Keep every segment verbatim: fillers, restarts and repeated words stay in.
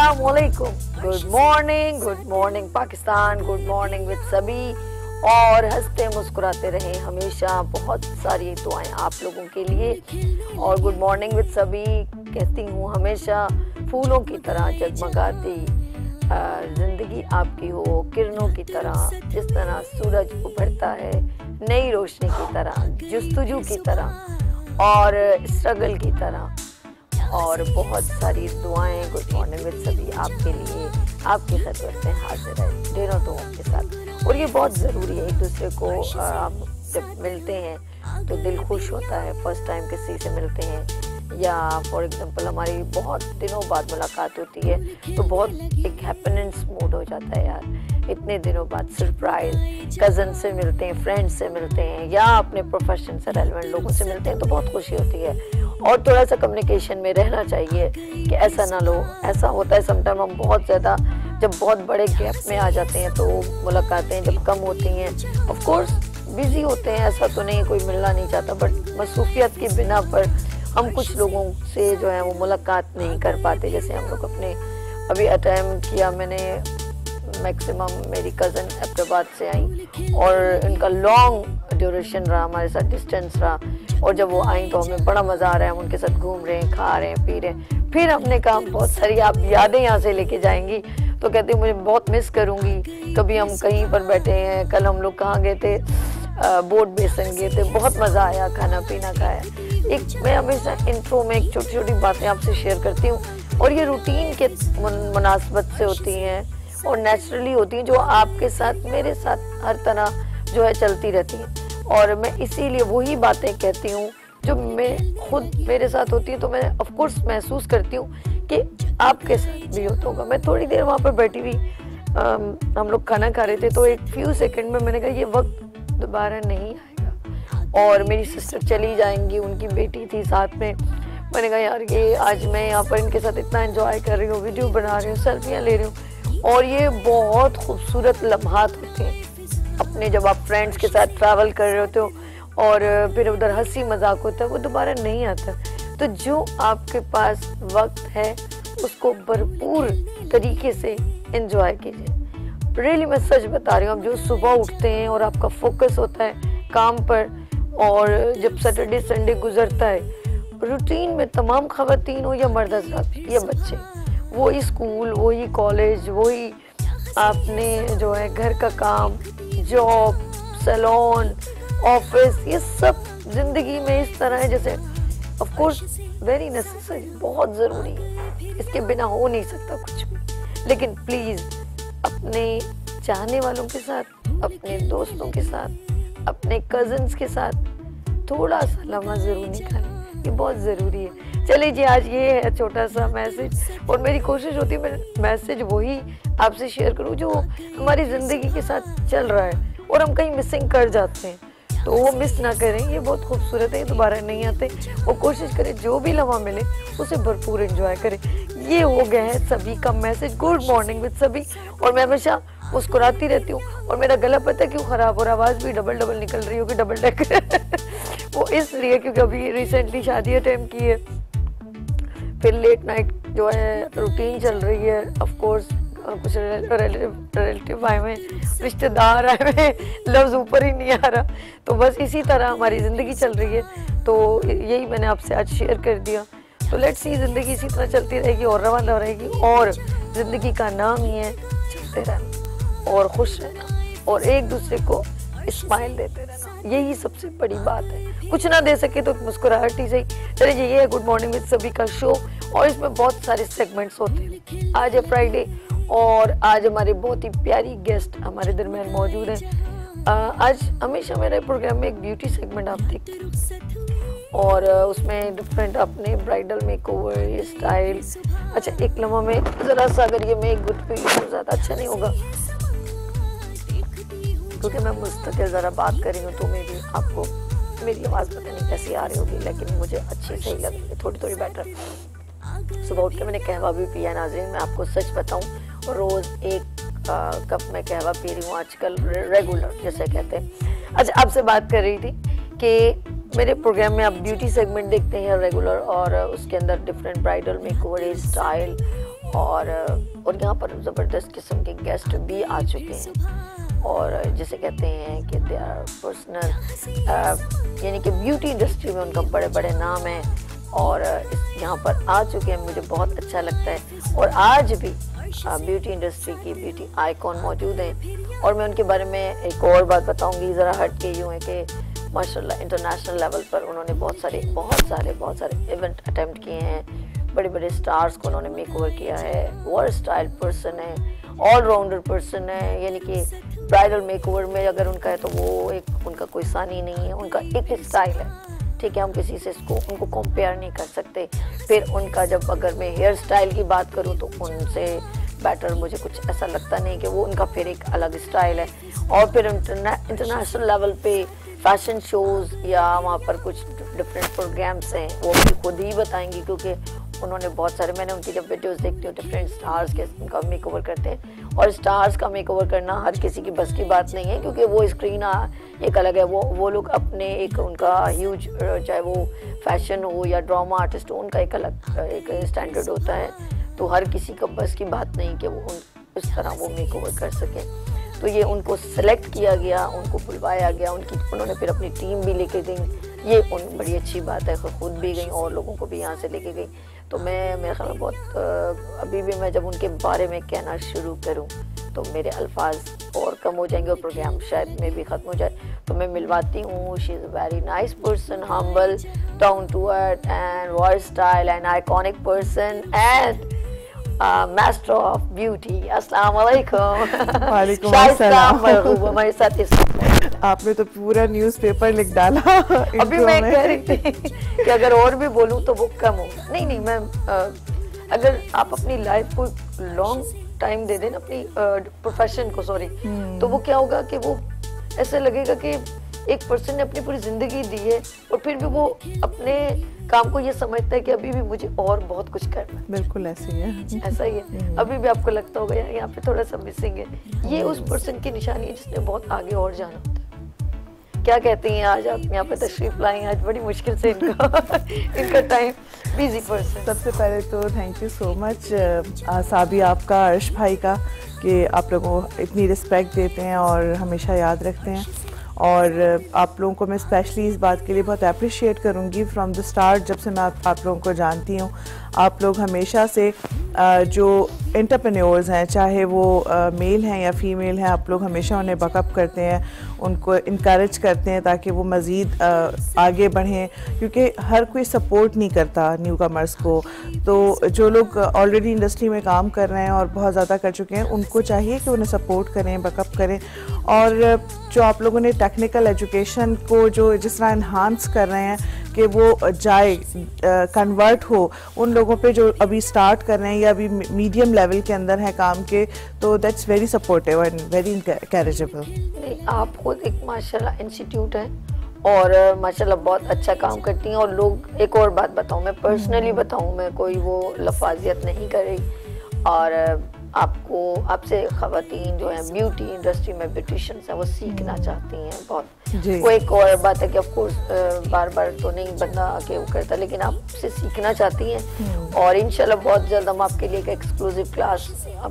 अस्सलामुअलैकुम, good morning, good morning Pakistan, good morning with सभी। और हंसते मुस्कुराते रहें हमेशा, बहुत सारी दुआएं आप लोगों के लिए। और गुड मॉर्निंग विद सभी कहती हूँ हमेशा, फूलों की तरह जगमगाती जिंदगी आपकी हो, किरणों की तरह, जिस तरह सूरज उभरता है नई रोशनी की तरह, जुस्तजू की तरह और स्ट्रगल की तरह। और बहुत सारी दुआएं गुड मॉर्निंग विद सभी आपके लिए, आपकी खिदमत में हाजिर है ढेरों दुआओं के साथ। और ये बहुत ज़रूरी है, एक दूसरे को हम जब मिलते हैं तो दिल खुश होता है। फर्स्ट टाइम किसी से मिलते हैं या फॉर एग्जांपल हमारी बहुत दिनों बाद मुलाकात होती है तो बहुत एक हैप्पीनेस मूड हो जाता है यार। इतने दिनों बाद सरप्राइज, कज़न से मिलते हैं, फ्रेंड्स से मिलते हैं या अपने प्रोफेशन से रेलेवेंट लोगों से मिलते हैं तो बहुत खुशी होती है। और थोड़ा सा कम्युनिकेशन में रहना चाहिए कि ऐसा ना लो, ऐसा होता है समटाइम हम बहुत ज़्यादा जब बहुत बड़े गैप में आ जाते हैं तो मुलाकातें जब कम होती हैं, ऑफ कोर्स बिजी होते हैं, ऐसा तो नहीं कोई मिलना नहीं चाहता, बट मसरूफियत की बिना पर हम कुछ लोगों से जो है वो मुलाकात नहीं कर पाते। जैसे हम लोग अपने अभी अटैम्प्ट किया मैंने, मैक्सिमम मेरी कज़न हैदराबाद से आई और इनका लॉन्ग ड्यूरेशन रहा, हमारे साथ डिस्टेंस रहा। और जब वो आई तो हमें बड़ा मज़ा आ रहा है, हम उनके साथ घूम रहे हैं, खा रहे हैं, पी रहे हैं। फिर हमने कहा बहुत सारी आप यादें यहाँ से लेके जाएंगी, तो कहते मुझे बहुत मिस करूँगी। कभी हम कहीं पर बैठे हैं, कल हम लोग कहाँ गए थे, बोट बेसन गए थे, बहुत मज़ा आया, खाना पीना खाया। एक मैं हमेशा इंट्रो में एक छोटी छोटी बातें आपसे शेयर करती हूँ और ये रूटीन के मुनासबत से होती हैं और नेचुरली होती हैं, जो आपके साथ मेरे साथ हर तरह जो है चलती रहती हैं। और मैं इसीलिए वही बातें कहती हूँ जो मैं खुद मेरे साथ होती है, तो मैं ऑफ कोर्स महसूस करती हूँ कि आपके साथ भी होता होगा। मैं थोड़ी देर वहाँ पर बैठी हुई, हम लोग खाना खा रहे थे, तो एक फ्यू सेकंड में मैंने कहा ये वक्त दोबारा नहीं आएगा। और मेरी सिस्टर चली जाएंगी, उनकी बेटी थी साथ में। मैंने कहा यार ये आज मैं यहाँ पर इनके साथ इतना एंजॉय कर रही हूँ, वीडियो बना रही हूँ, सेल्फियाँ ले रही हूँ, और ये बहुत खूबसूरत लम्हात होते हैं अपने जब आप फ्रेंड्स के साथ ट्रैवल कर रहे होते हो और फिर उधर हंसी मजाक होता है, वो दोबारा नहीं आता। तो जो आपके पास वक्त है उसको भरपूर तरीके से एंजॉय कीजिए। रियली मैं सच बता रही हूँ, आप जो सुबह उठते हैं और आपका फोकस होता है काम पर, और जब सैटरडे संडे गुजरता है, रूटीन में तमाम ख़वातीन हो या मर्द हज़रात या बच्चे, वही स्कूल, वही कॉलेज, वही आपने जो है घर का काम, जॉब, सैलून, ऑफिस, ये सब ज़िंदगी में इस तरह है जैसे ऑफ कोर्स वेरी नेसेसरी, बहुत ज़रूरी है, इसके बिना हो नहीं सकता कुछ भी। लेकिन प्लीज़ अपने चाहने वालों के साथ, अपने दोस्तों के साथ, अपने कज़न्स के साथ थोड़ा सा लम्हा ज़रूर निकालें, ये बहुत ज़रूरी है। चलिए जी, आज ये है छोटा सा मैसेज, और मेरी कोशिश होती है मैं मैसेज वही आपसे शेयर करूं जो हमारी ज़िंदगी के साथ चल रहा है और हम कहीं मिसिंग कर जाते हैं, तो वो मिस ना करें। ये बहुत खूबसूरत है, ये दोबारा नहीं आते, और कोशिश करें जो भी लम्हा मिले उसे भरपूर एंजॉय करें। ये हो गया है सभी का मैसेज, गुड मॉर्निंग विद सभी। और मैं हमेशा मुस्कुराती रहती हूँ, और मेरा गला पता है क्यों ख़राब और आवाज़ भी डबल डबल निकल रही होगी, डबल डेक वो इसलिए क्योंकि अभी रिसेंटली शादी अटेम्प्ट की है, फिर लेट नाइट जो है रूटीन चल रही है। ऑफ कोर्स कुछ रिलेटिव आए हुए, रिश्तेदार आए हुए, लफ्ज़ ऊपर ही नहीं आ रहा, तो बस इसी तरह हमारी ज़िंदगी चल रही है। तो यही मैंने आपसे आज शेयर कर दिया। तो लेट्स सी, ज़िंदगी इसी तरह चलती रहेगी और रवाना रहेगी, और ज़िंदगी का नाम ही है चलते रहना और खुश रहना और एक दूसरे को स्माइल देते रहना, यही सबसे बड़ी बात है। कुछ ना दे सके तो मुस्कुराहट ही सही। चलिए, ये है गुड मॉर्निंग विद सभी का शो, और इसमें बहुत सारे सेगमेंट्स होते हैं। आज है फ्राइडे और आज हमारे बहुत ही प्यारी गेस्ट हमारे दरमियान मौजूद हैं। आज हमेशा मेरे प्रोग्राम में एक ब्यूटी सेगमेंट आप देखते हैं, और उसमें डिफरेंट अपने ब्राइडल मेकओवर, ये स्टाइल। अच्छा, एक लम्हा में ज़रा सा अगर ये मैं गुड पे ज़्यादा अच्छा नहीं होगा क्योंकि मैं मुस्तकिल ज़रा बात कर रही हूँ, तो मेरी आपको मेरी आवाज़ पता नहीं कैसी आ रही होगी, लेकिन मुझे अच्छी सही लग रही है, थोड़ी थोड़ी बेटर। सुबह उठ के मैंने कहवा भी पिया नाज़रीन, मैं आपको सच बताऊँ, रोज़ एक आ, कप में कहवा पी रही हूँ आजकल, रेगुलर जैसे कहते हैं। अच्छा, आपसे बात कर रही थी कि मेरे प्रोग्राम में आप ब्यूटी सेगमेंट देखते हैं रेगुलर, और उसके अंदर डिफरेंट ब्राइडल मेकओवर, स्टाइल और और यहाँ पर ज़बरदस्त किस्म के गेस्ट भी आ चुके हैं और जिसे कहते हैं कि दे आर पर्सनल, यानी कि ब्यूटी इंडस्ट्री में उनका बड़े बड़े नाम हैं और यहाँ पर आ चुके हैं। मुझे बहुत अच्छा लगता है और आज भी ब्यूटी इंडस्ट्री की ब्यूटी आइकॉन मौजूद हैं और मैं उनके बारे में एक और बात बताऊंगी, ज़रा हट के यूँ है कि माशाल्लाह इंटरनेशनल लेवल पर उन्होंने बहुत सारे बहुत सारे बहुत सारे इवेंट अटेम्प्ट किए हैं, बड़े बड़े स्टार्स को उन्होंने मेक ओवर किया है, वर्ल्ड स्टाइल पर्सन है, ऑलराउंडर पर्सन है, यानी कि ब्राइडल मेक ओवर में अगर उनका है तो वो एक उनका कोई सानी नहीं है, उनका एक स्टाइल है, ठीक है, हम किसी से इसको उनको कंपेयर नहीं कर सकते। फिर उनका जब अगर मैं हेयर स्टाइल की बात करूँ तो उनसे बेटर मुझे कुछ ऐसा लगता नहीं कि वो उनका फिर एक अलग स्टाइल है। और फिर इंटरनेशनल लेवल पे फैशन शोज़ या वहाँ पर कुछ डिफरेंट प्रोग्राम्स हैं वो भी खुद ही बताएंगी, क्योंकि उन्होंने बहुत सारे, मैंने उनकी जब वीडियोस देखती हूँ डिफरेंट स्टार्स के उनका मेक ओवर करते हैं और स्टार्स का मेक ओवर करना हर किसी की बस की बात नहीं है, क्योंकि वो स्क्रीन एक अलग है, वो वो लोग अपने एक उनका ह्यूज, चाहे वो फैशन हो या ड्रामा आर्टिस्ट हो, उनका एक अलग एक स्टैंडर्ड होता है, तो हर किसी का बस की बात नहीं कि वो उन उस तरह वो मेक ओवर कर सकें। तो ये उनको सेलेक्ट किया गया, उनको बुलवाया गया, उनकी उन्होंने फिर अपनी टीम भी लेके गई, ये उन बड़ी अच्छी बात है, खुद भी गई और लोगों को भी यहाँ से लेके गई। तो मैं मेरे ख्याल में बहुत अभी भी मैं जब उनके बारे में कहना शुरू करूँ तो मेरे अल्फाज और कम हो जाएंगे और प्रोग्राम शायद में भी ख़त्म हो जाए। तो मैं मिलवाती हूँ, she is a very nice person, humble, down to earth and world style and iconic person and master of beauty. अस्सलाम वालेकुम। वालेकुम अस्सलाम। हमारे साथ इस आपने तो पूरा न्यूज़पेपर लिख डाला। अभी मैं कह रही थी कि अगर और भी बोलूं तो वो कम हो। नहीं नहीं मैं आ, अगर आप अपनी लाइफ को लॉन्ग टाइम दे दें अपनी प्रोफेशन को, सॉरी, तो वो क्या होगा कि वो ऐसे लगेगा कि एक पर्सन ने अपनी पूरी जिंदगी दी है और फिर भी वो अपने काम को ये समझता है कि अभी भी मुझे और बहुत कुछ करना है। बिल्कुल ऐसे ही है, ऐसा ही है। अभी भी आपको लगता होगा यार यहाँ पे थोड़ा सा मिसिंग है, ये उस पर्सन की निशानी है जिसने बहुत आगे और जाना होता है। क्या कहती हैं, आज आप यहाँ पे तशरीफ लाई, आज बड़ी मुश्किल से इनका इनका टाइम, बिजी पर्सन। सबसे पहले तो thank you so much Sabi आपका, अर्श भाई का, कि आप लोगों को इतनी रिस्पेक्ट देते हैं और हमेशा याद रखते हैं। और आप लोगों को मैं स्पेशली इस बात के लिए बहुत अप्रिशिएट करूँगी फ्रॉम द स्टार्ट, जब से मैं आप, आप लोगों को जानती हूँ। आप लोग हमेशा से जो एंटरप्रेन्योर्स हैं, चाहे वो मेल हैं या फीमेल हैं, आप लोग हमेशा उन्हें बकअप करते हैं, उनको इनकरेज करते हैं ताकि वो मज़ीद आगे बढ़ें, क्योंकि हर कोई सपोर्ट नहीं करता न्यू कमर्स को। तो जो लोग ऑलरेडी इंडस्ट्री में काम कर रहे हैं और बहुत ज़्यादा कर चुके हैं, उनको चाहिए कि उन्हें सपोर्ट करें, बकअप करें। और जो आप लोगों ने टेक्निकल एजुकेशन को जो जिस तरह इन्हांस कर रहे हैं कि वो जाए, कन्वर्ट हो उन लोगों पे जो अभी स्टार्ट कर रहे हैं या अभी मीडियम लेवल के अंदर हैं काम के, तो that's very supportive and very encourageable. आप खुद एक माशाल्लाह इंस्टीट्यूट है और माशाल्लाह बहुत अच्छा काम करती हैं। और लोग, एक और बात बताऊं, मैं पर्सनली बताऊं, मैं कोई वो लफाजियत नहीं कर रही, और आपको आपसे ख़वातीन जो हैं ब्यूटी इंडस्ट्री में ब्यूटिशियंस हैं वो सीखना चाहती हैं बहुत। वो एक और बात है कि ऑफ कोर्स बार बार तो नहीं बंदा आके वो करता, लेकिन आपसे सीखना चाहती हैं। और इंशाल्लाह बहुत जल्द हम आपके लिए एक एक्सक्लूसिव क्लास,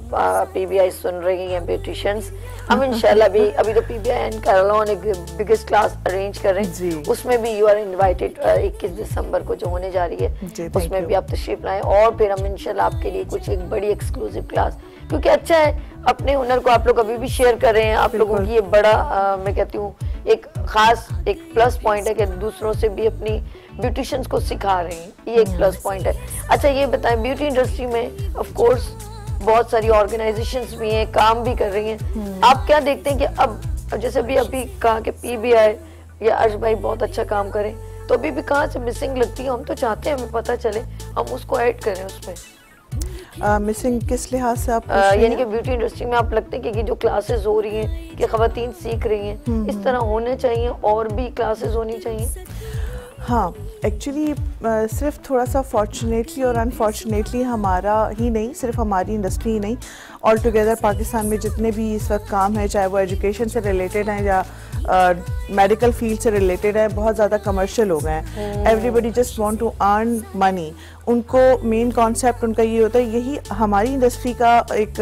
पीबीआई सुन रही हैं ब्यूटिशियंस, हम इंशाल्लाह भी, अभी तो पीबीआई एंड कैरोलॉन एक बिगेस्ट क्लास अरेंज कर रहे हैं, उसमें भी यू आर इनवाइटेड इक्कीस दिसंबर को जो होने जा रही है, उसमें भी आप तशरीफ लाएं। और फिर हम इंशाल्लाह आपके लिए कुछ एक बड़ी एक्सक्लूसिव क्लास, क्योंकि अच्छा है अपने हुनर को आप लोग अभी भी शेयर कर रहे हैं। आप लोगों की ये बड़ा आ, मैं कहती हूँ एक खास एक प्लस पॉइंट है कि दूसरों से भी अपनी ब्यूटिशियंस को सिखा रहे हैं, ये एक प्लस पॉइंट है। अच्छा ये बताएं, ब्यूटी इंडस्ट्री में ऑफ कोर्स बहुत सारी ऑर्गेनाइजेशंस भी हैं, काम भी कर रही हैं, आप क्या देखते हैं कि अब जैसे भी अभी कहा कि पीबीआई या अर्श भाई बहुत अच्छा काम करें, तो अभी भी कहाँ से मिसिंग लगती है? हम तो चाहते हैं हमें पता चले, हम उसको ऐड करें उसमें। मिसिंग uh, किस लिहाज से आप यानी कि ब्यूटी इंडस्ट्री में आप लगते हैं कि जो क्लासेस हो रही हैं कि ख़वातीन सीख रही हैं, इस तरह होने चाहिए और भी क्लासेस होनी चाहिए? हाँ, एक्चुअली uh, सिर्फ थोड़ा सा फॉर्चुनेटली और अनफॉर्चुनेटली हमारा ही नहीं, सिर्फ हमारी इंडस्ट्री ही नहीं, ऑल टुगेदर पाकिस्तान में जितने भी इस वक्त काम है, चाहे वो एजुकेशन से रिलेटेड हैं या मेडिकल फील्ड से रिलेटेड है, बहुत ज़्यादा कमर्शियल हो गए हैं। Everybody just want to earn money. उनको मेन कॉन्सेप्ट उनका ये होता है, यही हमारी इंडस्ट्री का एक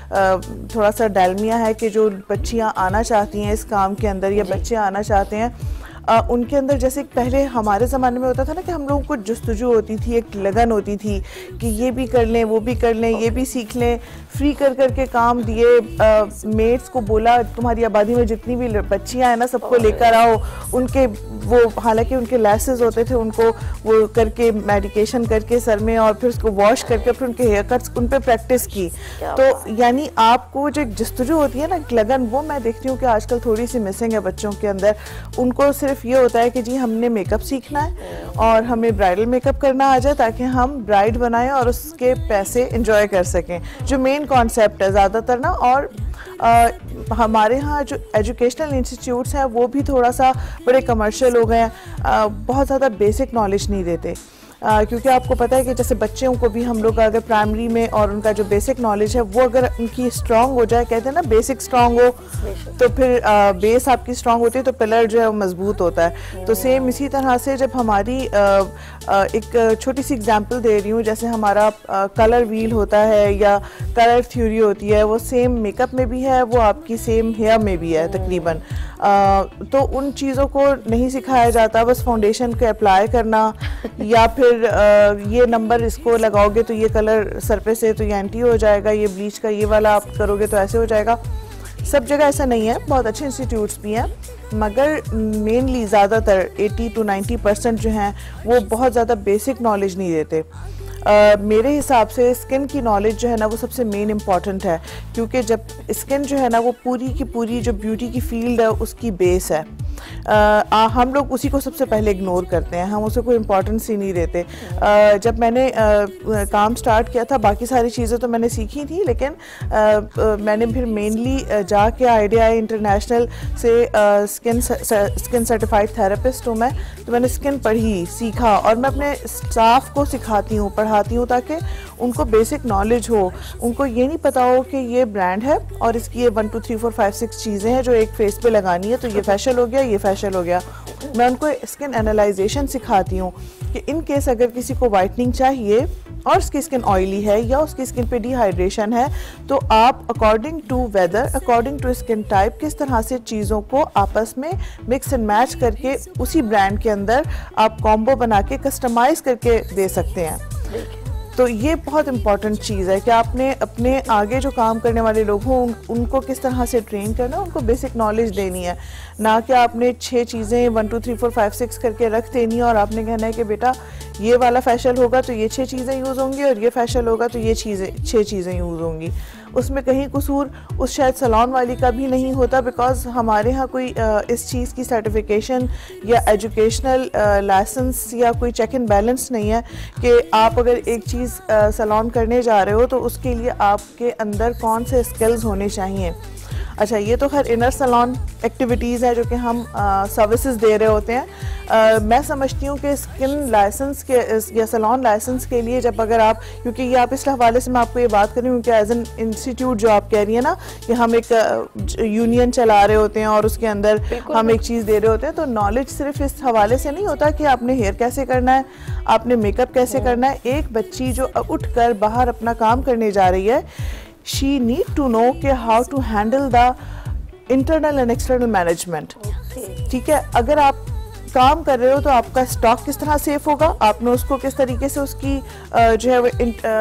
uh, थोड़ा सा डालमिया है कि जो बच्चियां आना चाहती हैं इस काम के अंदर या बच्चे आना चाहते हैं, Uh, उनके अंदर जैसे पहले हमारे ज़माने में होता था ना कि हम लोगों को जुस्तजू होती थी, एक लगन होती थी कि ये भी कर लें, वो भी कर लें, ये भी सीख लें, फ्री कर कर के काम दिए। मेड्स को बोला तुम्हारी आबादी में जितनी भी बच्चियां हैं ना सबको लेकर आओ, उनके वो हालांकि उनके लैसेस होते थे, उनको वो करके मेडिकेशन करके सर में और फिर उसको वॉश करके फिर उनके हेयर कट्स उन पर प्रैक्टिस की। तो यानी आपको जो एक जस्तजू होती है ना लगन, वो मैं देखती हूँ कि आजकल थोड़ी सी मिसिंग है बच्चों के अंदर। उनको सिर्फ ये होता है कि जी हमने मेकअप सीखना है और हमें ब्राइडल मेकअप करना आ जाए ताकि हम ब्राइड बनाएं और उसके पैसे एंजॉय कर सकें, जो मेन कॉन्सेप्ट है ज़्यादातर ना। और आ, हमारे यहाँ जो एजुकेशनल इंस्टीट्यूट्स हैं वो भी थोड़ा सा बड़े कमर्शियल हो गए हैं, बहुत ज़्यादा बेसिक नॉलेज नहीं देते। आ, क्योंकि आपको पता है कि जैसे बच्चों को भी हम लोग अगर प्राइमरी में और उनका जो बेसिक नॉलेज है वो अगर उनकी स्ट्रांग हो जाए, कहते हैं ना बेसिक स्ट्रांग हो तो फिर आ, बेस आपकी स्ट्रांग होती है तो पिलर जो है वो मजबूत होता है। तो सेम इसी तरह से जब हमारी आ, आ, एक छोटी सी एग्जांपल दे रही हूँ, जैसे हमारा आ, कलर व्हील होता है या कलर थ्योरी होती है, वो सेम मेकअप में भी है, वो आपकी सेम हेयर में भी है तकरीबन। आ, तो उन चीज़ों को नहीं सिखाया जाता, बस फाउंडेशन को अप्लाई करना या फिर आ, ये नंबर इसको लगाओगे तो ये कलर सर पे से तो ये एंटी हो जाएगा, ये ब्लीच का ये वाला आप करोगे तो ऐसे हो जाएगा। सब जगह ऐसा नहीं है, बहुत अच्छे इंस्टीट्यूट्स भी हैं, मगर मेनली ज़्यादातर अस्सी टू नब्बे परसेंट जो हैं वो बहुत ज़्यादा बेसिक नॉलेज नहीं देते। Uh, मेरे हिसाब से स्किन की नॉलेज जो है ना वो सबसे मेन इम्पॉर्टेंट है, क्योंकि जब स्किन जो है ना वो पूरी की पूरी जो ब्यूटी की फील्ड है उसकी बेस है। Uh, हम लोग उसी को सबसे पहले इग्नोर करते हैं, हम उसे कोई इम्पोर्टेंस ही नहीं देते। uh, जब मैंने uh, काम स्टार्ट किया था बाकी सारी चीज़ें तो मैंने सीखी थी, लेकिन uh, uh, मैंने फिर मेनली uh, जाके आइडिया इंटरनेशनल से स्किन स्किन सर्टिफाइड थेरेपिस्ट हूँ मैं, तो मैंने स्किन पढ़ी, सीखा और मैं अपने स्टाफ को सिखाती हूँ, पढ़ाती हूँ ताकि उनको बेसिक नॉलेज हो। उनको ये नहीं पता हो कि ये ब्रांड है और इसकी ये one two three four five six चीज़ें हैं जो एक फेस पे लगानी है, तो ये फैशियल हो गया, ये फैशियल हो गया। मैं उनको स्किन एनालाइजेशन सिखाती हूँ कि इन केस अगर किसी को वाइटनिंग चाहिए और उसकी स्किन ऑयली है या उसकी स्किन पे डिहाइड्रेशन है, तो आप according to weather, according to skin type, किस तरह से चीज़ों को आपस में मिक्स एंड मैच करके उसी ब्रांड के अंदर आप कॉम्बो बना के कस्टमाइज करके दे सकते हैं। तो ये बहुत इंपॉर्टेंट चीज़ है कि आपने अपने आगे जो काम करने वाले लोग हों उन, उनको किस तरह से ट्रेन करना, उनको बेसिक नॉलेज देनी है, ना कि आपने छः चीज़ें one two three four five six करके रख देनी और आपने कहना है कि बेटा ये वाला फैशियल होगा तो ये छः चीज़ें यूज़ होंगी और ये फैशियल होगा तो ये चीज़ें छः चीज़ें यूज़ होंगी। उसमें कहीं कसूर उस शायद सैलून वाली का भी नहीं होता, बिकॉज हमारे यहाँ कोई आ, इस चीज़ की सर्टिफिकेशन या एजुकेशनल लाइसेंस या कोई चेक एंड बैलेंस नहीं है कि आप अगर एक चीज़ सैलून करने जा रहे हो तो उसके लिए आपके अंदर कौन से स्किल्स होने चाहिए। अच्छा, ये तो खैर इनर सैलून एक्टिविटीज़ है जो कि हम सर्विसेज दे रहे होते हैं। आ, मैं समझती हूँ कि स्किन लाइसेंस के या सैलून लाइसेंस के लिए जब अगर आप, क्योंकि ये आप इस हवाले से मैं आपको ये बात कर रही हूँ कि एज एन इंस्टीट्यूट जो आप कह रही है ना कि हम एक यूनियन चला रहे होते हैं और उसके अंदर हम एक चीज़ दे रहे होते हैं, तो नॉलेज सिर्फ इस हवाले से नहीं होता कि आपने हेयर कैसे करना है, आपने मेकअप कैसे करना है। एक बच्ची जो उठ कर बाहर अपना काम करने जा रही है, she need to know कि how to handle the internal and external management। ठीक है, अगर आप काम कर रहे हो तो आपका स्टॉक किस तरह सेफ होगा, आपने उसको किस तरीके से उसकी जो है वो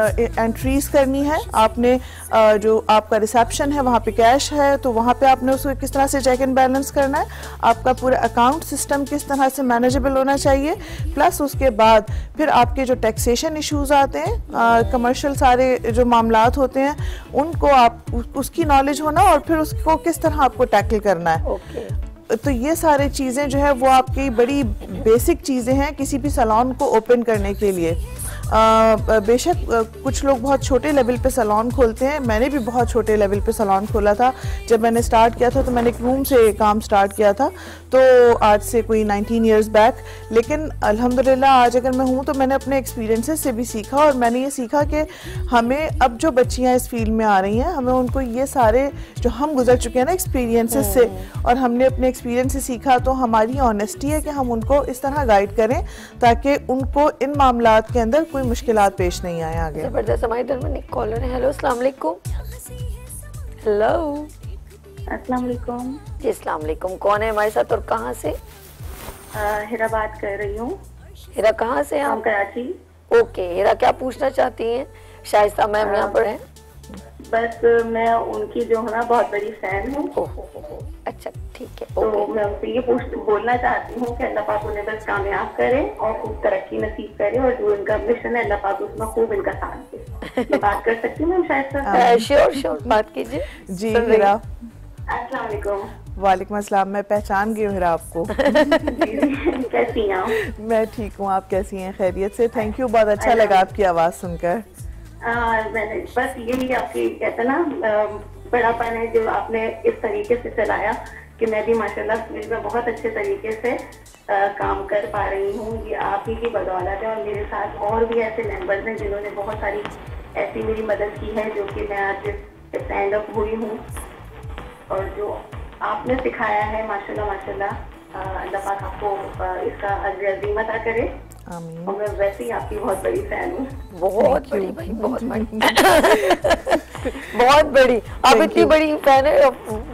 एंट्रीज करनी है, आपने जो आपका रिसेप्शन है वहाँ पे कैश है तो वहाँ पे आपने उसको किस तरह से चेक एंड बैलेंस करना है, आपका पूरा अकाउंट सिस्टम किस तरह से मैनेजेबल होना चाहिए। प्लस उसके बाद फिर आपके जो टैक्सेशन इश्यूज आते हैं, कमर्शियल सारे जो मामलात होते हैं उनको आप उसकी नॉलेज होना और फिर उसको किस तरह आपको टैकल करना है। okay. तो ये सारी चीज़ें जो है वो आपकी बड़ी बेसिक चीज़ें हैं किसी भी सैलून को ओपन करने के लिए। बेशक कुछ लोग बहुत छोटे लेवल पे सैलून खोलते हैं, मैंने भी बहुत छोटे लेवल पे सैलून खोला था। जब मैंने स्टार्ट किया था तो मैंने एक रूम से काम स्टार्ट किया था, तो आज से कोई नाइनटीन इयर्स बैक। लेकिन अल्हम्दुलिल्लाह आज अगर मैं हूँ तो मैंने अपने एक्सपीरियंसेस से भी सीखा, और मैंने ये सीखा कि हमें अब जो बच्चियाँ इस फील्ड में आ रही हैं, हमें उनको ये सारे जो हम गुजर चुके हैं ना एक्सपीरियंसेस से, और हमने अपने एक्सपीरियंस से सीखा, तो हमारी ऑनेस्टी है कि हम उनको इस तरह गाइड करें ताकि उनको इन मामलात के अंदर कोई मुश्किलात पेश नहीं आए आगे। जबरदस्त। हमारे दरमियान एक कॉलर है। हेलो, अस्सलाम वालेकुम। हेलो, अस्सलाम वालेकुम। जी अस्सलाम वालेकुम। कौन है हमारे साथ और कहाँ से? हिरा बात कर रही हूँ। हिरा कहाँ से हैं आप? कराची। ओके हिरा, क्या पूछना चाहती हैं? शाइस्ता मैम यहाँ पर हैं। बस मैं उनकी जो है ना बहुत बड़ी फैन हूँ। अच्छा ठीक है। तो मैं उनसे ये पूछ बोलना चाहती हूँ कि अल्लाह पाक उन्हें बस कामयाब करे और खूब तरक्की नसीब करे, और जो इनका मिशन है अल्लाह पाक उसमें खूब इनका साथ दे। मैं बात कर सकती हूँ मैम शायद? श्योर श्योर, बात कीजिए। जी हिरा। अस्सलाम वालेकुम। वालेकुम अस्सलाम। मैं पहचान गई हूँ हिरा आपको। कैसी हैं आप? मैं ठीक हूँ, आप कैसी हैं? खैरियत से? थैंक यू, बहुत अच्छा लगा आपकी आवाज़ सुनकर। आ, मैंने बस यही आपकी कहते ना बड़ापन है जो आपने इस तरीके से चलाया कि मैं भी माशाल्लाह फील्ड में बहुत अच्छे तरीके से आ, काम कर पा रही हूँ। ये आप ही की बदौलत है, और मेरे साथ और भी ऐसे मेंबर्स हैं जिन्होंने बहुत सारी ऐसी मेरी मदद की है, जो कि मैं आज स्टैंड अप हुई हूँ। और जो आपने सिखाया है माशाल्लाह माशाल्लाह, अल्लाह पाक आपको इसका अज्र अज़ीम अता करे। आमीन। और मैं वैसे ही आपकी बहुत बड़ी फैन हूँ। बहुत बड़ी भाई, बहुत बड़ी। बहुत बड़ी। अब इतनी बड़ी फैन है,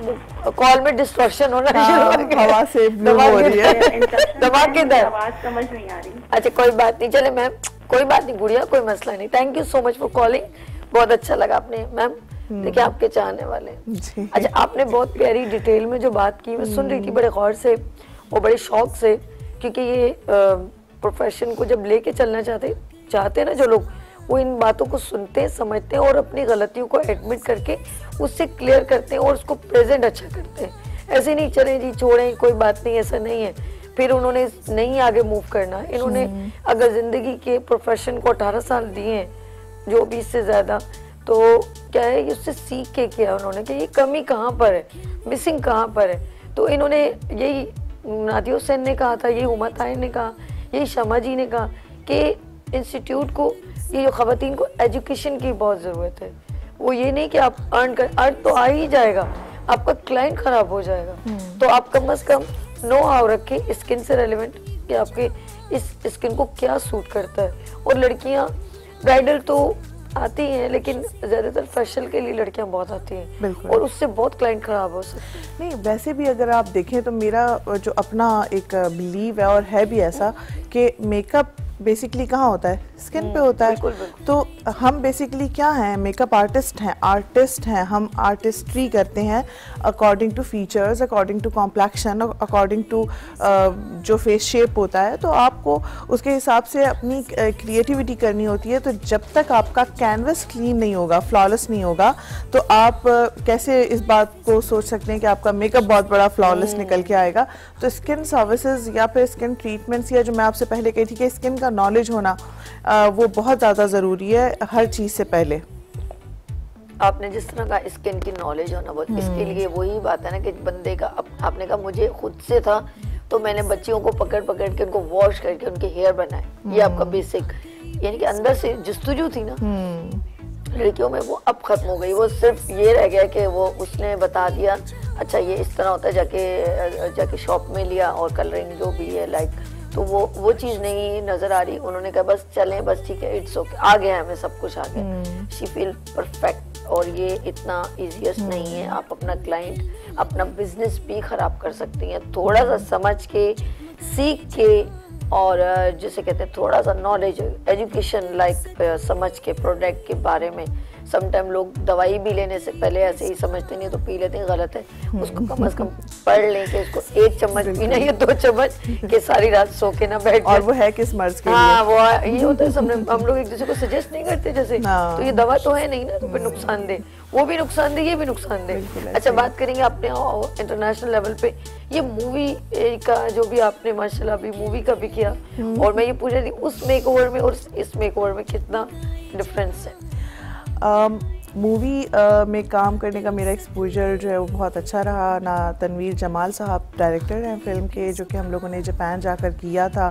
कॉल में डिस्ट्रक्शन होना शुरू हो गया। हवा से ब्लू हो रही है। धमाकेदार। आवाज समझ नहीं आ रही। अच्छा कोई बात नहीं, चले मैम, कोई बात नहीं गुड़िया, कोई मसला नहीं। Thank you so much for calling, बहुत अच्छा लगा आपने मैम। देखिए आपके चाहने वाले। अच्छा आपने बहुत प्यारी डिटेल में जो बात की, मैं सुन रही थी बड़े गौर से और बड़े शौक से, क्योंकि ये प्रोफेशन को जब लेके चलना चाहते चाहते हैं ना जो लोग, वो इन बातों को सुनते हैं, समझते हैं और अपनी गलतियों को एडमिट करके उससे क्लियर करते हैं और उसको प्रेजेंट अच्छा करते हैं। ऐसे नहीं चले जी छोड़ें कोई बात नहीं, ऐसा नहीं है। फिर उन्होंने नहीं आगे मूव करना। इन्होंने अगर जिंदगी के प्रोफेशन को अठारह साल दिए हैं, जो भी इससे ज्यादा, तो क्या है उससे सीख के किया उन्होंने कि ये कमी कहाँ पर है, मिसिंग कहाँ पर है। तो इन्होंने यही नादिया हुसैन ने कहा था, यही उमा ताहिर ने कहा, यही शमा जी ने कहा कि इंस्टीट्यूट को, ये जो खवातीन को एजुकेशन की बहुत ज़रूरत है। वो ये नहीं कि आप अर्न कर, अर्न तो आ ही जाएगा, आपका क्लाइंट ख़राब हो जाएगा। तो आप कम अज़ कम नो हाउ रखें स्किन से रेलिवेंट कि आपके इस स्किन को क्या सूट करता है। और लड़कियाँ ब्राइडल तो आती हैं, लेकिन ज़्यादातर फैशन के लिए लड़कियां बहुत आती हैं और उससे बहुत क्लाइंट ख़राब हो सकते हैं। नहीं वैसे भी अगर आप देखें तो मेरा जो अपना एक बिलीव है और है भी ऐसा कि मेकअप बेसिकली कहाँ होता है, स्किन पे होता है। बिल्कुल, बिल्कुल। तो हम बेसिकली क्या हैं, मेकअप आर्टिस्ट हैं, आर्टिस्ट हैं। हम आर्टिस्ट्री करते हैं according to features, according to complexion, according to जो फेस शेप होता है। तो आपको उसके हिसाब से अपनी क्रिएटिविटी करनी होती है। तो जब तक आपका कैनवस क्लीन नहीं होगा, फ्लॉलेस नहीं होगा, तो आप कैसे इस बात को सोच सकते हैं कि आपका मेकअप बहुत बड़ा फ्लॉलेस निकल के आएगा। तो स्किन सर्विसेज या फिर स्किन ट्रीटमेंट्स, या जो मैं आपसे पहले कही थी कि स्किन का नॉलेज होना, आ, वो बहुत ज़्यादा ज़रूरी है हर चीज़ से पहले। आपने जिस तरह का स्किन की नॉलेज होना, बहुत इसके लिए वही बात है ना कि बंदे का अप, आपने कहा मुझे खुद से था तो मैंने बच्चियों को पकड़ पकड़ के उनको वॉश करके उनके हेयर बनाए। ये आपका बेसिक, यानी कि अंदर से जस्तुजू थी ना लड़कियों में, वो अब खत्म हो गई। वो सिर्फ ये रह गया कि वो उसने बता दिया अच्छा ये इस तरह होता है, जाके जाके शॉप में लिया और कलरिंग जो भी है लाइक, तो वो वो चीज़ नहीं नज़र आ रही। उन्होंने कहा बस चलें, बस ठीक है, इट्स ओके, आ गया हमें सब कुछ आ गया। She feel perfect. और ये इतना ईजीएस्ट नहीं है। आप अपना क्लाइंट, अपना बिजनेस भी ख़राब कर सकती हैं थोड़ा सा समझ के, सीख के, और जिसे कहते हैं थोड़ा सा नॉलेज, एजुकेशन लाइक समझ के, प्रोडक्ट के बारे में समटाइम लोग दवाई भी लेने से पहले ऐसे ही समझते नहीं तो पी लेते हैं, गलत है। उसको कम से कम पढ़ लें कि उसको एक चम्मच पीना या दो चम्मच कि सारी रात सो के ना बैठ। और वो है किस मर्ज के लिए? हाँ वो ये होता है, हम लोग एक दूसरे को सजेस्ट नहीं करते जैसे, तो ये दवा तो है नहीं ना, तो फिर नुकसानदेह, वो भी नुकसानदेह ये भी नुकसानदेह। अच्छा बात करेंगे आपने इंटरनेशनल लेवल पे ये मूवी का जो भी आपने माशाल्लाह अभी मूवी का भी किया, और मैं ये पूछ रही थी उस मेकओवर में और इस मेकओवर में कितना डिफरेंस है? मूवी um, uh, में काम करने का मेरा एक्सपोजर जो है वो बहुत अच्छा रहा ना। तनवीर जमाल साहब डायरेक्टर हैं फिल्म के, जो कि हम लोगों ने जापान जाकर किया था,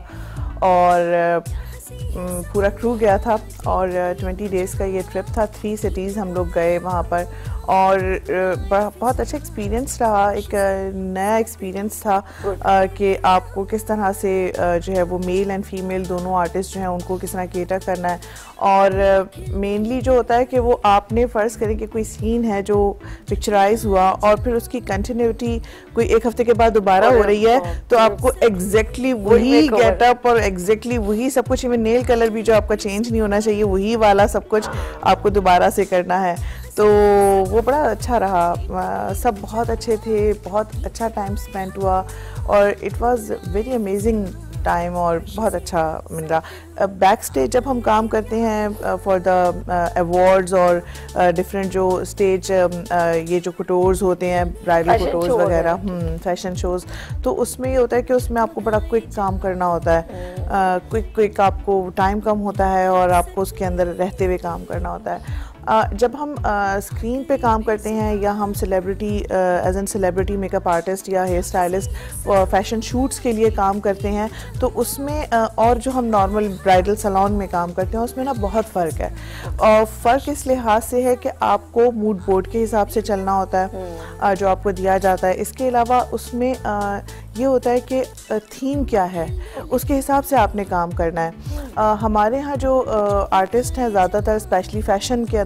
और uh, पूरा क्रू गया था, और ट्वेंटी डेज़ का ये ट्रिप था। थ्री सिटीज़ हम लोग गए वहाँ पर, और बहुत अच्छा एक्सपीरियंस रहा। एक नया एक्सपीरियंस था कि आपको किस तरह से जो है वो मेल एंड फीमेल दोनों आर्टिस्ट जो हैं उनको किस तरह केटर करना है, और मेनली जो होता है कि वो आपने फ़र्ज़ करें कि कोई सीन है जो पिक्चराइज हुआ और फिर उसकी कंटिन्यूटी कोई एक हफ्ते के बाद दोबारा हो रही है, तो आपको एग्जैक्टली वही गेटअप और एग्जैक्टली वही सब कुछ, इवन नेल कलर भी जो आपका चेंज नहीं होना चाहिए, वही वाला सब कुछ आपको दोबारा से करना है। तो वो बड़ा अच्छा रहा, सब बहुत अच्छे थे, बहुत अच्छा टाइम स्पेंड हुआ, और it was very amazing time, और बहुत अच्छा मिल रहा। बैक स्टेज जब हम काम करते हैं फॉर द अवार्ड्स और डिफरेंट जो स्टेज ये जो कुटोर्स होते हैं, ब्राइडल कुटोर्स वगैरह, फैशन शोज़, तो उसमें ये होता है कि उसमें आपको बड़ा क्विक काम करना होता है, क्विक क्विक आपको टाइम कम होता है और आपको उसके अंदर रहते हुए काम करना होता है। Uh, जब हम स्क्रीन uh, पे काम करते हैं, या हम celebrity as an celebrity makeup artist या हेयर स्टाइलिस्ट फैशन शूट्स के लिए काम करते हैं, तो उसमें uh, और जो हम नॉर्मल ब्राइडल सैलून में काम करते हैं उसमें ना बहुत फ़र्क है। और uh, फ़र्क इस लिहाज से है कि आपको मूड बोर्ड के हिसाब से चलना होता है uh, जो आपको दिया जाता है। इसके अलावा उसमें uh, ये होता है कि थीम क्या है उसके हिसाब से आपने काम करना है। uh, हमारे यहाँ जो आर्टिस्ट uh, हैं ज़्यादातर स्पेशली फ़ैशन के अंदर,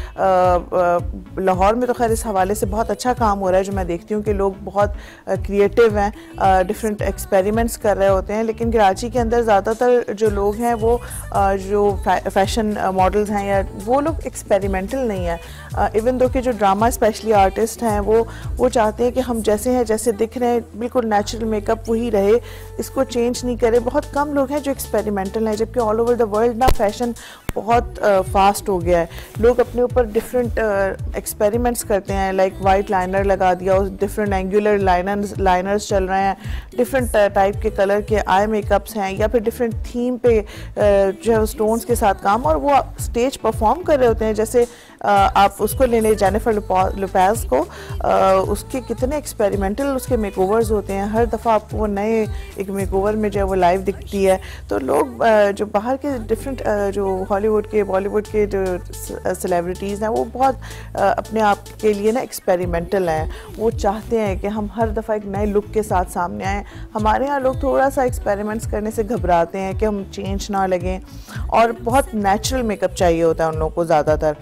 लाहौर में तो खैर इस हवाले से बहुत अच्छा काम हो रहा है, जो मैं देखती हूँ कि लोग बहुत क्रिएटिव हैं, डिफरेंट एक्सपेरिमेंट्स कर रहे होते हैं, लेकिन कराची के अंदर ज़्यादातर जो लोग हैं वो uh, जो फैशन मॉडल्स हैं या वो लोग एक्सपेरिमेंटल नहीं है। इवन दो कि जो ड्रामा स्पेशली आर्टिस्ट हैं वो वो चाहते हैं कि हम जैसे हैं, जैसे दिख रहे हैं, बिल्कुल नेचुरल मेकअप वही रहे, इसको चेंज नहीं करे। बहुत कम लोग हैं जो एक्सपेरिमेंटल हैं, जबकि ऑल ओवर द वर्ल्ड ना फैशन बहुत फास्ट uh, हो गया है। लोग अपने ऊपर डिफरेंट एक्सपेरिमेंट्स करते हैं, लाइक वाइट लाइनर लगा दिया, उस डिफरेंट एंगुलर लाइनर्स लाइनर्स चल रहे हैं, डिफरेंट टाइप के कलर के आई मेकअप्स हैं, या फिर डिफरेंट थीम पे uh, जो है स्टोन्स के साथ काम, और वो स्टेज परफॉर्म कर रहे होते हैं। जैसे uh, आप उसको ले लें जेनिफर लोपेज को, uh, उसके कितने एक्सपेरिमेंटल उसके मेकओवर्स होते हैं, हर दफ़ा आपको वो नए एक मेकओवर में जो है वो लाइव दिखती है। तो लोग uh, जो बाहर के डिफरेंट uh, जो हॉलीवुड के बॉलीवुड के जो सेलिब्रिटीज़ हैं वो बहुत uh, अपने आप के लिए ना एक्सपेरिमेंटल हैं, वो चाहते हैं कि हम हर दफ़ा एक नए लुक के साथ सामने आएँ। हमारे यहाँ लोग थोड़ा सा एक्सपेरिमेंट्स करने से घबराते हैं कि हम चेंज ना लगें, और बहुत नेचुरल मेकअप चाहिए होता है उन लोगों को ज़्यादातर,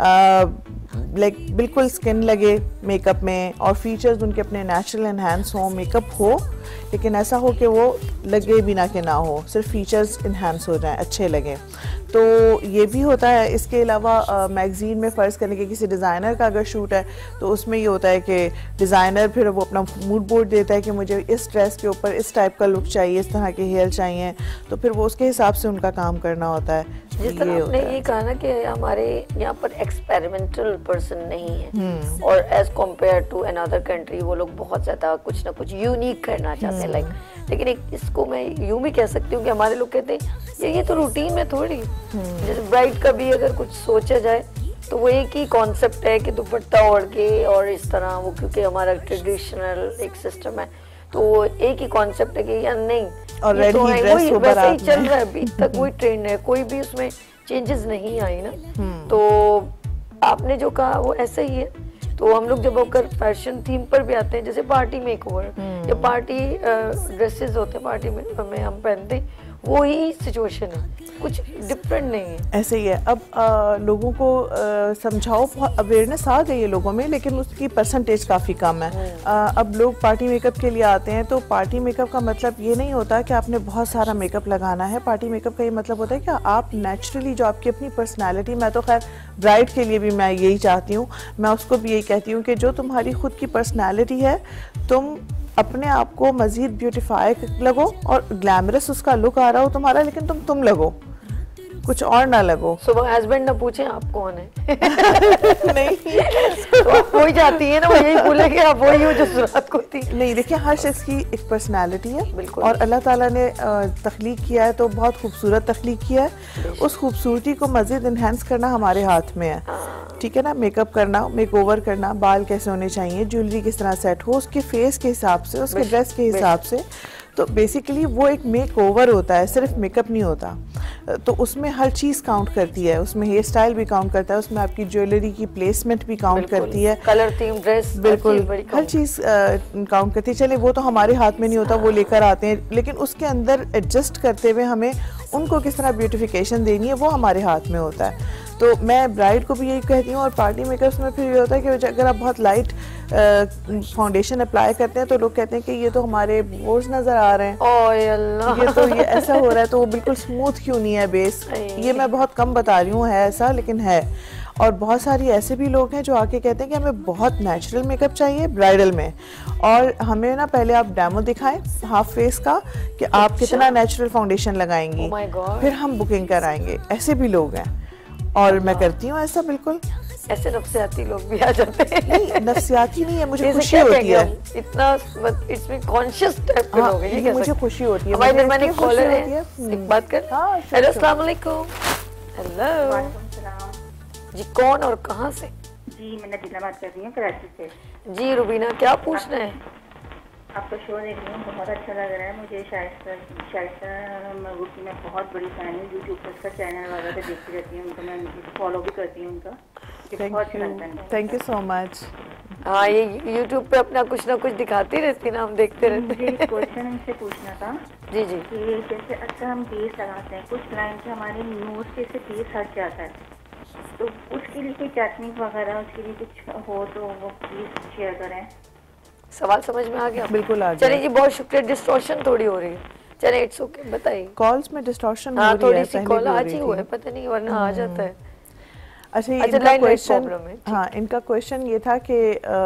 लाइक like, बिल्कुल स्किन लगे मेकअप में, और फीचर्स उनके अपने नेचुरल इन्हांस हो, मेकअप हो लेकिन ऐसा हो कि वो लगे भी ना कि ना हो, सिर्फ फीचर्स इन्हांस हो जाएं, अच्छे लगें। तो ये भी होता है। इसके अलावा मैगज़ीन में फ़र्ज़ करने के किसी डिज़ाइनर का अगर शूट है तो उसमें ये होता है कि डिज़ाइनर फिर वो अपना मूड बोर्ड देता है कि मुझे इस ड्रेस के ऊपर इस टाइप का लुक चाहिए, इस तरह के हेयर चाहिए, तो फिर वो उसके हिसाब से उनका काम करना होता है। जिस तरह आपने ये कहा ना कि हमारे यहाँ पर एक्सपेरिमेंटल पर्सन नहीं है, और as compare to another country वो लोग बहुत ज़्यादा कुछ ना कुछ यूनिक करना चाहते हैं, लाइक लेकिन एक इसको मैं यूँ भी कह सकती हूँ कि हमारे लोग कहते हैं ये ये तो रूटीन में थोड़ी, जैसे ब्राइड का भी अगर कुछ सोचा जाए तो वो एक ही कॉन्सेप्ट है कि दुपट्टा ओढ़ के और इस तरह, वो क्योंकि हमारा ट्रेडिशनल एक सिस्टम है, तो वो एक ही कॉन्सेप्ट है कि यार नहीं और ये तो है, वही वैसे ही चल रहा है अभी तक, वही ट्रेंड है, कोई भी उसमें चेंजेस नहीं आई ना। तो आपने जो कहा वो ऐसा ही है। तो हम लोग जब अगर फैशन थीम पर भी आते हैं, जैसे पार्टी मेकओवर या पार्टी ड्रेसेस होते हैं, पार्टी में हमें हम पहनते हैं, वही सिचुएशन है, कुछ डिफरेंट नहीं है। ऐसे ही है। अब आ, लोगों को आ, समझाओ, अवेयरनेस आ गई है लोगों में, लेकिन उसकी परसेंटेज काफ़ी कम है। आ, अब लोग पार्टी मेकअप के लिए आते हैं, तो पार्टी मेकअप का मतलब ये नहीं होता कि आपने बहुत सारा मेकअप लगाना है। पार्टी मेकअप का ये मतलब होता है कि आप नेचुरली जो आपकी अपनी पर्सनैलिटी, मैं तो खैर ब्राइड के लिए भी मैं यही चाहती हूँ, मैं उसको भी यही कहती हूँ कि जो तुम्हारी खुद की पर्सनैलिटी है, तुम अपने आप को मज़ीद ब्यूटीफाई लगो और ग्लैमरस उसका लुक आ रहा हो तुम्हारा, लेकिन तुम तुम लगो, कुछ और ना लगो। सुबह हस्बैंड ना पूछे आप कौन है नहीं तो आप वही जाती है ना, वो यही बोलेंगे आप वही हो जो सुरात को थी। नहीं, देखिए हर शख्स की एक पर्सनालिटी है, बिल्कुल। और अल्लाह ताला ने तख्लीक किया है तो बहुत खूबसूरत तख्लीक किया है। उस खूबसूरती को मज़ीद इन्हेंस करना हमारे हाथ में है, ठीक है ना। मेकअप करना, मेक ओवर करना, बाल कैसे होने चाहिए, ज्वेलरी किस तरह सेट हो, उसके फेस के हिसाब से, उसके ड्रेस के हिसाब से, तो बेसिकली वो एक मेक ओवर होता है, सिर्फ मेकअप नहीं होता। तो उसमें हर चीज़ काउंट करती है, उसमें हेयर स्टाइल भी काउंट करता है, उसमें आपकी ज्वेलरी की प्लेसमेंट भी काउंट करती है, कलर थीम ड्रेस, बिल्कुल हर चीज़ काउंट करती है। चले वो तो हमारे हाथ में नहीं होता, वो लेकर आते हैं, लेकिन उसके अंदर एडजस्ट करते हुए हमें उनको किस तरह ब्यूटिफिकेशन देनी है वो हमारे हाथ में होता है। तो मैं ब्राइड को भी यही कहती हूँ। और पार्टी मेकअप्स में फिर ये होता है कि अगर आप बहुत लाइट फाउंडेशन अप्लाई करते हैं तो लोग कहते हैं कि ये तो हमारे बोर्स नज़र आ रहे हैं, ओए अल्लाह, ये तो ये ऐसा हो रहा है, तो वो बिल्कुल स्मूथ क्यों नहीं है बेस। ये मैं बहुत कम बता रही हूँ, है ऐसा, लेकिन है। और बहुत सारी ऐसे भी लोग हैं जो आके कहते हैं कि हमें बहुत नेचुरल मेकअप चाहिए ब्राइडल में, और हमें ना पहले आप डेमो दिखाएं हाफ फेस का कि आप कितना नेचुरल फाउंडेशन लगाएंगी, oh my God, फिर हम बुकिंग कराएंगे। ऐसे भी लोग हैं, और मैं करती हूँ ऐसा। बिल्कुल ऐसे नफ्सियाती लोग भी आ जाते हैं। नहीं, नफ्सियाती नहीं है, मुझे खुशी होती है, इतना इसमें कॉन्शियस टाइप के लोग हैं, ये मुझे खुशी होती है। हमारे दरमियान एक कॉलर है, एक बात कर। हाँ, हेलो, अस्सलाम वालेकुम। हेलो जी, कौन और कहाँ से? जी, मैं नदीला बात कर रही हूँ कराची से। जी रुबीना, क्या पूछना है? आपका शो देख रही हूँ, बहुत अच्छा लग रहा है मुझे। शाइस्ता शाइस्ता महबूब की मैं बहुत बड़ी फैन हूँ, यूट्यूब पर उसका चैनल वगैरह पे देखती रहती हूँ, उनको मैं फॉलो भी करती हूँ उनका। Thank you, thank you so much. हाँ, ये यूट्यूब पे अपना कुछ ना कुछ दिखाती रहती ना, हम देखते रहते हैं। मुझे क्वेश्चन इनसे पूछना था। जी जी। कि जैसे अक्सर हम बेस लगाते हैं, कुछ क्लाइंट हमारे नोज पे से बेस हट जाता है, तो उसके लिए कोई टेक्निक वगैरह, उसके लिए कुछ हो तो वो प्लीज शेयर करें। सवाल समझ में आ गया? बिल्कुल आ गया। चलिए जी, बहुत शुक्रिया। डिस्टॉर्शन थोड़ी हो रही है, चलिए इट्स ओके, बताइए। कॉल्स में डिस्टॉर्शन हो हाँ, रही है, थोड़ी सी कॉल आज ही हुआ है, पता नहीं, वरना आ जाता है। अच्छा, ये अच्छा, इनका क्वेश्चन, हाँ, इनका क्वेश्चन ये था कि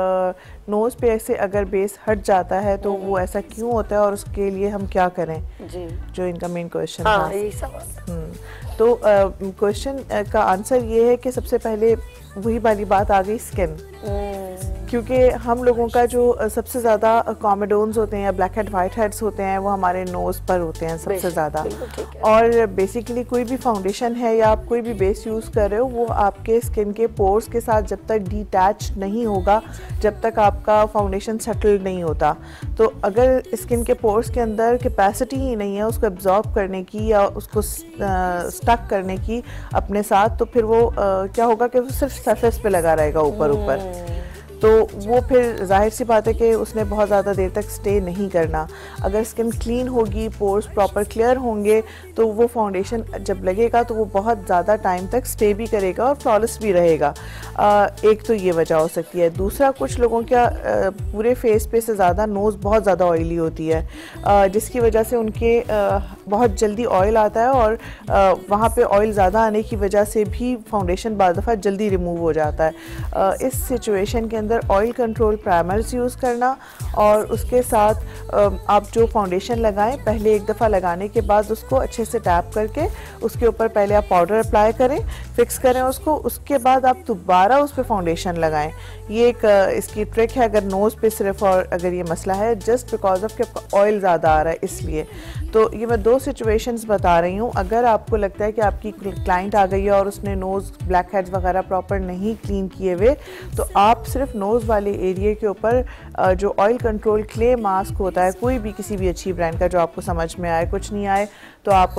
नोज पे ऐसे अगर बेस हट जाता है तो वो ऐसा क्यों होता है और उसके लिए हम क्या करें, जी, जो इनका मेन क्वेश्चन हाँ, था। यही सवाल। तो क्वेश्चन का आंसर ये है कि सबसे पहले वही वाली बात आ गई, स्किन। क्योंकि हम लोगों का जो सबसे ज़्यादा कॉमेडोन्स होते हैं या ब्लैक हेड वाइट हेड्स होते हैं वो हमारे नोज़ पर होते हैं सबसे ज़्यादा। और बेसिकली कोई भी फाउंडेशन है या आप कोई भी बेस यूज़ कर रहे हो, वो आपके स्किन के पोर्स के साथ जब तक डिटैच नहीं होगा, जब तक आपका फाउंडेशन सेटल नहीं होता। तो अगर स्किन के पोर्स के अंदर कैपेसिटी ही नहीं है उसको एब्जॉर्ब करने की या उसको स्टक करने की अपने साथ, तो फिर वो आ, क्या होगा कि वो सिर्फ सरफेस पे लगा रहेगा ऊपर ऊपर, तो वो फिर जाहिर सी बात है कि उसने बहुत ज़्यादा देर तक स्टे नहीं करना। अगर स्किन क्लीन होगी, पोर्स प्रॉपर क्लियर होंगे, तो वो फाउंडेशन जब लगेगा तो वो बहुत ज़्यादा टाइम तक स्टे भी करेगा और फ्लॉलेस भी रहेगा। आ, एक तो ये वजह हो सकती है। दूसरा, कुछ लोगों का आ, पूरे फेस पे से ज़्यादा नोज़ बहुत ज़्यादा ऑयली होती है, आ, जिसकी वजह से उनके आ, बहुत जल्दी ऑयल आता है, और आ, वहाँ पे ऑयल ज़्यादा आने की वजह से भी फाउंडेशन बाद दफ़ा जल्दी रिमूव हो जाता है। आ, इस सिचुएशन के अंदर ऑयल कंट्रोल प्राइमर्स यूज़ करना, और उसके साथ आप जो फाउंडेशन लगाएं, पहले एक दफ़ा लगाने के बाद उसको अच्छे से टैप करके उसके ऊपर पहले आप पाउडर अप्लाई करें, फिक्स करें उसको, उसके बाद आप दोबारा उस पर फाउंडेशन लगाएं। ये एक इसकी ट्रिक है अगर नोज़ पे सिर्फ, और अगर ये मसला है जस्ट बिकॉज ऑफ कि आपका ऑयल ज़्यादा आ रहा है इसलिए। तो ये मैं दो सिचुएशंस बता रही हूँ। अगर आपको लगता है कि आपकी क्लाइंट आ गई है और उसने नोज़ ब्लैक हेड्स वगैरह प्रॉपर नहीं क्लीन किए हुए, तो आप सिर्फ नोज़ वाले एरिया के ऊपर जो ऑयल कंट्रोल क्ले मास्क होता है, कोई भी किसी भी अच्छी ब्रांड का जो आपको समझ में आए, कुछ नहीं आए तो आप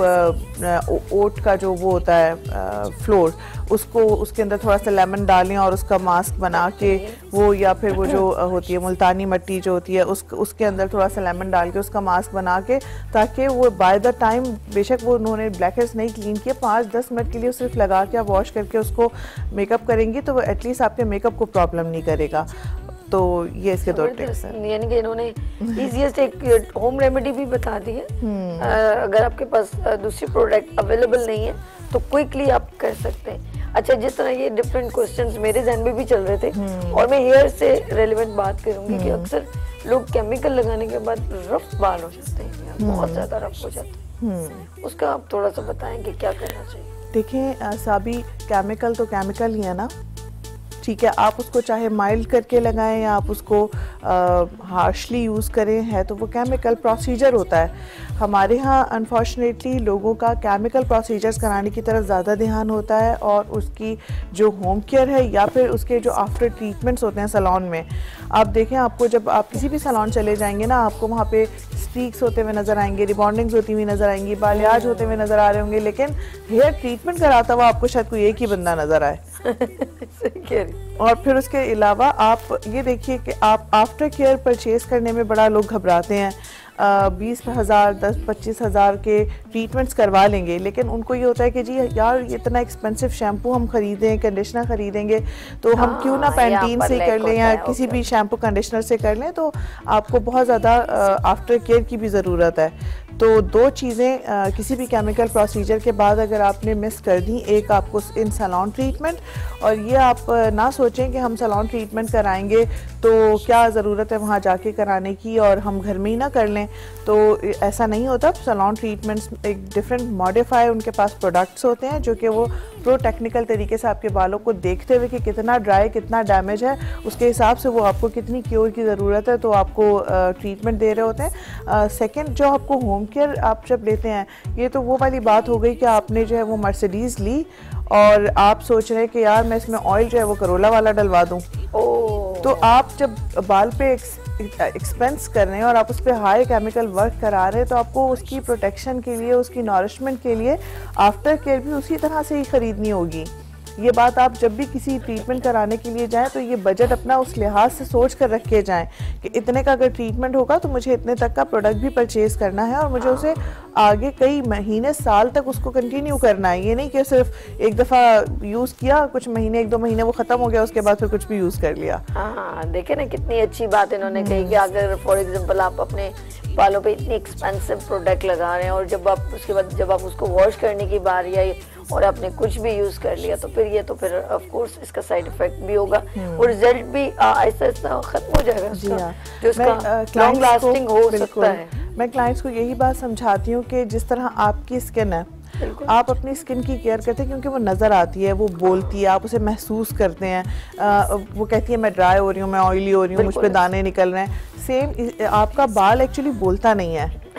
ओट का जो वो होता है फ्लोर, उसको उसके अंदर थोड़ा सा लेमन डालें और उसका मास्क बना के वो या फिर वो जो होती है मुल्तानी मिट्टी जो होती है उस उसके अंदर थोड़ा सा लेमन डाल के उसका मास्क बना के, ताकि वो बाय द टाइम बेशक वो उन्होंने ब्लैक हेड्स नहीं क्लीन किए, पाँच दस मिनट के लिए सिर्फ लगा के आप वॉश करके उसको मेकअप करेंगी तो वो एटलीस्ट आपके मेकअप को प्रॉब्लम नहीं करेगा। तो ये इसके दो टिप्स हैं। यानी कि इन्होंने इजीएस्ट एक होम रेमेडी भी बता दी है। अगर आपके पास दूसरी प्रोडक्ट अवेलेबल नहीं है तो क्विकली आप कर सकते हैं। अच्छा, जिस तरह ये डिफरेंट क्वेश्चंस मेरे ध्यान में भी चल रहे थे और मैं हेयर से रेलेवेंट बात करूंगी कि अक्सर लोग केमिकल लगाने के बाद रफ बाल हो जाते हैं, बहुत ज्यादा रफ हो जाते हैं, उसका आप थोड़ा सा बताएं कि क्या करना चाहिए। देखिए साबी, केमिकल तो केमिकल ही है ना, ठीक है, आप उसको चाहे माइल्ड करके लगाएं या आप उसको हार्शली यूज़ करें, है तो वो केमिकल प्रोसीजर होता है। हमारे यहाँ अनफॉर्चुनेटली लोगों का केमिकल प्रोसीजर्स कराने की तरफ ज़्यादा ध्यान होता है और उसकी जो होम केयर है या फिर उसके जो आफ्टर ट्रीटमेंट्स होते हैं सैलून में, आप देखें आपको जब आप किसी भी सैलून चले जाएंगे ना, आपको वहाँ पे स्ट्रीक्स होते हुए नज़र आएंगे, रिबॉन्डिंग्स होती हुई नज़र आएंगी, बालियाज होते हुए नज़र आ रहे होंगे, लेकिन हेयर ट्रीटमेंट कराता हुआ आपको शायद कोई एक ही बंदा नज़र आए। और फिर उसके अलावा आप ये देखिए कि आप आफ्टर केयर परचेज करने में बड़ा लोग घबराते हैं, बीस हज़ार दस पच्चीस हज़ार के ट्रीटमेंट्स करवा लेंगे, लेकिन उनको ये होता है कि जी यार इतना एक्सपेंसिव शैम्पू हम खरीदें, कंडीशनर खरीदेंगे तो हम क्यों ना पैंटीन से कर लें या किसी भी शैम्पू कंडीशनर से कर लें। तो आपको बहुत ज़्यादा आफ्टर केयर की भी ज़रूरत है। तो दो चीज़ें किसी भी केमिकल प्रोसीजर के बाद अगर आपने मिस कर दी, एक आपको इन सैलून ट्रीटमेंट, और ये आप ना सोचें कि हम सैलून ट्रीटमेंट कराएंगे तो क्या ज़रूरत है वहाँ जाके कराने की और हम घर में ही ना कर लें, तो ऐसा नहीं होता। सैलून ट्रीटमेंट्स एक डिफरेंट मॉडिफाई उनके पास प्रोडक्ट्स होते हैं जो कि वो प्रो टेक्निकल तरीके से आपके बालों को देखते हुए कि कितना ड्राई कितना डैमेज है उसके हिसाब से वो आपको कितनी क्योर की ज़रूरत है तो आपको ट्रीटमेंट दे रहे होते हैं। सेकंड, जो आपको होम केयर आप जब लेते हैं, ये तो वो वाली बात हो गई कि आपने जो है वो मर्सिडीज़ ली और आप सोच रहे हैं कि यार मैं इसमें ऑयल जो है वो करोला वाला डलवा दूं। तो आप जब बाल पे एक्सपेंस कर रहे हैं और आप उस पर हाई केमिकल वर्क करा रहे हैं तो आपको उसकी प्रोटेक्शन के लिए, उसकी नॉरिशमेंट के लिए आफ्टर केयर भी उसी तरह से ही खरीदनी होगी। ये बात आप जब भी किसी ट्रीटमेंट कराने के लिए जाएं तो ये बजट अपना उस लिहाज से सोच कर रख के जाएं कि इतने का अगर ट्रीटमेंट होगा तो मुझे इतने तक का प्रोडक्ट भी परचेज करना है और मुझे उसे आगे कई महीने साल तक उसको कंटिन्यू करना है। ये नहीं कि सिर्फ एक दफ़ा यूज़ किया, कुछ महीने एक दो महीने वो ख़त्म हो गया, उसके बाद फिर कुछ भी यूज़ कर लिया। हाँ, देखे ना कितनी अच्छी बात इन्होंने कही कि अगर फॉर एग्जाम्पल आप अपने बालों पे इतनी एक्सपेंसिव प्रोडक्ट लगा रहे हैं और जब आप उसके बाद जब आप उसको वॉश करने की बारी आई और आपने कुछ भी यूज कर लिया तो फिर ये तो फिर ऑफ कोर्स इसका साइड इफेक्ट भी होगा और रिजल्ट भी आहिस्ता आहिस्ता खत्म हो जाएगा उसका, जो उसका लॉन्ग लास्टिंग हो सकता है। मैं क्लाइंट्स को यही बात समझाती हूँ कि जिस तरह आपकी स्किन है, आप अपनी स्किन की केयर करते हैं क्योंकि वो नज़र आती है, वो बोलती है, आप उसे महसूस करते हैं। आ, वो कहती है मैं ड्राई हो रही हूँ, मैं ऑयली हो रही हूँ, मुझ पे दाने निकल रहे हैं। सेम आपका बाल एक्चुअली बोलता नहीं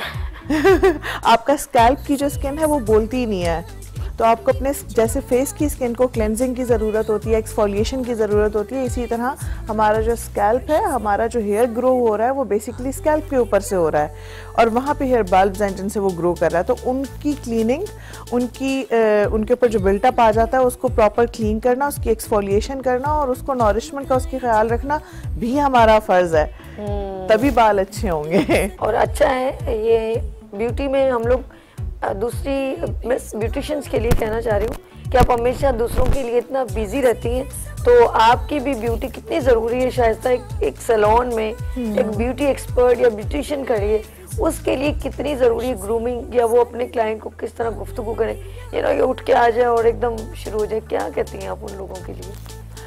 है आपका स्कैल्प की जो स्किन है वो बोलती ही नहीं है। तो आपको अपने जैसे फेस की स्किन को क्लेंजिंग की ज़रूरत होती है, एक्सफोलिएशन की ज़रूरत होती है, इसी तरह हमारा जो स्कैल्प है, हमारा जो हेयर ग्रो हो रहा है वो बेसिकली स्कैल्प के ऊपर से हो रहा है और वहाँ पे हेयर बल्ब्स हैं जिनसे वो ग्रो कर रहा है। तो उनकी क्लीनिंग, उनकी आ, उनके ऊपर जो बिल्टअप आ जाता है उसको प्रॉपर क्लीन करना, उसकी एक्सफोलिएशन करना और उसको नॉरिशमेंट का उसकी ख्याल रखना भी हमारा फ़र्ज़ है, तभी बाल अच्छे होंगे। और अच्छा है ये ब्यूटी में हम लोग दूसरी मैं ब्यूटिशियंस के लिए कहना चाह रही हूँ कि आप हमेशा दूसरों के लिए इतना बिजी रहती हैं तो आपकी भी ब्यूटी कितनी ज़रूरी है। शायद एक, एक सैलून में एक ब्यूटी एक्सपर्ट या ब्यूटिशियन करिए, उसके लिए कितनी ज़रूरी ग्रूमिंग या वो अपने क्लाइंट को किस तरह गुफ्तगू करें, ये ना कि उठ के आ जाए और एकदम शुरू हो जाए। क्या कहती हैं आप उन लोगों के लिए?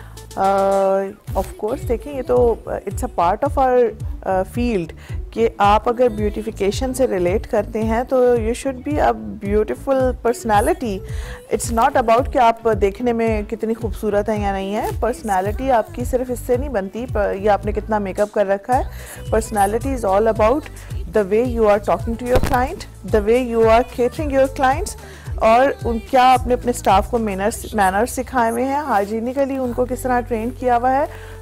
ऑफ uh, कोर्स देखिए ये तो it's a part of our field कि आप अगर ब्यूटिफिकेशन से रिलेट करते हैं तो you should be a beautiful personality. It's not about कि आप देखने में कितनी खूबसूरत हैं या नहीं है। पर्सनालिटी आपकी सिर्फ इससे नहीं बनती ये आपने कितना मेकअप कर रखा है। Personality is all about the way you are talking to your client, the way you are catering your clients और उन क्या आपने अपने स्टाफ को मैनर्स मैनर्स सिखाए हुए हैं, हाइजीनिकली उनको किस तरह ट्रेन किया हुआ है।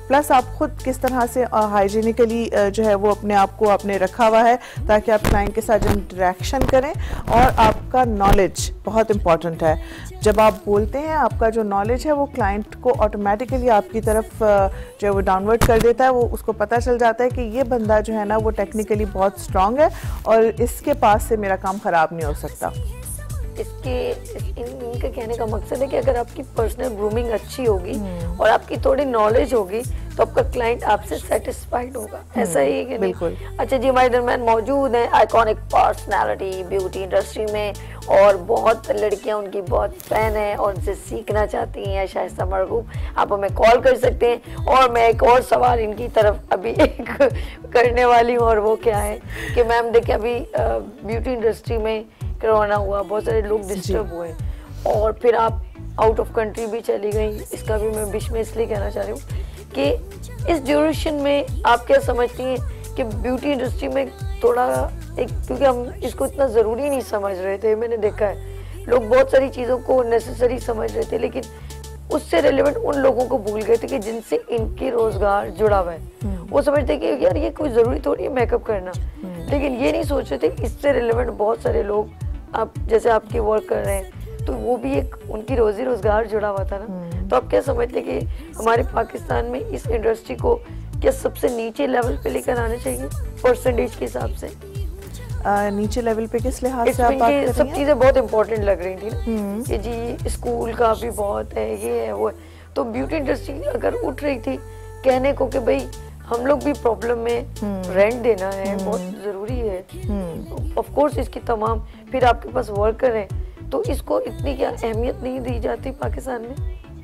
प्लस आप खुद किस तरह से हाइजीनिकली जो है वो अपने आप को आपने रखा हुआ है ताकि आप क्लाइंट के साथ इंटरेक्शन करें। और आपका नॉलेज बहुत इंपॉर्टेंट है। जब आप बोलते हैं आपका जो नॉलेज है वो क्लाइंट को ऑटोमेटिकली आपकी तरफ जो है वो डाउनवर्ड कर देता है। वो उसको पता चल जाता है कि ये बंदा जो है ना वो टेक्निकली बहुत स्ट्रांग है और इसके पास से मेरा काम ख़राब नहीं हो सकता। इसके इन, इनका कहने का मकसद है कि अगर आपकी पर्सनल ग्रूमिंग अच्छी होगी और आपकी थोड़ी नॉलेज होगी तो आपका क्लाइंट आपसे सेटिस्फाइड होगा। ऐसा ही है कि बिल्कुल। अच्छा जी, हमारे दरम्यान मौजूद हैं आइकॉनिक पर्सनालिटी ब्यूटी इंडस्ट्री में, और बहुत लड़कियां उनकी बहुत फैन है और उनसे सीखना चाहती हैं। शाइस्ता मरगूब, आप हमें कॉल कर सकते हैं। और मैं एक और सवाल इनकी तरफ अभी एक करने वाली हूँ, और वो क्या है कि मैम देखिए अभी ब्यूटी इंडस्ट्री में कोरोना हुआ, बहुत सारे लोग डिस्टर्ब हुए, और फिर आप आउट ऑफ कंट्री भी चली गई। इसका भी मैं बीच में इसलिए कहना चाह रही हूँ कि इस ड्यूरेशन में आप क्या समझती हैं कि ब्यूटी इंडस्ट्री में थोड़ा एक, क्योंकि हम इसको इतना ज़रूरी नहीं समझ रहे थे, मैंने देखा है लोग बहुत सारी चीज़ों को नेसेसरी समझ रहे थे लेकिन उससे रिलेवेंट उन लोगों को भूल गए थे कि जिनसे इनकी रोजगार जुड़ा हुआ है। वो समझते कि यार ये कोई ज़रूरी थोड़ी है मेकअप करना, लेकिन ये नहीं सोच रहे थे इससे रिलेवेंट बहुत सारे लोग आप जैसे आपकी वर्क कर रहे हैं तो वो भी एक उनकी रोजी रोजगार जुड़ा हुआ था ना। तो आप क्या समझते कि हमारे पाकिस्तान में इस इंडस्ट्री को क्या सबसे नीचे लेवल पे लेकर आना चाहिए परसेंटेज के हिसाब से? आ, नीचे लेवल पे किस लिहाज से आप बात कर रही हैं? सब चीजें बहुत इंपॉर्टेंट लग रही थी ना कि जी स्कूल का भी बहुत है, ये है वो है, तो ब्यूटी इंडस्ट्री अगर उठ रही थी कहने को कि भाई हम लोग भी प्रॉब्लम में, रेंट देना है बहुत जरूरी है, ऑफ कोर्स इसकी तमाम, फिर आपके पास वर्कर हैं तो इसको इतनी क्या अहमियत नहीं दी जाती पाकिस्तान में?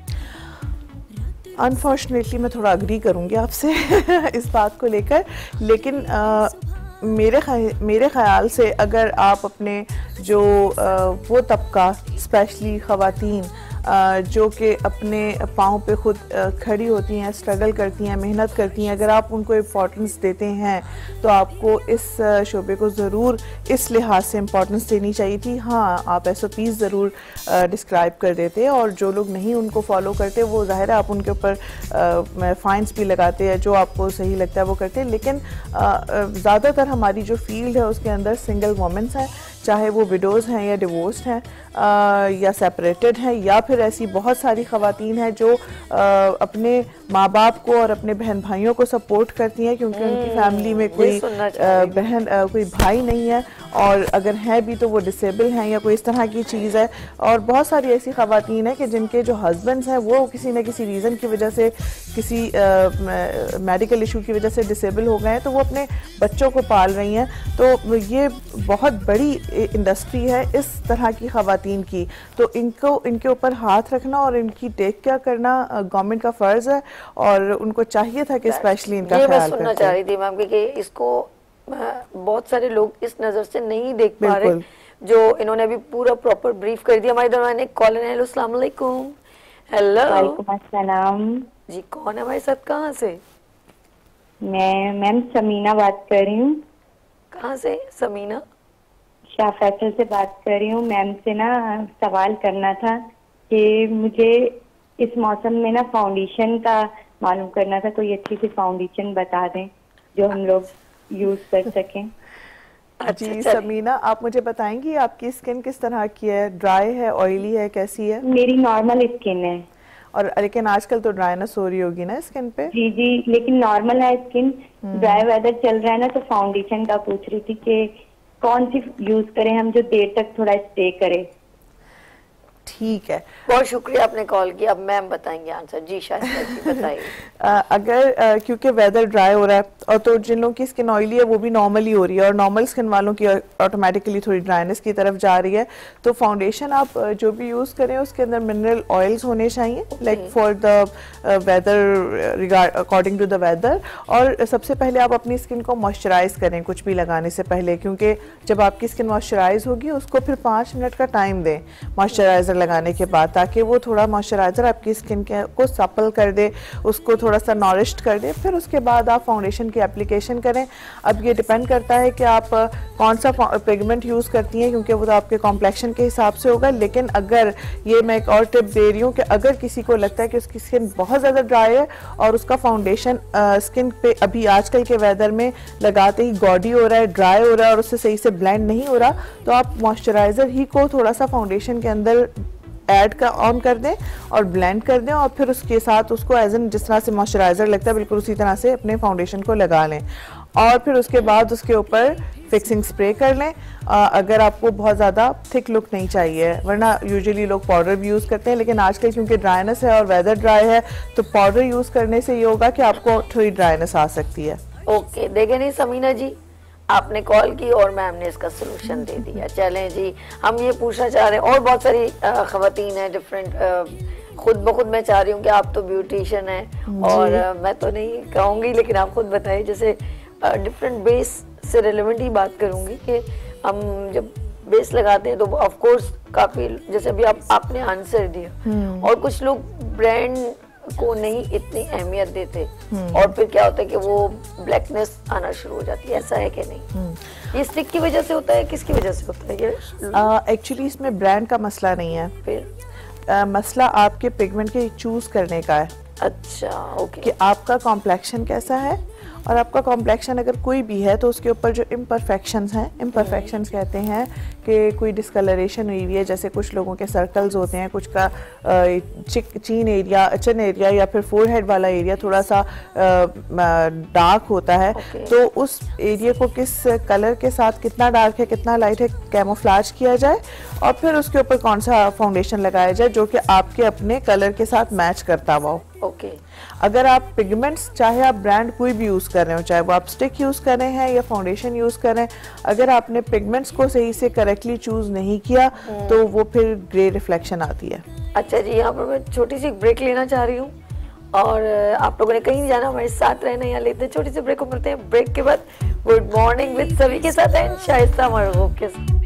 अनफॉर्चुनेटली मैं थोड़ा अग्री करूंगी आपसे इस बात को लेकर, लेकिन आ, मेरे मेरे ख्याल से अगर आप अपने जो आ, वो तबका स्पेशली ख़वातीन जो कि अपने पाँव पे खुद खड़ी होती हैं, स्ट्रगल करती हैं, मेहनत करती हैं, अगर आप उनको इम्पोर्टेंस देते हैं तो आपको इस शोबे को ज़रूर इस लिहाज से इम्पोर्टेंस देनी चाहिए थी। हाँ, आप एस ओ पीज़ ज़रूर डिस्क्राइब कर देते और जो लोग नहीं उनको फॉलो करते वो ज़ाहिर है आप उनके ऊपर फ़ाइन्स भी लगाते हैं, जो आपको सही लगता है वो करते हैं। लेकिन ज़्यादातर हमारी जो फील्ड है उसके अंदर सिंगल वोमेंस हैं, चाहे वो विडोज़ हैं या डिवोर्स्ड हैं या सेपरेटेड हैं, या फिर ऐसी बहुत सारी ख़वातीन हैं जो आ, अपने माँ बाप को और अपने बहन भाइयों को सपोर्ट करती हैं क्योंकि उनकी फैमिली में कोई आ, बहन आ, कोई भाई नहीं है, और अगर है भी तो वो डिसेबल हैं या कोई इस तरह की चीज़ है। और बहुत सारी ऐसी ख़वातीन हैं कि जिनके जो हस्बैंड्स हैं वो किसी न किसी रीज़न की वजह से, किसी मेडिकल इशू की वजह से डिसेबल हो गए हैं, तो वो अपने बच्चों को पाल रही हैं। तो ये बहुत बड़ी इंडस्ट्री है इस तरह की ख़वातीन की, तो इनको इनके ऊपर हाथ रखना और इनकी टेक केयर करना गवर्नमेंट का फ़र्ज़ है और उनको चाहिए था कि स्पेशली इनका ख्याल करते। मैं सुनना चाह रही थी मैम कि इसको बहुत सारे लोग इस नज़र से नहीं देख पा रहे, जो इन्होंने अभी पूरा प्रॉपर ब्रीफ कर दिया। हमारे दरमियान एक कॉलर है। हेलो, अस्सलाम वालेकुम। हेलो, वालेकुम अस्सलाम जी, कौन है हमारे साथ, कहाँ से? मैं मैम समीना बात कर रही हूँ। कहाँ से समीना? शाह फैसल से बात कर रही हूँ। मैम से ना सवाल करना था कि मुझे इस मौसम में ना फाउंडेशन का मालूम करना था, कोई अच्छी सी फाउंडेशन बता दें जो हम लोग यूज कर सकें। अच्छा, जी समीना, आप मुझे बताएंगी आपकी स्किन किस तरह की है? ड्राई है, ऑयली है, कैसी है? मेरी नॉर्मल स्किन है। और लेकिन आजकल तो ड्राइनेस हो रही होगी ना स्किन पे? जी जी, लेकिन नॉर्मल है स्किन। ड्राई वेदर चल रहा है ना, तो फाउंडेशन का पूछ रही थी कि कौन सी यूज करें हम जो देर तक थोड़ा स्टे करे। ठीक है, बहुत शुक्रिया आपने कॉल किया। अब मैम बताएंगे आंसर। जी शायद बताइए। अगर आ, क्योंकि वेदर ड्राई हो रहा है और तो जिन लोगों की स्किन ऑयली है वो भी नॉर्मली हो रही है और नॉर्मल स्किन वालों की ऑटोमेटिकली थोड़ी ड्राइनेस की तरफ जा रही है, तो फाउंडेशन आप जो भी यूज़ करें उसके अंदर मिनरल ऑयल्स होने चाहिए, like for the weather, according to the weather. और सबसे पहले आप अपनी स्किन को मॉइस्चराइज करें कुछ भी लगाने से पहले, क्योंकि जब आपकी स्किन मॉइस्चराइज होगी उसको फिर पाँच मिनट का टाइम दें मॉइस्चराइजर लगाने के बाद, ताकि वो थोड़ा मॉइस्चराइजर आपकी स्किन के को सपल कर दे, उसको थोड़ा सा नॉरिश्ड कर दे। फिर उसके बाद आप फाउंडेशन की एप्लीकेशन करें। अब ये डिपेंड करता है कि आप कौन सा पिगमेंट यूज़ करती हैं, क्योंकि वो तो आपके कॉम्प्लेक्शन के हिसाब से होगा। लेकिन अगर ये मैं एक और टिप दे रही हूँ कि अगर किसी को लगता है कि उसकी स्किन बहुत ज़्यादा ड्राई है और उसका फाउंडेशन स्किन पे अभी आजकल के वेदर में लगाते ही गॉडी हो रहा है, ड्राई हो रहा है और उससे सही से ब्लेंड नहीं हो रहा, तो आप मॉइस्चराइज़र ही को थोड़ा सा फाउंडेशन के अंदर ऐड का ऑन कर दें और ब्लेंड कर दें और फिर उसके साथ उसको एज एन जिस तरह से मॉइस्चराइज़र लगता है बिल्कुल उसी तरह से अपने फाउंडेशन को लगा लें और फिर उसके बाद उसके ऊपर फिक्सिंग स्प्रे कर लें। आ, अगर आपको बहुत ज़्यादा थिक लुक नहीं चाहिए, वरना यूजुअली लोग पाउडर भी यूज़ करते हैं, लेकिन आजकल क्योंकि ड्राइनेस है और वेदर ड्राई है तो पाउडर यूज़ करने से ये होगा कि आपको थोड़ी ड्राइनेस आ सकती है। ओके, देखें नहीं समीना जी, आपने कॉल की और मैम ने इसका सोल्यूशन दे दिया। चलें जी, हम ये पूछना चाह रहे हैं और बहुत सारी ख़वातीन हैं डिफरेंट, खुद ब खुद मैं चाह रही हूँ कि आप तो ब्यूटिशियन हैं और आ, मैं तो नहीं कहूँगी, लेकिन आप खुद बताइए, जैसे डिफरेंट बेस से रिलेवेंट ही बात करूँगी कि हम जब बेस लगाते हैं तो ऑफ कोर्स काफ़ी, जैसे अभी आप आपने आंसर दिया, और कुछ लोग ब्रांड को नहीं इतनी अहमियत देते और फिर क्या होता है कि वो ब्लैकनेस आना शुरू हो जाती है, ऐसा है कि नहीं? ये स्टिक की वजह से होता है, किसकी वजह से होता है ये? एक्चुअली uh, इसमें ब्रांड का मसला नहीं है, फिर uh, मसला आपके पिगमेंट के चूज करने का है। अच्छा, ओके, कि आपका कॉम्प्लेक्शन कैसा है, और आपका कॉम्प्लेक्शन अगर कोई भी है तो उसके ऊपर जो इम्परफेक्शंस हैं, इम्परफेक्शंस कहते हैं कि कोई डिस्कलरेशन हुई हुई है, जैसे कुछ लोगों के सर्कल्स होते हैं, कुछ का चिक चीन एरिया, चन एरिया या फिर फोरहेड वाला एरिया थोड़ा सा डार्क होता है, okay. तो उस एरिया को किस कलर के साथ कितना डार्क है कितना लाइट है कैमोफ्लेज किया जाए और फिर उसके ऊपर कौन सा फाउंडेशन लगाया जाए जो कि आपके अपने कलर के साथ मैच करता हुआ हो। Okay okay. अगर आप पिगमेंट्स चाहे आप ब्रांड कोई भी यूज़ कर रहे हो, चाहे वो आप स्टिक यूज़ कर रहे हैं या फाउंडेशन यूज़ कर रहे हैं, अगर आपने पिगमेंट्स को सही से करेक्टली चूज़ नहीं किया तो वो फिर ग्रे रिफ्लेक्शन आती है। अच्छा जी, यहाँ पर मैं छोटी सी ब्रेक लेना चाह रही हूँ और आप लोगों ने कहीं नहीं जाना, हमारे साथ रहना, यहाँ लेते हैं छोटी सी ब्रेक को, मिलते हैं ब्रेक के बाद गुड मॉर्निंग विद सभी के साथ एंड शाइस्ता मरगूब के साथ।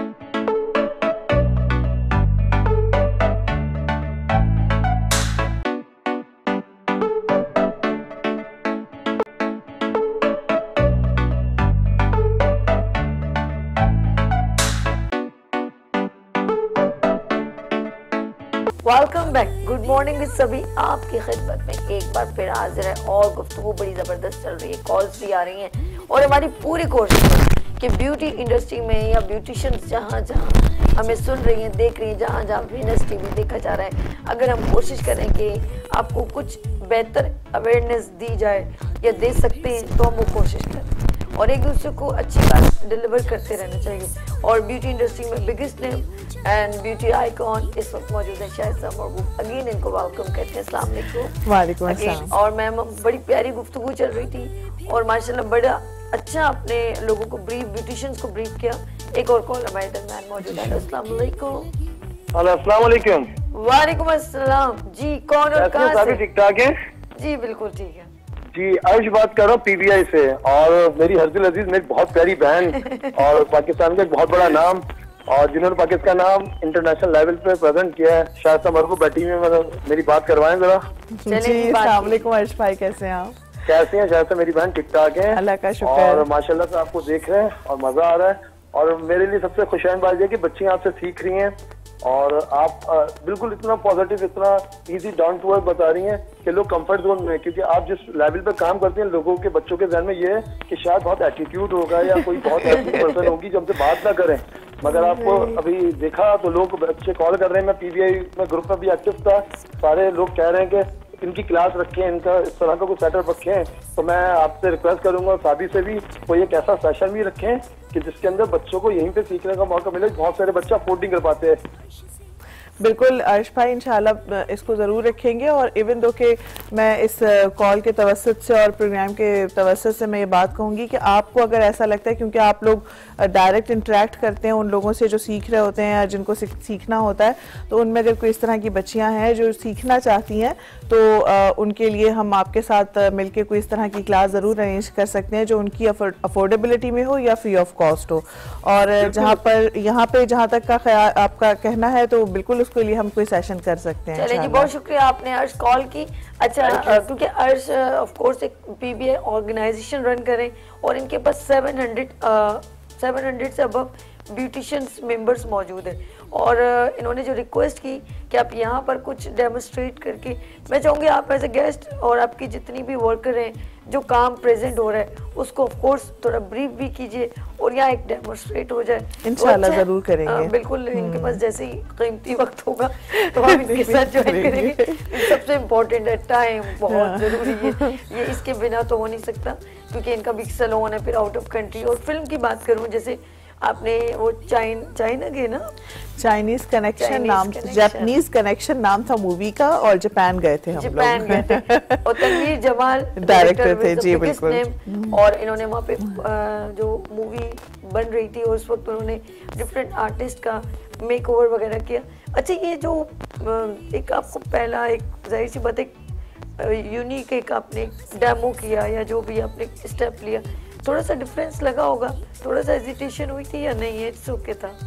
Welcome back, good morning with सभी आपकी खिदमत में एक बार फिर हाजिर है और गुफ्तगू बड़ी ज़बरदस्त चल रही है, कॉल्स भी आ रही हैं और हमारी पूरी कोशिश है कि ब्यूटी इंडस्ट्री में या ब्यूटिशियंस जहाँ जहाँ हमें सुन रही हैं, देख रही हैं, जहाँ जहाँ वीनस टीवी देखा जा रहा है, अगर हम कोशिश करें कि आपको कुछ बेहतर अवेयरनेस दी जाए या दे सकते हैं तो हम वो कोशिश करें और एक दूसरे को अच्छी बात डिलीवर करते रहना चाहिए। और ब्यूटी इंडस्ट्री में biggest name and beauty icon इस वक्त मौजूद है शाइस्ता मरगूब। अगेन इनको वेलकम कहते हैं, अस्सलाम वालेकुम। वालेकुम अस्सलाम। और मैम बड़ी प्यारी गुफ्तगू चल रही थी और माशाल्लाह बड़ा अच्छा आपने लोगों को ब्रीफ, ब्यूटिशियंस को ब्रीफ किया। एक और कॉल हमारे दरमियान मौजूद है। अस्सलाम वालेकुम। अस्सलाम वालेकुम। वालेकुम अस्सलाम जी, कौन और कहाँ से? ठीक ठाक है जी, बिल्कुल ठीक है जी। अर्श बात कर रहा हूँ पीबीआई से और मेरी हर्जुल अजीज मेरी बहुत प्यारी बहन और पाकिस्तान का एक बहुत बड़ा नाम और जिन्होंने पाकिस्तान नाम इंटरनेशनल लेवल पे प्रेजेंट किया है, शाइस्ता मरगूब बैठी में मेरी बात करवाएं जरा। जी अस्सलाम वालेकुम अर्श भाई, कैसे हैं आप? कैसे हैं शाइस्ता मेरी बहन? ठीक ठाक है, अल्लाह का शुक्र। और माशाल्लाह से आपको देख रहे हैं और मजा आ रहा है और मेरे लिए सबसे खुशहाल बात यह कि बच्चियां आपसे सीख रही हैं और आप आ, बिल्कुल इतना पॉजिटिव, इतना इजी डाउन टू अर्थ बता रही हैं कि लोग कंफर्ट जोन में, क्योंकि आप जिस लेवल पे काम करते हैं लोगों के बच्चों के ज़हन में ये है कि शायद बहुत एटीट्यूड होगा या कोई बहुत ऐसी पर्सन होगी जो हमसे बात ना करें, मगर आपको अभी देखा तो लोग बच्चे कॉल कर रहे हैं। मैं पीबीआई में ग्रुप में भी एक्टिव था, सारे लोग कह रहे हैं कि इनकी क्लास रखें, इनका इस तरह का कोई सेटअप रखें। तो मैं आपसे रिक्वेस्ट करूंगा साबी से भी कोई एक ऐसा सेशन भी रखें कि जिसके अंदर बच्चों को यहीं पे सीखने का मौका मिले। बहुत सारे बच्चे अफोर्ड नहीं कर पाते हैं। बिल्कुल अर्श भाई, इंशाल्लाह इसको ज़रूर रखेंगे और इवन दो कि मैं इस कॉल के तवस्सुत से और प्रोग्राम के तवस्सुत से मैं ये बात कहूँगी कि आपको अगर ऐसा लगता है, क्योंकि आप लोग डायरेक्ट इंटरेक्ट करते हैं उन लोगों से जो सीख रहे होते हैं या जिनको सीखना होता है, तो उनमें अगर कोई इस तरह की बच्चियाँ हैं जो सीखना चाहती हैं तो आ, उनके लिए हम आपके साथ मिलकर कोई इस तरह की क्लास ज़रूर अरेंज कर सकते हैं जो उनकी अफोर्डेबिलिटी में हो या फ्री ऑफ कॉस्ट हो। और जहाँ पर यहाँ पे जहाँ तक का ख्याल आपका कहना है तो बिल्कुल उसके लिए हम कोई सेशन कर सकते हैं। चलिए जी, बहुत शुक्रिया आपने अर्श कॉल की। अच्छा, क्योंकि अर्श ऑफ कोर्स एक पीबीआई ऑर्गेनाइजेशन रन करें और इनके पास सेवन हंड्रेड सेवन हंड्रेड से अबव ब्यूटिशियंस मेंबर्स मौजूद हैं और इन्होंने जो रिक्वेस्ट की कि आप यहाँ पर कुछ डेमोस्ट्रेट करके, मैं चाहूँगी आप एज ए गेस्ट और आपकी जितनी भी वर्कर हैं जो काम प्रेजेंट हो रहा है उसको ऑफ कोर्स थोड़ा ब्रीफ भी कीजिए और यहाँ एक डेमोस्ट्रेट हो जाए। इंशाल्लाह तो अच्छा, जरूर करेंगे। आ, बिल्कुल इनके पास जैसे ही कीमती वक्त होगा तो हम इनके साथ ज्वाइन करेंगे। सबसे इम्पोर्टेंट है टाइम, बहुत जरूरी है ये, इसके बिना तो हो नहीं सकता क्योंकि इनका भी सैलून है फिर आउट ऑफ कंट्री। और फिल्म की बात करूँ जैसे आपने वो चाइन चाइना के ना चाइनीज कनेक्शन नाम, जापानीज कनेक्शन नाम था मूवी का और जापान गए थे हम लोग। जापान गए थे और तनवीर जमाल डायरेक्टर थे जी बिल्कुल। और इन्होंने वहाँ पे जो मूवी बन रही थी और उस वक्त उन्होंने डिफरेंट आर्टिस्ट का मेक ओवर वगैरह किया। अच्छा ये जो एक आपको पहला एक जाहिर सी बात एक यूनिक एक आपने डेमो किया या जो भी आपने स्टेप लिया, थोड़ा सा डिफरेंस लगा होगा, थोड़ा सा हेजिटेशन हुई थी या नहीं? है इट्स ओके था?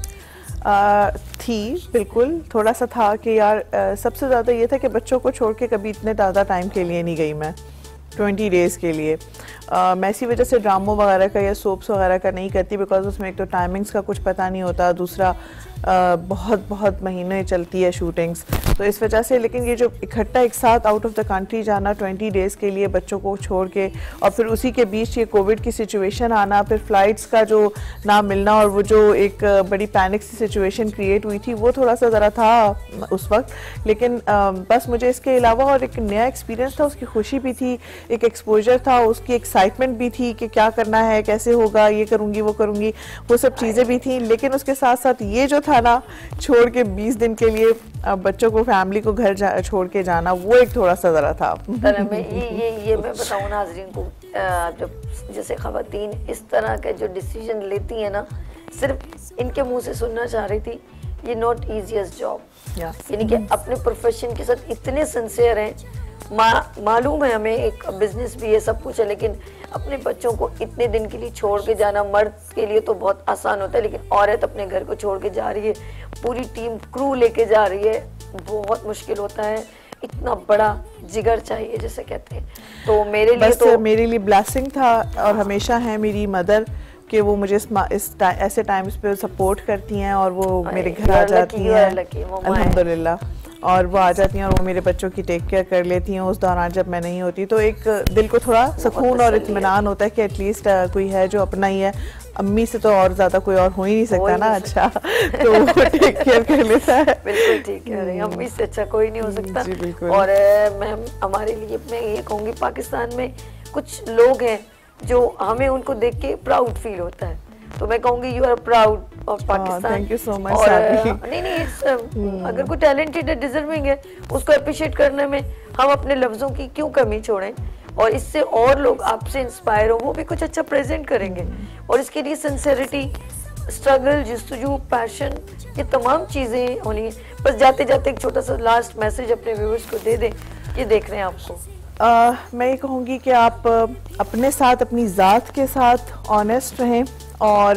आ, थी बिल्कुल, थोड़ा सा था कि यार आ, सबसे ज़्यादा ये था कि बच्चों को छोड़ के कभी इतने ज़्यादा टाइम के लिए नहीं गई मैं, ट्वेंटी डेज़ के लिए। आ, मैं इसी वजह से ड्रामों वगैरह का या सोप्स वगैरह का नहीं करती बिकॉज उसमें एक तो टाइमिंग्स का कुछ पता नहीं होता, दूसरा आ, बहुत बहुत महीने चलती है शूटिंग्स, तो इस वजह से। लेकिन ये जो इकट्ठा एक साथ आउट ऑफ द कंट्री जाना ट्वेंटी डेज़ के लिए बच्चों को छोड़ के और फिर उसी के बीच ये कोविड की सिचुएशन आना, फिर फ्लाइट्स का जो ना मिलना और वो जो एक बड़ी पैनिक सी सिचुएशन क्रिएट हुई थी वो थोड़ा सा ज़रा था उस वक्त। लेकिन आ, बस मुझे इसके अलावा और एक नया एक्सपीरियंस था, उसकी खुशी भी थी, एक एक्सपोजर था, उसकी एक्साइटमेंट भी थी कि क्या करना है, कैसे होगा, ये करूँगी वो करूँगी, वो सब चीज़ें भी थी। लेकिन उसके साथ साथ ये जो था ना छोड़ के बीस दिन के लिए बच्चों को, फैमिली को घर छोड़ के जाना, वो एक थोड़ा सा जरा था। तरह में ये ये ये मैं बताऊँ नाज़रीन को, जब जैसे ख़वातीन इस तरह के जो डिसीजन लेती है ना, सिर्फ इनके मुंह से सुनना चाह रही थी, ये नॉट ईजीएस्ट जॉब, यानी कि अपने प्रोफेशन के साथ इतने सिंसियर हैं। मा, मालूम है हमें एक बिजनेस भी है, सब कुछ है, लेकिन अपने बच्चों को इतने दिन के लिए छोड़ के जाना मर्द के लिए तो बहुत आसान होता है, लेकिन औरत अपने घर को छोड़ के जा रही है, पूरी टीम क्रू लेके जा रही है, बहुत मुश्किल होता है। इतना बड़ा जिगर चाहिए जैसे कहते हैं। तो मेरे लिए तो मेरे लिए ब्लेसिंग था और हमेशा है मेरी मदर कि वो मुझे इस, इस टा, ऐसे टाइम्स पे सपोर्ट करती हैं और वो मेरे घर आ जाती हैं अल्हम्दुलिल्लाह, और वो आ जाती हैं और वो मेरे बच्चों की टेक केयर कर लेती हैं उस दौरान जब मैं नहीं होती। तो एक दिल को थोड़ा सुकून और इत्मीनान होता है कि एटलीस्ट कोई है जो अपना ही है। अम्मी से तो और ज्यादा कोई और हो ही नहीं सकता ना अच्छा, तो वो टेक केयर कर लेता है। बिल्कुल ठीक कह रही हैं, अम्मी से अच्छा कोई नहीं हो सकता। और मैम हमारे लिए मैं ये कहूँगी, पाकिस्तान में कुछ लोग हैं जो हमें उनको देख के प्राउड फील होता है, तो मैं कहूँगी you are proud of Pakistan. Thank you so much. और नहीं नहीं इट्स अगर कोई टैलेंटेड है, डिजर्विंग है, उसको अप्रिशिएट करने में हम अपने लफ्जों की क्यों कमी छोड़ें, और इससे और लोग आपसे इंस्पायर हो, वो भी कुछ अच्छा प्रेजेंट करेंगे। और इसके लिए सिंसेरिटी, स्ट्रगल, जस्तजू, पैशन, ये तमाम चीज़ें होनी है। बस जाते जाते एक छोटा सा लास्ट मैसेज अपने व्यूअर्स को दे दें, ये देख रहे हैं आपको। Uh, मैं ये कहूँगी कि आप uh, अपने साथ, अपनी ज़ात के साथ ऑनेस्ट रहें और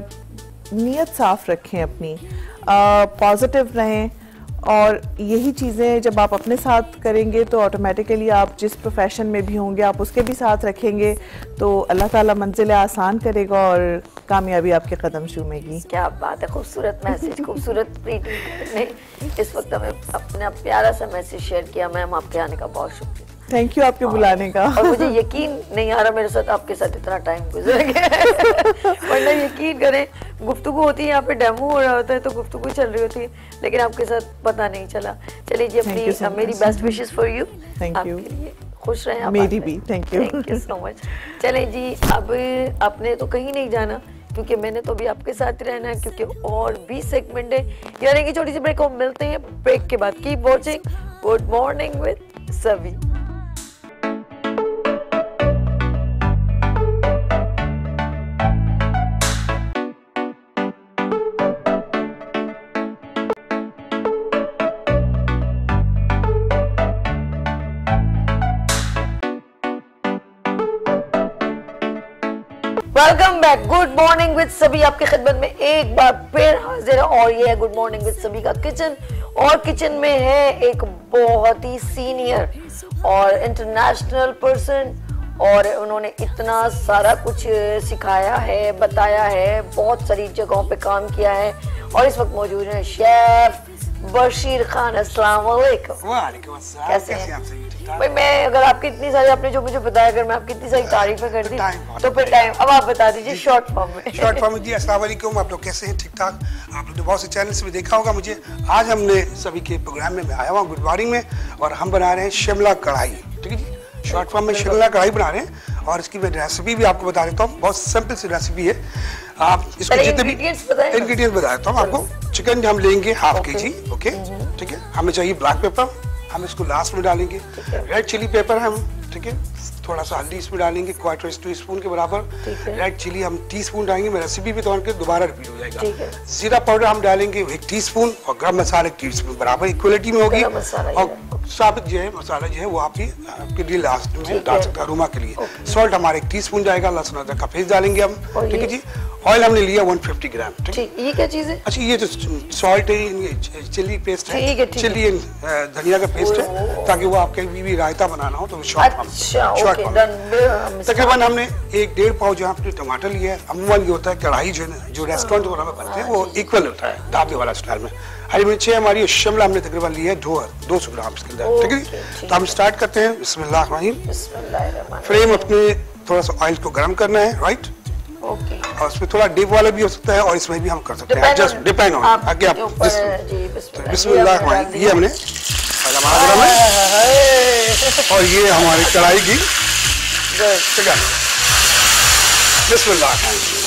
uh, नीयत साफ रखें अपनी, पॉजिटिव uh, रहें, और यही चीज़ें जब आप अपने साथ करेंगे तो ऑटोमेटिकली आप जिस प्रोफेशन में भी होंगे आप उसके भी साथ रखेंगे, तो अल्लाह ताला मंजिलें आसान करेगा और कामयाबी आपके कदम चूमेगी। क्या बात है, खूबसूरत मैसेज, खूबसूरत प्रीति ने इस वक्त हमें अपना प्यारा सा मैसेज शेयर किया। मैम आपके आने का बहुत शुक्रिया। थैंक यू आपके बुलाने का। और मुझे यकीन नहीं आ रहा मेरे साथ आपके साथ इतना टाइम गुजरेगा, वरना यकीन करें गुफ्तगू होती है, यहाँ पे डेमो हो रहा होता है तो गुफ्तगू चल रही होती है, लेकिन आपके साथ पता नहीं चला। चलिए जी, अपनी so मेरी बेस्ट विशेस फॉर यू, आपके लिए खुश रहें आप। मेरी भी thank you, thank you so much. चलें जी, अब आपने तो कहीं नहीं जाना क्योंकि मैंने तो अभी आपके साथ रहना है, क्योंकि और भी सेगमेंट है। यानी कि छोटी सी ब्रेक, हम मिलते हैं ब्रेक के बाद। Keep watching good morning with सभी। Welcome back, good morning with सभी आपकी खिदमत में एक बार फिर हाजिर है, और ये है गुड मॉर्निंग विद सभी का किचन। और किचन में है एक बहुत ही सीनियर और इंटरनेशनल पर्सन और उन्होंने इतना सारा कुछ सिखाया है, बताया है, बहुत सारी जगहों पे काम किया है और इस वक्त मौजूद है शेफ बशीर खान। अस्सलाम वालेकुम। वालेकुम अस्सलाम। कैसे कैसे हैं? आप सही ठीक ठाक? भाई मैं अगर आपकी इतनी सारी आपने जो मुझे बताया, अगर मैं आपकी इतनी सारी तारीफें कर दी टाइम बहुत तो फिर टाइम, अब आप बता दीजिए शॉर्ट फॉर्म में। शॉर्ट फॉर्म में जी अस्सलाम वालेकुम। आप लोग कैसे हैं? ठीक ठाक। आप लोग ने बहुत से चैनल्स में देखा होगा मुझे। आज हमने सभी के प्रोग्राम में मैं आया हुआ गुड मॉर्निंग में और हम बना रहे हैं शिमला कढ़ाई। ठीक है जी, शॉर्ट फॉर्म में शिमला कढ़ाई बना रहे हैं और इसकी मैं रेसिपी भी आपको बता देता हूँ। बहुत सिंपल सी रेसिपी है। आप इसको जितने भी इंग्रेडिएंट्स बता देता हूँ आपको। चिकन हम लेंगे हाफ के जी। ओके, ठीक है। हमें चाहिए ब्लैक पेपर, हम इसको लास्ट में डालेंगे। रेड चिली पेपर हम, ठीक है, थोड़ा सा हल्दी इसमें डालेंगे, क्वार्टर टी स्पून के बराबर। रेड चिली हम टी स्पून डालेंगे। मैं रेसिपी भी तौर पे दोबारा रिपीट हो जाएगा। जीरा पाउडर हम डालेंगे एक टी स्पून और गरम मसाला एक टी स्पून बराबर इक्वलिटी में होगी। और साबित जो है मसाला जो है वो आपकी आपके लिए लास्ट में डाल सकते हैं अरोमा के लिए। सॉल्ट हमारा एक टी स्पून जाएगा। लहसुन अदरक का पेस्ट डालेंगे हम। ठीक है जी। ऑयल हमने लिया एक सौ पचास ग्राम। ठीक है, ये क्या चीज है? अच्छा, ये जो सॉल्ट है, चिली पेस्ट है, चिली एंड धनिया का पेस्ट है, ताकि वो आपके भी रायता बनाना हो तो शॉर्ट शॉर्ट तकरीबन हमने एक डेढ़ पाव जो आपने टमाटर लिया है। अमूमन ये होता है कढ़ाई जो है जो रेस्टोरेंट वगैरह में बनते हैं वो इक्वल होता है ढाबे वाला स्टाइल में। हरी मिर्ची हमारी शिमला हमने तकरीबन लिया है दो सौ ग्राम इसके अंदर। ठीक है, तो हम स्टार्ट करते हैं। बिस्मिल्लाह। फ्लेम अपने थोड़ा सा ऑयल को गर्म करना है, राइट। ओके। और उसमें थोड़ा डीप वाला भी हो सकता है और इसमें भी हम कर सकते हैं, जस्ट डिपेंड ऑन आगे आप। बिस्मिल्लाह। ये हमने हमारा गरम है और ये हमारी कढ़ाई की चिकन। बिस्मिल्लाह।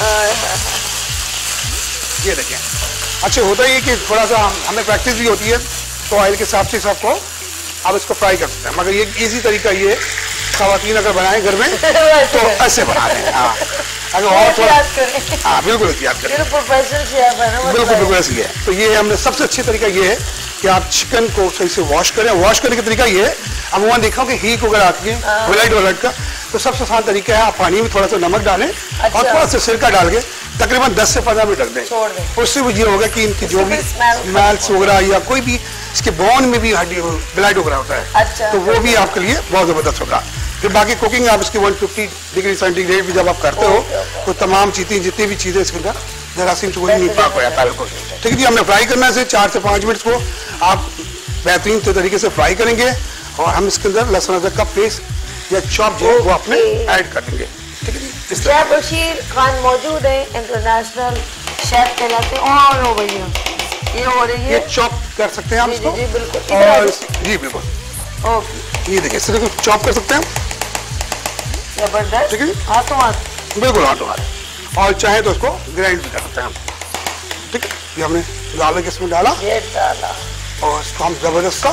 ये देखें। अच्छा, होता है कि थोड़ा सा हमें प्रैक्टिस भी होती है तो ऑयल के हिसाब से सबको आप इसको फ्राई कर सकते हैं, मगर ये इजी तरीका ये खवातीन अगर बनाए घर में तो ऐसे बना रहे हैं। हाँ, अगर और थोड़ा हाँ बिल्कुल याद करें, बिल्कुल बिल्कुल ऐसे ही है। तो ये हमने सबसे अच्छी तरीका ये है कि आप चिकन को सही से वॉश करें। वॉश करने का तरीका ये है, अब वहाँ देखा कि ही अगर आती है वलाइट वलाइट का, तो सबसे आसान तरीका है आप पानी में थोड़ा सा नमक डालें और थोड़ा सा सिरका डाल के तकरीबन दस से पंद्रह मिनट रख दें। उससे वो ये होगा कि इनकी जो भी स्मेल्स वगैरह या कोई भी इसके बोन में भी हड्डी ब्लाइट वगैरह होता है तो वो भी आपके लिए बहुत जबरदस्त होगा। फिर बाकी कुकिंग आप इसकी एक सौ पचास डिग्री सेंटीग्रेड भी जब आप करते हो तो तमाम चीजें जितनी भी चीजें इसके अंदर जरासीम से वही नहीं पाक हो जाता है। ठीक है जी, हमने फ्राई करना है चार से पाँच मिनट को आप बेहतरीन तरीके से फ्राई करेंगे और हम इसके अंदर लहसुन अदरक का पेस्ट या चॉप जो है वो अपने ऐड कर देंगे। ठीक है जी। शेफ बशीर खान मौजूद है, इंटरनेशनल शेफ कहलाते हैं। और हो भैया ये हो रही है, ये चॉप कर सकते हैं हम इसको। जी बिल्कुल। और जी बिल्कुल। ओके, ये देखिए सिर्फ चॉप कर सकते हैं। जबरदस्त। ठीक है जी, हाथों हाथ, बिल्कुल हाथों हाथ। और चाहे तो उसको ग्राइंड भी कर सकते हैं हम। ठीक है, ये हमने दाल के इसमें डाला ये डाला और इसको हम जबरदस्त सा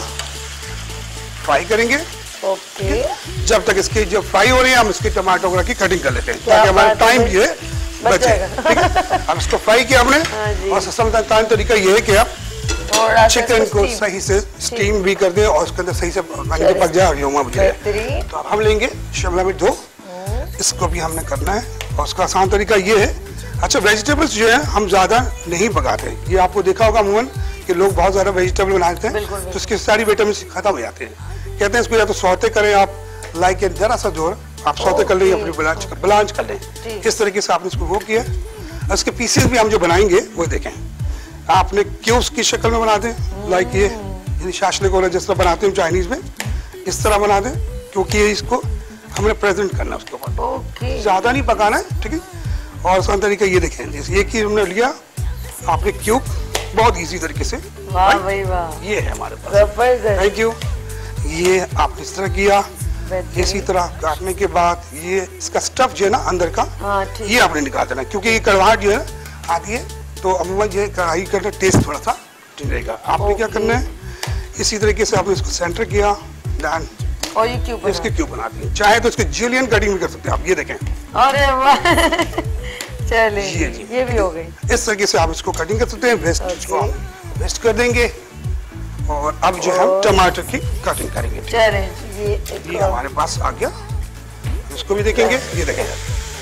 फ्राई करेंगे। ओके, जब तक इसकी जो फ्राई हो रही है हम इसके टमाटर वगैरह की कटिंग कर लेते हैं ताकि हमारा टाइम जो है बचे। ठीक है, हम इसको फ्राई किया हमने और सबसे टाइम तरीका ये है कि आप चिकन को सही से स्टीम भी कर दें और उसके अंदर सही से पक जाए और योमा बुझ जाए। तो अब हम लेंगे शिमला मिर्च दो, इसको भी हमने करना है और उसका आसान तरीका ये है। अच्छा, वेजिटेबल्स जो है हम ज्यादा नहीं पकाते। ये आपको देखा होगा अमूमन कि लोग बहुत ज्यादा वेजिटेबल बनाते हैं तो उसकी सारी विटामिन खत्म हो जाते हैं। कहते हैं इसको या तो सौते करें आप, लाइक जरा सा जोर आप सौते कर लें अपनी ब्लांच ब्लांच कर लें। इस तरीके से आपने इसको वो किया। इसके पीसेस भी हम जो बनाएंगे वो देखें, आपने क्यूब्स की शक्ल में बना दें, लाइक ये शाशलिक वगैरह जिस तरह बनाते हैं चाइनीज में, इस तरह बना दें क्योंकि इसको हमने प्रेजेंट करना है उसके ऊपर, ज्यादा नहीं पकाना है। ठीक है, और आसान तरीका ये देखें, जैसे एक ही हमने लिया आपने क्यूब, बहुत इजी तरीके से। वाह भाई वाह, ये है हमारे पास। Thank you. ये आपने इस तरह किया, इसी तरह काटने के बाद ये इसका स्टफ जो है ना अंदर का, ये आपने निकाल देना क्योंकि ये कड़वाहट जो है आती है तो अमूमन जो है कढ़ाई का टेस्ट थोड़ा सा ठीक रहेगा। आपने क्या करना है, इसी तरीके से आपने इसको सेंटर किया दैन और ये क्यूब इसके क्यूब बना दिए। चाहे तो इसके जुलियन कटिंग भी कर सकते हैं आप, ये देखें। अरे वाह, चलिए ये, ये भी हो गई। इस तरीके से आप इसको कटिंग कर सकते हैं। वेस्ट इसको वेस्ट कर देंगे और अब जो है टमाटर की कटिंग करेंगे। चलिए ये, ये हमारे पास आ गया, इसको भी देखेंगे। ये देखेंगे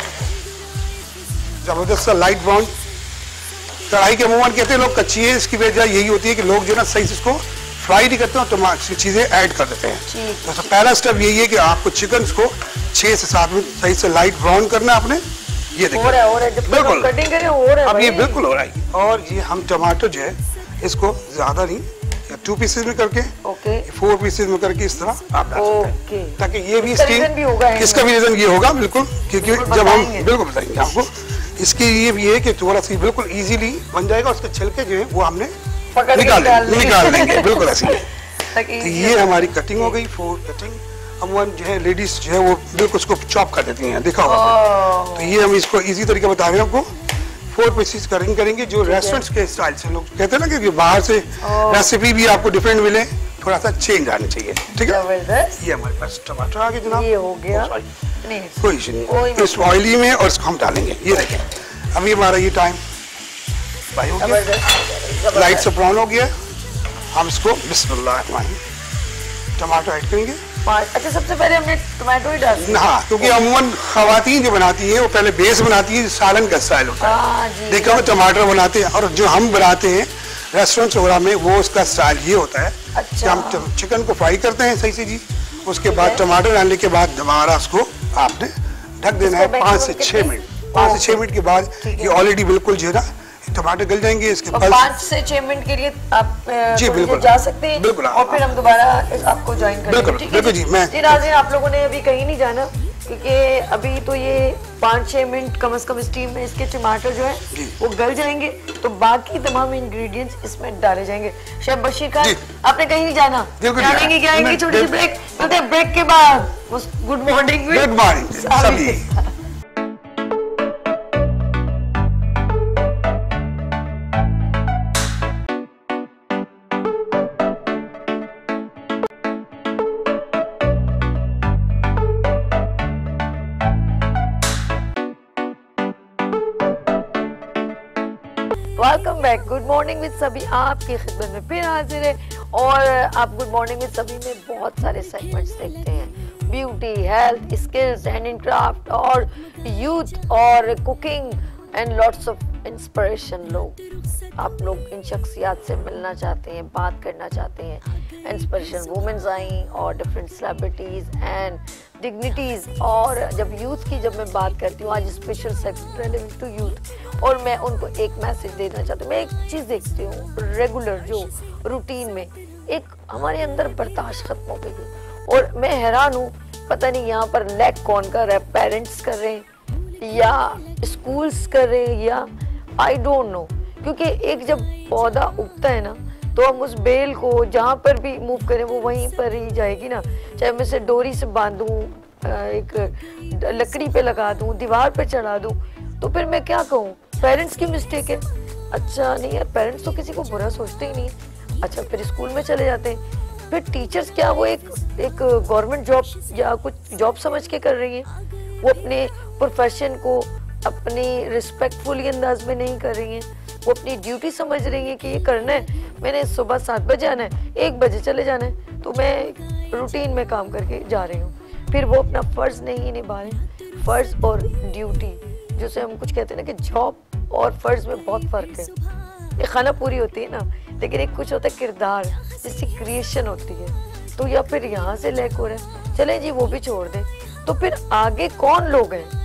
जबरदस्त सा लाइट ब्राउन कढ़ाई के अमूमन कहते हैं लोग कच्ची है, इसकी वजह यही होती है कि लोग जो है ना सही से इसको फ्राई नहीं करते हैं, टमाटर चीजें ऐड कर देते हैं। तो, तो पहला स्टेप यही है कि आपको चिकन को छह से सात मिनट सही से लाइट ब्राउन करना है आपने। ये देखिए हो रहा है, हो रहा है, जब बिल्कुल कटिंग करें हो रहा है अब ये भाई। बिल्कुल हो रहा है। और ये हम टमाटर जो है इसको ज्यादा नहीं या टू पीसेस में करके ओके फोर पीसेस में करके इस तरह आप डाल सकते हैं, ओके। ताकि ये भी इसका स्टीम रीजन भी होगा है इसका भी रीजन ये होगा बिल्कुल, क्योंकि बिल्कुल जब हम बताएंगे। बिल्कुल बताएंगे आपको इसके लिए भी है कि थोड़ा सा बिल्कुल इजीली बन जाएगा। उसके छिलके जो है वो हमने पकड़ के निकाल निकाल लेंगे निकाल लेंगे बिल्कुल ऐसे ही। ताकि तो ये हमारी कटिंग हो गई, फोर कटिंग। अब वो जो है लेडीज जो है वो बिल्कुल उसको चॉप कर देती हैं, देखा होगा। तो ये हम इसको इजी तरीका बता रहे हैं आपको। फोर पीसेस कटिंग करेंगे जो रेस्टोरेंट्स के स्टाइल से लोग कहते हैं ना कि बाहर से रेसिपी भी आपको डिफरेंट मिले, थोड़ा सा चेंज आना चाहिए, ठीक है। जबरदस्त। ये हमारे पास टमाटर आ गए जनाब, ये हो गया। Oh, sorry. नहीं कोई इशू कोई नहीं, इस ऑयली में और इसको हम डालेंगे। ये देखें अभी हमारा ये टाइम भाई हो गया, जबरदस्त। लाइट से ब्राउन हो गया। हम इसको बिस्मिल्लाह टमाटर ऐड करेंगे। पाँच- अच्छा सबसे पहले हमने टमाटो ही डाल दिया। हाँ, क्योंकि अमूमन खवातीन जो बनाती है वो पहले बेस बनाती है, सालन का स्टाइल होता हाँ है, जी। देखा हो टमाटर बनाते हैं। और जो हम बनाते हैं रेस्टोरेंट वगैरह में वो उसका स्टाइल ये होता है अच्छा। कि हम ट- चिकन को फ्राई करते हैं सही से जी, उसके बाद टमाटर डालने के बाद दोबारा उसको आपने ढक देना है इसको पाँच से maximum छह कितनी? मिनट पाँच से छह मिनट के बाद ठीक है। ये ऑलरेडी बिल्कुल जो है ना टमाटर गल जाएंगे। इसके और पल्स पाँच से छह मिनट के लिए आप अ, जी, थोड़ी बिल्कुल। देर जा सकते हैं बिल्कुल, हाँ, और फिर हम दोबारा इस- आपको ज्वाइन करेंगे। बिल्कुल, ठीक है बिल्कुल जी, मैं- जी नाज़रीन, आप लोगों ने अभी कहीं नहीं जाना क्योंकि अभी तो ये पाँच छह मिनट कम से कम स्टीम में इसके टमाटर जो है जी। वो गल जाएंगे, तो बाकी तमाम इंग्रेडिएंट्स इसमें डाले जाएंगे। शेफ बशीर खान, जी। आपने कहीं नहीं जाना, बिल्कुल क्या जी, आएंगे क्या आएंगे मैं- छोटी सी ब्रेक, मिलते ब्रेक के बाद गुड मॉर्निंग गुड मॉर्निंग सभी। Welcome back. Good morning with सभी आपकी खिदमत में फिर हाजिर है। और आप गुड मॉर्निंग विद सभी में बहुत सारे सेगमेंट्स देखते हैं, beauty, health, skills, handcraft और यूथ और cooking and lots of inspiration. लोग आप लोग इन शख्सियात से मिलना चाहते हैं, बात करना चाहते हैं। इंस्पिरेशन वुमेन्स आई और डिफरेंट सेलिब्रिटीज एंड डिग्निटीज। और जब यूथ की जब मैं बात करती हूँ, आज special section relevant to youth, और मैं उनको एक मैसेज देना चाहती हूँ। मैं एक चीज़ देखती हूँ रेगुलर जो रूटीन में, एक हमारे अंदर बर्दाश्त खत्म हो गई है और मैं हैरान हूँ, पता नहीं यहाँ पर लैक कौन कर रहा है, पेरेंट्स कर रहे हैं या स्कूल्स कर रहे हैं या आई डोंट नो। क्योंकि एक जब पौधा उगता है ना तो हम उस बेल को जहाँ पर भी मूव करें वो वहीं पर ही जाएगी ना, चाहे मैं इसे डोरी से बांधूं, एक लकड़ी पे लगा दूं, दीवार पे चढ़ा दूं, तो फिर मैं क्या कहूँ, पेरेंट्स की मिस्टेक है। अच्छा नहीं यार, पेरेंट्स तो किसी को बुरा सोचते ही नहीं है। अच्छा फिर स्कूल में चले जाते हैं, फिर टीचर्स क्या वो एक एक गवर्नमेंट जॉब या कुछ जॉब समझ के कर रही हैं, वो अपने प्रोफेशन को अपनी रिस्पेक्टफुली अंदाज में नहीं कर रही हैं, वो अपनी ड्यूटी समझ रही है कि ये करना है, मैंने सुबह सात बजे आना है, एक बजे चले जाना है, तो मैं रूटीन में काम करके जा रही हूँ। फिर वो अपना फर्ज नहीं निभा रहे। फर्ज और ड्यूटी, जिसे हम कुछ कहते हैं ना कि जॉब और फर्ज में बहुत फर्क है। ये खाना पूरी होती है ना, लेकिन एक कुछ होता है किरदार, जिसकी क्रिएशन होती है। तो या फिर यहाँ से लैक हो रहा है, चले जी वो भी छोड़ दें, तो फिर आगे कौन लोग हैं?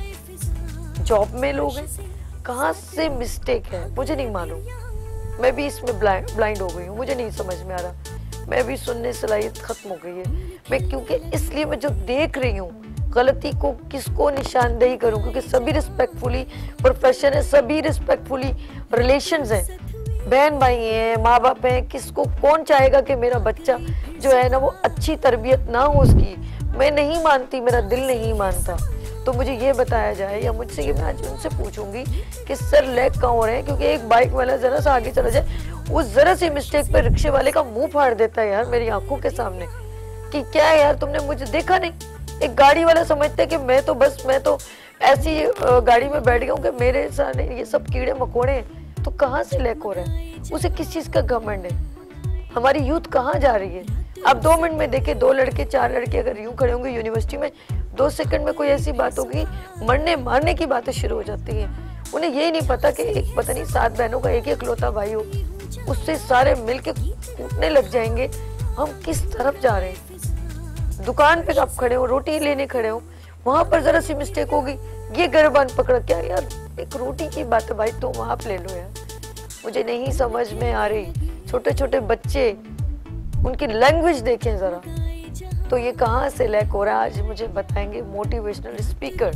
जॉब में लोग हैं, कहाँ से मिस्टेक है मुझे नहीं मालूम। मैं भी इसमें ब्लाइंड ब्लाइंड हो गई हूँ, मुझे नहीं समझ में आ रहा, मैं भी सुनने सलाहियत खत्म हो गई है मैं, क्योंकि इसलिए मैं जो देख रही हूँ गलती को किसको निशानदेही करूँ, क्योंकि सभी रिस्पेक्टफुली प्रोफेशन है, सभी रिस्पेक्टफुली रिलेशंस हैं, बहन भाई हैं, माँ बाप हैं, किसको कौन चाहेगा कि मेरा बच्चा जो है ना वो अच्छी तरबियत ना हो उसकी। मैं नहीं मानती, मेरा दिल नहीं मानता, तो मुझे ये बताया जाए, या मुझसे ये मैं आज उनसे पूछूंगी कि सर लैग कहाँ हो रहे हैं, क्योंकि एक बाइक वाला जरा सा आगे चला जाए, उस जरा सी मिस्टेक पे रिक्शे वाले का मुंह फाड़ देता है यार मेरी आंखों के सामने, कि क्या है यार तुमने मुझे देखा नहीं। एक गाड़ी वाला समझता है कि मैं तो बस मैं तो ऐसी गाड़ी में बैठ गया हूँ कि मेरे सामने ये सब कीड़े मकोड़े हैं, तो कहाँ से लैग हो रहा है, उसे किस चीज का घमंड है। हमारी यूथ कहाँ जा रही है? अब दो मिनट में देखे, दो लड़के चार लड़के अगर यूं खड़े होंगे यूनिवर्सिटी में, दो सेकंड में कोई ऐसी बात होगी, मरने मारने की बातें शुरू हो जाती हैं। उन्हें यही नहीं पता कि एक पता नहीं सात बहनों का एक ही इकलौता भाई हो, उससे सारे मिलके कूटने लग जाएंगे हम किस तरफ जा रहे हैं। दुकान पे आप खड़े हो, रोटी लेने खड़े हो, वहां पर जरा सी मिस्टेक होगी, ये गिरबान पकड़, क्या यार एक रोटी की बात है भाई, तुम आप ले लो यार, मुझे नहीं समझ में आ रही। छोटे छोटे बच्चे, उनकी लैंग्वेज देखें जरा, तो ये कहाँ से लैक हो रहा है आज मुझे बताएंगे मोटिवेशनल स्पीकर।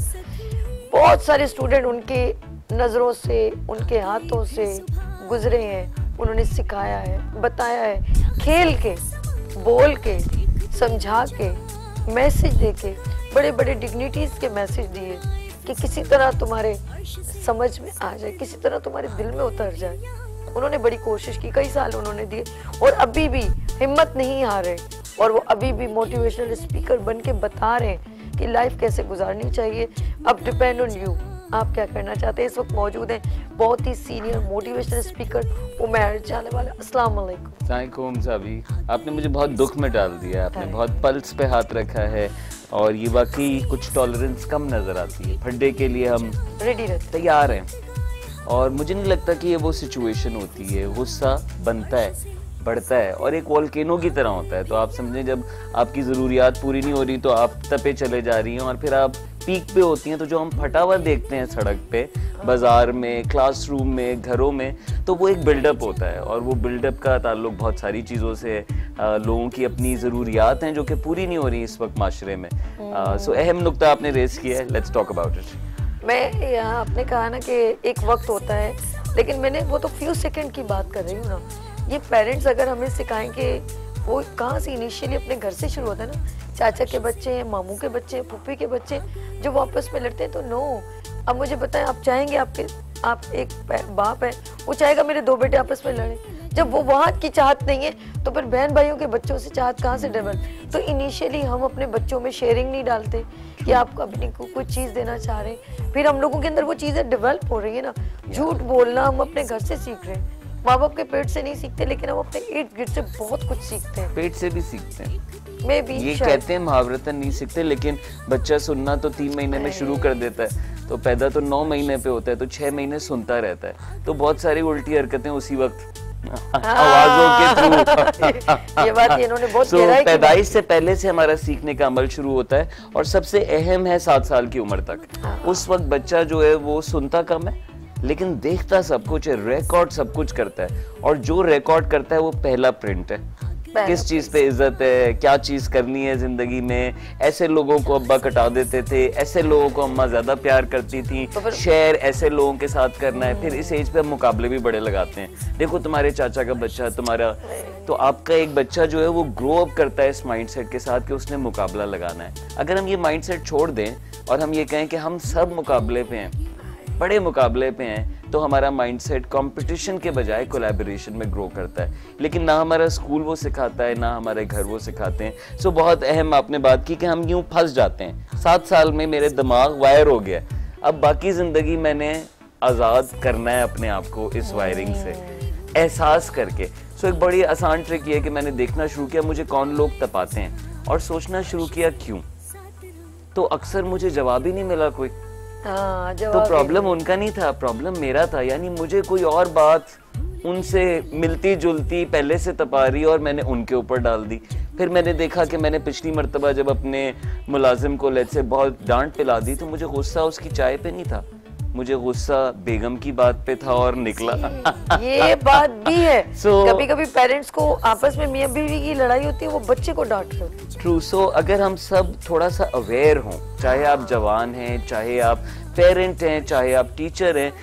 बहुत सारे स्टूडेंट उनके नजरों से, उनके हाथों से गुजरे हैं, उन्होंने सिखाया है, बताया है, खेल के, बोल के, समझा के, मैसेज दे के, बड़े बड़े डिग्निटीज के मैसेज दिए कि किसी तरह तुम्हारे समझ में आ जाए, किसी तरह तुम्हारे दिल में उतर जाए। उन्होंने बड़ी कोशिश की, कई साल उन्होंने दिए और अभी भी हिम्मत नहीं हार रहे, और वो अभी भी मोटिवेशनल स्पीकर बन के बता रहे हैं कि लाइफ कैसे गुजारनी चाहिए। अब डिपेंड ऑन यू, आप क्या करना चाहते हैं। इस वक्त मौजूद हैं बहुत ही सीनियर मोटिवेशनल स्पीकर उमैर जाने वाले। अस्सलाम वालेकुम। साइकुम साबी, आपने मुझे बहुत दुख में डाल दिया, आपने बहुत पल्स पे हाथ रखा है, और ये वाकई कुछ टॉलरेंस कम नजर आती है। फड्डे के लिए हम रेडी रहते तैयार हैं, और मुझे नहीं लगता कि ये वो सिचुएशन होती है। गुस्सा बनता है, बढ़ता है, और एक वोल्केनो की तरह होता है। तो आप समझें, जब आपकी ज़रूरियात पूरी नहीं हो रही तो आप तपे चले जा रही हैं, और फिर आप पीक पे होती हैं। तो जो हम फटा हुआ देखते हैं सड़क पे, बाजार में, क्लासरूम में, घरों में, तो वो एक बिल्डअप होता है, और वो बिल्डअप का ताल्लुक बहुत सारी चीज़ों से है। लोगों की अपनी ज़रूरियात हैं जो कि पूरी नहीं हो रही इस वक्त माशरे में। सो अहम नुक्ता आपने रेस किया है, लेट्स टॉक अबाउट इट। मैं यहाँ आपने कहा ना कि एक वक्त होता है, लेकिन मैंने वो तो फ्यू सेकंड की बात कर रही हूँ ना। ये पेरेंट्स अगर हमें सिखाएं कि वो कहाँ से इनिशियली अपने घर से शुरू होता है ना, चाचा के बच्चे हैं, मामू के बच्चे, फूफी के बच्चे जो वो आपस में लड़ते हैं, तो नो। अब मुझे बताएं, आप चाहेंगे आपके आप एक बाप है, वो चाहेगा मेरे दो बेटे आपस में लड़े। जब वो वहाँ की चाहत नहीं है तो फिर बहन भाइयों के बच्चों से चाहत कहाँ से डेवलप। तो इनिशियली हम अपने बच्चों में शेयरिंग नहीं डालते कि आप अपनी को कुछ चीज़ देना चाह रहे हैं, फिर हम लोगों के अंदर वो चीज़ें डेवलप हो रही है ना। झूठ बोलना हम अपने घर से सीख रहे हैं, माँ बाप के पेट से नहीं सीखते, लेकिन हम अपने इर्द गिर्द से बहुत कुछ सीखते हैं। पेट से भी सीखते हैं, मैं भी ये कहते हैं मुहावरतन नहीं सीखते, लेकिन बच्चा सुनना तो तीन महीने में शुरू कर देता है, तो पैदा तो नौ महीने पे होता है, तो छह महीने सुनता रहता है। तो बहुत सारी उल्टी हरकतें उसी वक्त आवाजों के थ्रू ये बात इन्होंने बहुत so, गहराई पैदाइश से पहले से हमारा सीखने का अमल शुरू होता है, और सबसे अहम है सात साल की उम्र तक। उस वक्त बच्चा जो है वो सुनता कम है, लेकिन देखता सब कुछ है, रिकॉर्ड सब कुछ करता है, और जो रिकॉर्ड करता है वो पहला प्रिंट है। किस चीज पे इज्जत है, क्या चीज करनी है जिंदगी में। ऐसे लोगों को अब्बा कटा देते थे, ऐसे लोगों को अम्मा ज्यादा प्यार करती थी, तो शेयर ऐसे लोगों के साथ करना है। फिर इस एज पे हम मुकाबले भी बड़े लगाते हैं, देखो तुम्हारे चाचा का बच्चा, तुम्हारा। तो आपका एक बच्चा जो है वो ग्रो अप करता है इस माइंडसेट के साथ कि उसने मुकाबला लगाना है। अगर हम ये माइंडसेट छोड़ दें और हम ये कहें कि हम सब मुकाबले पे हैं, बड़े मुकाबले पे हैं, तो हमारा माइंडसेट कंपटीशन के बजाय कोलैबोरेशन में ग्रो करता है। लेकिन ना हमारा स्कूल वो सिखाता है, ना हमारे घर वो सिखाते हैं। सो बहुत अहम आपने बात की कि हम यूं फंस जाते हैं। सात साल में मेरे दिमाग वायर हो गया, अब बाकी जिंदगी मैंने आज़ाद करना है अपने आप को इस वायरिंग से, एहसास करके। सो एक बड़ी आसान ट्रिक ये है कि मैंने देखना शुरू किया मुझे कौन लोग तपाते हैं, और सोचना शुरू किया क्यों। तो अक्सर मुझे जवाब ही नहीं मिला कोई। हाँ, तो प्रॉब्लम उनका नहीं था, प्रॉब्लम मेरा था। यानी मुझे कोई और बात उनसे मिलती जुलती पहले से तपा रही, और मैंने उनके ऊपर डाल दी। फिर मैंने देखा कि मैंने पिछली मर्तबा जब अपने मुलाजिम को लेट से बहुत डांट पिला दी, तो मुझे गुस्सा उसकी चाय पे नहीं था, मुझे गुस्सा बेगम की बात पे था, और निकला। ये बात भी है। so, कभी कभी पेरेंट्स को आपस में मियां बीवी की लड़ाई होती है, वो बच्चे को डांट रहे होते हैं। ट्रू। सो अगर हम सब थोड़ा सा अवेयर हों, चाहे आप जवान हैं, चाहे आप पेरेंट हैं, चाहे आप टीचर हैं,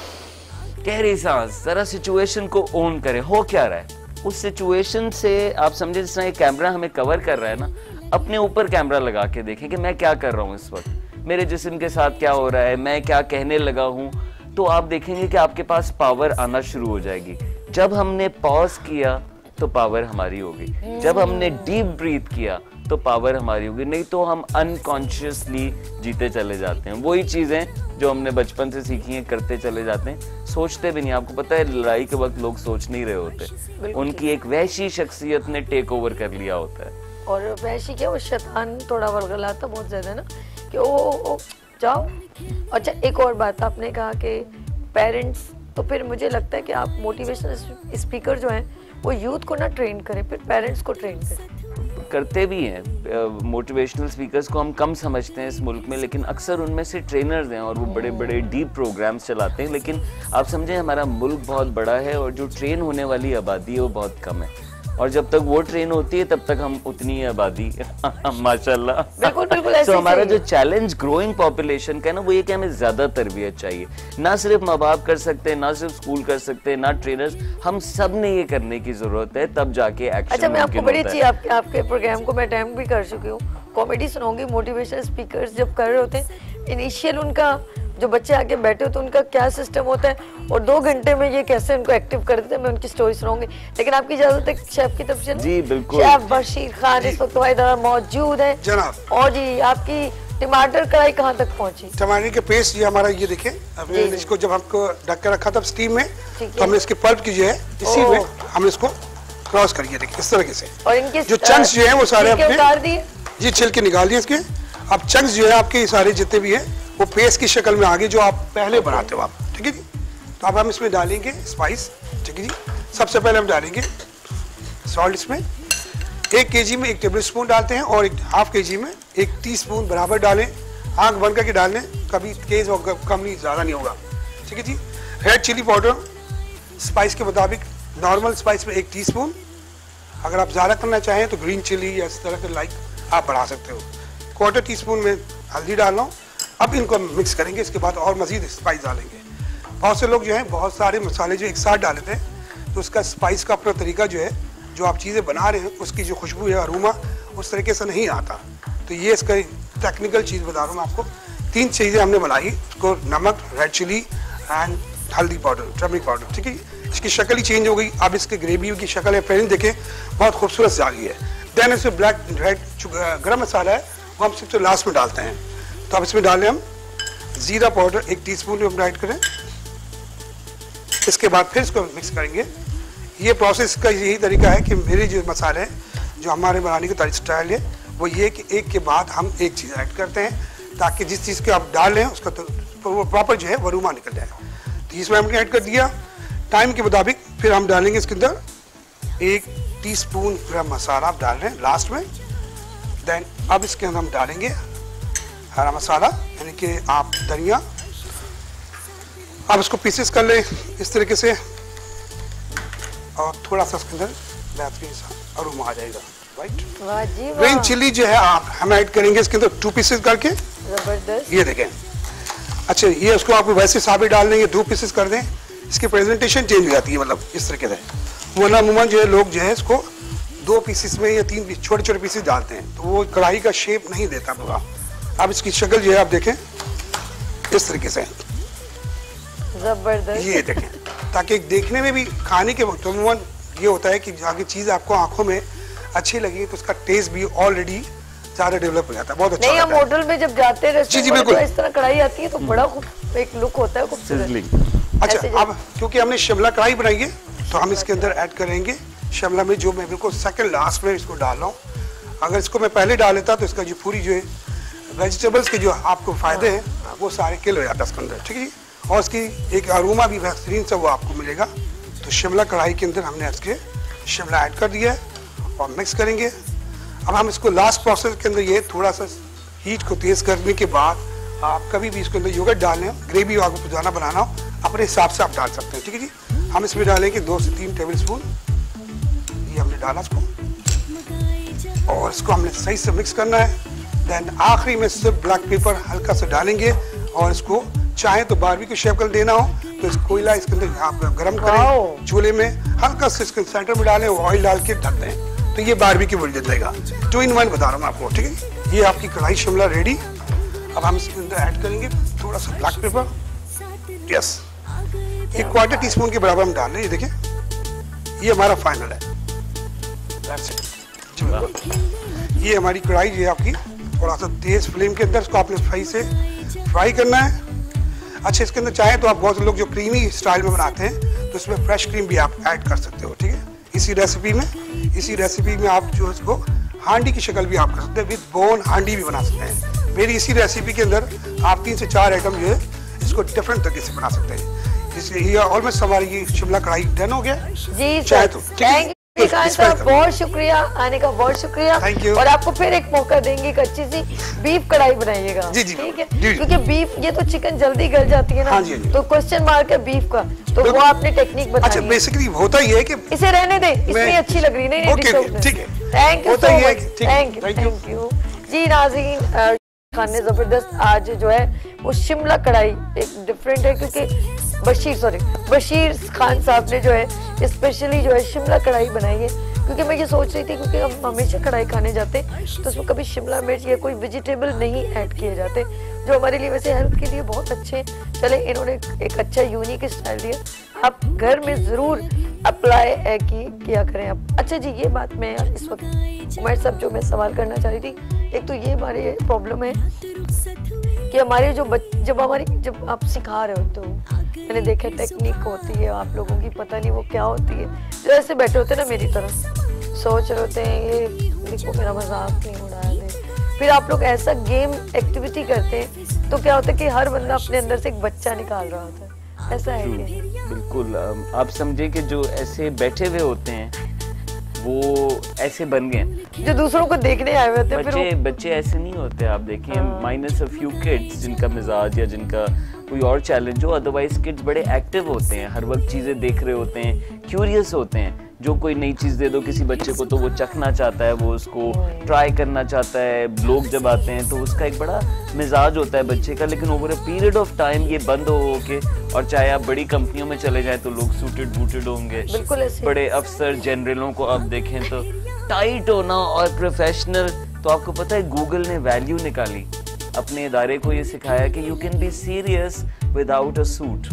गहरी सांस, जरा सिचुएशन को ओन करें, हो क्या रहा है उस सिचुएशन से। आप समझे जिस तरह कैमरा हमें कवर कर रहा है ना, अपने ऊपर कैमरा लगा के देखें कि मैं क्या कर रहा हूँ इस वक्त, मेरे जिस्म के साथ क्या हो रहा है, मैं क्या कहने लगा हूँ। तो आप देखेंगे कि आपके पास पावर आना शुरू हो जाएगी। जब हमने पॉज किया तो पावर हमारी होगी, जब हमने डीप ब्रीथ किया तो पावर हमारी होगी, नहीं तो हम अनकॉन्शियसली जीते चले जाते हैं। वही चीजें जो हमने बचपन से सीखी हैं करते चले जाते हैं, सोचते भी नहीं। आपको पता है लड़ाई के वक्त लोग सोच नहीं रहे होते, उनकी एक वैसी शख्सियत ने टेक ओवर कर लिया होता है। और वैसी क्या, वो शैतान थोड़ा वरगलाता बहुत ज्यादा ना कि ओ, ओ जाओ। अच्छा, एक और बात आपने कहा कि पेरेंट्स, तो फिर मुझे लगता है कि आप मोटिवेशनल स्पीकर जो हैं वो यूथ को ना ट्रेन करें, फिर पेरेंट्स को ट्रेन करें। करते भी हैं, मोटिवेशनल स्पीकर्स को हम कम समझते हैं इस मुल्क में, लेकिन अक्सर उनमें से ट्रेनर्स हैं और वो बड़े बड़े डीप प्रोग्राम्स चलाते हैं। लेकिन आप समझें हमारा मुल्क बहुत बड़ा है और जो ट्रेन होने वाली आबादी है वो बहुत कम है, और जब तक वो ट्रेन होती है तब तक हम उतनी आबादी माशाल्लाह। बिल्कुल बिल्कुल ऐसे तो हमारा जो चैलेंज ग्रोइंग पॉपुलेशन का है ना, वो ये कि हमें ज्यादा तरबियत चाहिए। ना सिर्फ माँ बाप कर सकते हैं, ना सिर्फ स्कूल कर सकते हैं, ना ट्रेनर्स, हम सब ने ये करने की जरूरत है, तब जाके एक्शन। अच्छा, मैं आपको बड़ी अच्छी आप, आपके प्रोग्राम को मैं अटेम्प्ट भी कर चुकी हूँ, कॉमेडी सुनाऊंगी। मोटिवेशनल स्पीकर्स जब कर रहे होते हैं, इनिशियल उनका जो बच्चे आके बैठे होते हैं उनका क्या सिस्टम होता है और दो घंटे में ये कैसे उनको एक्टिव कर देते हैं, मैं उनकी स्टोरी सुनाऊंगी। लेकिन आपकी इजाजत है शेफ की तरफ से? जी बिल्कुल। शेफ बशीर खान इस वक्त हमारे इधर मौजूद है जनाब। और जी आपकी टमाटर कढ़ाई कहाँ तक पहुंची? टमाटर के पेस्ट ये हमारा, ये देखिए हमने इसको जब हमको ढक कर रखा था स्टीम में, तो हमने इसके पल्प की जो है इसी में हमने इसको क्रॉस करिए, देखिए इस तरीके से। और इनके जो चंक्स जो है वो सारे उतार दिए जी, छिलके निकाल दिए इसके। अब चंक्स जो है आपके सारे जितने भी है वो पेस्ट की शक्ल में आगे जो आप पहले बनाते हो आप, ठीक है जी। तो अब हम इसमें डालेंगे स्पाइस, ठीक है जी। सबसे पहले हम डालेंगे सॉल्ट, इसमें एक केजी में एक टेबल स्पून डालते हैं और एक हाफ के जी में एक टीस्पून बराबर डालें। आंख बंद करके डालें, कभी तेज और कम नहीं, ज़्यादा नहीं होगा, ठीक है जी। रेड चिली पाउडर स्पाइस के मुताबिक, नॉर्मल स्पाइस में एक टीस्पून, अगर आप ज़्यादा करना चाहें तो ग्रीन चिली या इस तरह के लाइक आप बढ़ा सकते हो। क्वार्टर टी स्पून में हल्दी डाल लो। अब इनको मिक्स करेंगे, इसके बाद और मज़ीद स्पाइस डालेंगे। बहुत से लोग जो हैं बहुत सारे मसाले जो एक साथ डाल देते हैं, तो उसका स्पाइस का अपना तरीका जो है, जो आप चीज़ें बना रहे हैं उसकी जो खुशबू है, अरोमा उस तरीके से नहीं आता। तो ये इसका टेक्निकल चीज़ बता रहा हूँ मैं आपको। तीन चीज़ें हमने बनाई, उसको नमक, रेड चिली एंड हल्दी पाउडर, टर्मरिक पाउडर, ठीक है। इसकी शक्ल ही चेंज हो गई। अब इसके ग्रेवी की शक्ल है, पहले देखें बहुत खूबसूरत सी आ गई है। देन इसमें ब्लैक रेड गरम मसाला है, वो हम सबसे लास्ट में डालते हैं। तो अब इसमें डालें हम जीरा पाउडर एक टीस्पून में हम ऐड करें। इसके बाद फिर इसको मिक्स करेंगे। ये प्रोसेस का यही तरीका है कि मेरे जो मसाले हैं, जो हमारे बनाने का स्टाइल है, वो ये कि एक के बाद हम एक चीज़ ऐड करते हैं, ताकि जिस चीज़ को आप डाल रहे हैं उसका तो वो प्रॉपर जो है वो अरोमा निकल जाए। तो इसमें हमने ऐड कर दिया। टाइम के मुताबिक फिर हम डालेंगे इसके अंदर एक टीस्पून गरम मसाला आप डाल रहे हैं लास्ट में। देन अब इसके अंदर हम डालेंगे हरा मसाला, यानी कि आप धनिया। अब इसको पीसेस कर लें इस तरीके से, और थोड़ा सा इसके अंदर बेहतरीन सा अरोमा आ जाएगा। राइट, वाह जी वाह। ग्रीन चिली जो है आप हम ऐड करेंगे इसके अंदर टू पीसेस करके। जबरदस्त। ये देखें। अच्छा, ये उसको आप वैसे साबित डाल देंगे, दो पीसेस कर दें, इसकी प्रेजेंटेशन चेंज हो जाती है, मतलब इस तरीके से। वरना अमूमन जो है लोग जो है इसको दो पीसेस में या तीन पीस छोटे छोटे पीसेस डालते हैं, तो वो कढ़ाई का शेप नहीं देता पूरा। अब इसकी शक्ल जो है आप देखें इस तरीके से, जबरदस्त। ये देखें, ताकि देखने में भी खाने के वक्त अमूमन ये होता है कि जाके चीज़ आपको आंखों में अच्छी लगी तो उसका टेस्ट भी ऑलरेडी ज़्यादा डेवलप हो जाता है, बहुत अच्छा नहीं, हम होता है। होटल में जब जाते हैं जी, जी, रेस्टोरेंट में, तो बिल्कुल। इस तरह कढ़ाई आती है तो बड़ा खूब एक लुक होता है, खूबसूरत। अच्छा, ऐसे अब क्योंकि हमने शिमला कढ़ाई बनाई है, तो हम इसके अंदर ऐड करेंगे शिमला में, जो मैं बिल्कुल सेकंड लास्ट में इसको डाल रहा हूँ। अगर इसको मैं पहले डाल लेता तो इसका जो पूरी जो है वेजिटेबल्स के जो आपको फायदे हैं वो सारे किल हो जाता है इसके अंदर, ठीक है जी। और इसकी एक अरोमा भी बेहतरीन सा वो आपको मिलेगा। तो शिमला कढ़ाई के अंदर हमने इसके शिमला ऐड कर दिया है और मिक्स करेंगे। अब हम इसको लास्ट प्रोसेस के अंदर ये थोड़ा सा हीट को तेज़ करने के बाद आप कभी भी इसके अंदर योगर्ट डालें, ग्रेवी आपको ज़्यादा बनाना हो अपने हिसाब से आप डाल सकते हैं, ठीक है जी। हम इसमें डालेंगे दो से तीन टेबल स्पून, ये हमने डाला इसको, और इसको हमने सही से मिक्स करना है। देन आखिरी में सिर्फ ब्लैक पेपर हल्का सा डालेंगे, और इसको चाहे तो बारबेक्यू शेप कर देना हो तो इस कोयला इसके अंदर आप गर्म करें चूल्हे में, हल्का से इसके सेंटर में डालें, ऑयल डाल के ढक दें, तो ये बारबेक्यू बन जाएगा। टू इन वन बता रहा हूँ मैं आपको, ठीक है। ये आपकी कढ़ाई शिमला रेडी। अब हम इसके अंदर ऐड करेंगे थोड़ा सा ब्लैक पेपर, यस, एक क्वार्टर टी स्पून के बराबर हम डाल रहे हैं। ये देखिए, ये हमारा फाइनल है। That's it. ये हमारी कढ़ाई जो है आपकी, थोड़ा सा तेज फ्लेम के अंदर इसको आपने सही से फ्राई करना है। अच्छा, इसके अंदर चाहे तो आप बहुत लोग जो क्रीमी स्टाइल में बनाते हैं तो इसमें फ्रेश क्रीम भी आप ऐड कर सकते हो, ठीक है। इसी रेसिपी में इसी रेसिपी में आप जो इसको हांडी की शक्ल भी आप कर सकते हैं, विद बोन हांडी भी बना सकते हैं। मेरी इसी रेसिपी के अंदर आप तीन से चार आइटम जो है इसको डिफरेंट तरीके से बना सकते हैं। इसलिए ये ऑलमोस्ट हमारी ये शिमला कढ़ाई डन हो गया। जी चाहे सर, तो ठीक है थैंक यू खान साहब, बहुत शुक्रिया आने का, बहुत शुक्रिया। Thank you। और आपको फिर एक मौका देंगे, एक अच्छी सी बीफ कढ़ाई बनाइएगा। जी, जी, ठीक है, जी, जी। क्योंकि बीफ ये तो चिकन जल्दी गल जाती है ना। हाँ जी, हाँ जी। तो क्वेश्चन मार्क है बीफ का, तो वो आपने टेक्निक अच्छा, बताई है। बेसिकली होता ही है कि इसे रहने दे, इसमें मैं- अच्छी लग रही नहीं, ओके, नहीं ठीक है। थैंक यू होता सो ही है मच, कि- ठीक है, thank you thank you। Thank you जी। नाज़रीन, अ, खान ने जबरदस्त आज जो है वो शिमला कढ़ाई एक डिफरेंट है, क्योंकि बशीर सॉरी बशीर खान साहब ने जो है स्पेशली जो है शिमला कढ़ाई बनाई है। क्योंकि मैं ये सोच रही थी, क्योंकि हम हमेशा कढ़ाई खाने जाते हैं तो उसमें कभी शिमला मिर्च या कोई वेजिटेबल नहीं ऐड किए जाते, जो हमारे लिए वैसे हेल्थ के लिए बहुत अच्छे हैं। चले, इन्होंने एक अच्छा यूनिक स्टाइल दिया, आप घर में जरूर अप्लाई की किया करें आप। अच्छा जी, ये बात मैं इस वक्त उमर साहब जो मैं सवाल करना चाह रही थी, एक तो ये हमारी प्रॉब्लम है कि हमारे जो बच, जब हमारी जब आप सिखा रहे हो तो मैंने देखा टेक्निक होती है आप लोगों की, पता नहीं वो क्या होती है, जो ऐसे बैठे होते हैं ना मेरी तरह, सोच रहे होते हैं ये देखो मेरा मजाक नहीं उड़ाया दे। फिर आप लोग ऐसा गेम एक्टिविटी करते हैं तो क्या होता है कि हर बंदा अपने अंदर से एक बच्चा निकाल रहा होता है, ऐसा है क्या? बिल्कुल, अम, आप समझे कि जो ऐसे बैठे हुए होते हैं वो ऐसे बन गए, जो दूसरों को देखने आए हुए होते हैं, फिर बच्चे वो... बच्चे ऐसे नहीं होते। आप देखिए, माइनस अ फ्यू किड्स जिनका मिजाज या जिनका कोई और चैलेंज हो, अदरवाइज किड्स बड़े एक्टिव होते हैं, हर वक्त चीजें देख रहे होते हैं, क्यूरियस होते हैं। जो कोई नई चीज दे दो किसी बच्चे को तो वो चखना चाहता है, वो उसको ट्राई करना चाहता है। लोग जब आते हैं तो उसका एक बड़ा मिजाज होता है बच्चे का, लेकिन over a period of time ये बंद हो के, और चाहे आप बड़ी कंपनियों में चले जाएं तो लोग सूटेड बूटेड होंगे, बिल्कुल ऐसे। बड़े अफसर जनरलों को आप देखें तो टाइट होना और प्रोफेशनल। तो आपको पता है गूगल ने वैल्यू निकाली, अपने इदारे को ये सिखाया कि you can be serious without a suit,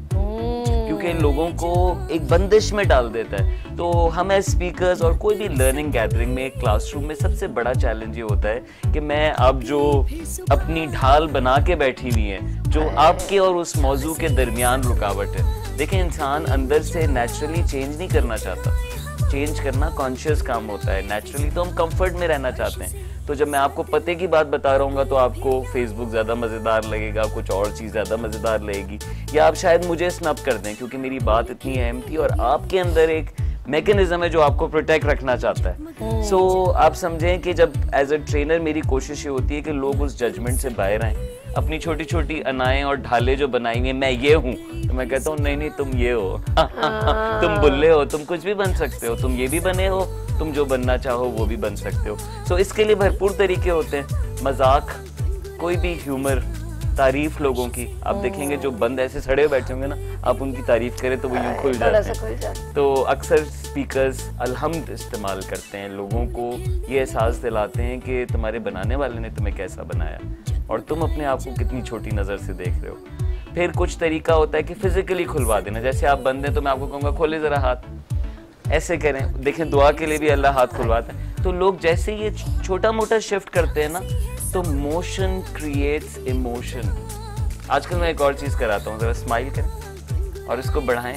क्योंकि लोगों को एक बंदिश में डाल देता है। तो हम एज स्पीकर्स और कोई भी लर्निंग गैदरिंग में, एक क्लासरूम में, सबसे बड़ा चैलेंज ये होता है कि मैं अब जो अपनी ढाल बना के बैठी हुई है, जो आपके और उस मौजू के दरमियान रुकावट है। देखें, इंसान अंदर से नेचुरली चेंज नहीं करना चाहता, चेंज करना कॉन्शियस काम होता है। नेचुरली तो हम कंफर्ट में रहना चाहते हैं। तो जब मैं आपको पते की बात बता रहा हूँ तो आपको फेसबुक ज्यादा मजेदार लगेगा, कुछ और चीज ज्यादा मजेदार लगेगी, या आप शायद मुझे स्नब कर दें क्योंकि मेरी बात इतनी अहम थी, और आपके अंदर एक मैकेनिज्म है जो आपको प्रोटेक्ट रखना चाहता है। सो so, आप समझें कि जब एज अ ट्रेनर मेरी कोशिश ये होती है कि लोग उस जजमेंट से बाहर आएं। अपनी छोटी छोटी अनाएं और ढाले जो बनाई हैं, मैं ये हूँ, तो मैं कहता हूँ नहीं नहीं तुम ये हो तुम बुल्ले हो, तुम कुछ भी बन सकते हो, तुम ये भी बने हो, तुम जो बनना चाहो वो भी बन सकते हो। सो so, इसके लिए भरपूर तरीके होते हैं, मजाक, कोई भी ह्यूमर, तारीफ लोगों की। आप देखेंगे जो बंद ऐसे सड़े बैठे होंगे ना, आप उनकी तारीफ करें तो वो यूं खुल जाते हैं। तो अक्सर स्पीकर्स अल्हम्द इस्तेमाल करते हैं, लोगों को ये एहसास दिलाते हैं कि तुम्हारे बनाने वाले ने तुम्हें कैसा बनाया और तुम अपने आप को कितनी छोटी नज़र से देख रहे हो। फिर कुछ तरीका होता है कि फिजिकली खुलवा देना, जैसे आप बंद हैं तो मैं आपको कहूँगा खोले ज़रा हाथ, ऐसे करें। देखें, दुआ के लिए भी अल्लाह हाथ खुलवाता है। तो लोग जैसे ये छोटा मोटा शिफ्ट करते हैं ना, तो मोशन क्रिएट्स इमोशन। आजकल मैं एक और चीज कराता हूँ, जरा स्माइल करें और इसको बढ़ाएं,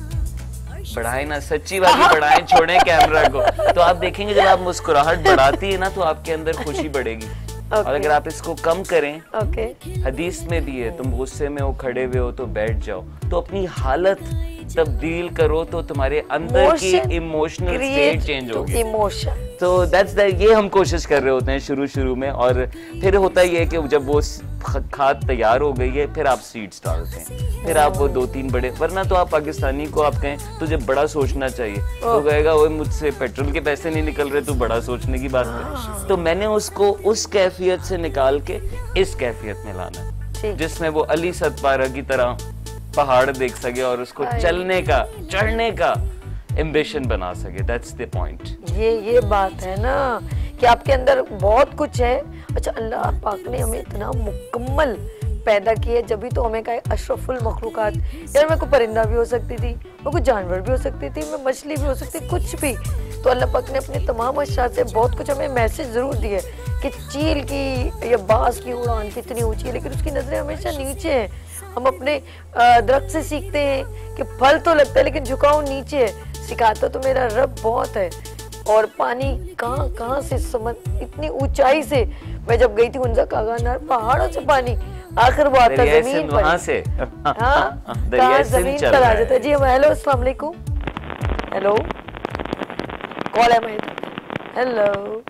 बढ़ाएं ना, सच्ची वाली बढ़ाएं, छोड़ें कैमरा को। तो आप देखेंगे जब आप मुस्कुराहट बढ़ाती है ना तो आपके अंदर खुशी बढ़ेगी। okay. और अगर आप इसको कम करें, okay. हदीस में भी है, तुम गुस्से में हो, खड़े हुए हो तो बैठ जाओ। तो अपनी हालत तब्दील करो तो तुम्हारे अंदर की इमोशनल स्टेट चेंज होगी। इमोशन, तो दैट्स द ये हम कोशिश कर रहे होते हैं शुरू शुरू में। और फिर होता ही है कि जब वो खाद तैयार हो गई है, फिर आप सीड्स डालते हैं, फिर आप वो दो तीन बड़े, वरना तो आप पाकिस्तानी को आप कहें तुझे बड़ा सोचना चाहिए, तो कहेगा वो मुझसे पेट्रोल के पैसे नहीं निकल रहे, तू बड़ा सोचने की बात कर। तो मैंने उसको उस कैफियत से निकाल के इस कैफियत में लाना, जिसमें वो अली सतपारा की तरह पहाड़ देख सके और उसको चलने का, चढ़ने का एम्बिशन बना सके। That's the point. ये ये बात है ना कि आपके अंदर बहुत कुछ है। अच्छा, अल्लाह पाक ने हमें इतना मुकम्मल पैदा किया, जब भी तो हमें कहा अशरफुल मखलूकात। यार मैं कोई परिंदा भी हो सकती थी, मैं कोई जानवर भी हो सकती थी, मैं मछली भी हो सकती थी, कुछ भी। तो अल्लाह पाक ने अपने तमाम अशया से बहुत कुछ हमें मैसेज जरूर दिए कि चील की या बाज की उड़ान कितनी ऊंची है, लेकिन उसकी नजरें हमेशा नीचे हैं। हम अपने दरख्त से सीखते हैं कि फल तो लगता है लेकिन झुकाव नीचे है। सिखाता तो मेरा रब बहुत है। और पानी कहाँ कहाँ से समझ, इतनी ऊंचाई से मैं जब गई थी उनका कागानार, पहाड़ों से पानी आखिर वो आता दरिया जमीन सिंध पर। वहाँ से हाँ, दरिया कहाँ सिंध जमीन चल पर रहा आ है। जाता है। जी हम हेलो अस्सलाम वालेकुम। हेलो कॉल है मैं हेलो।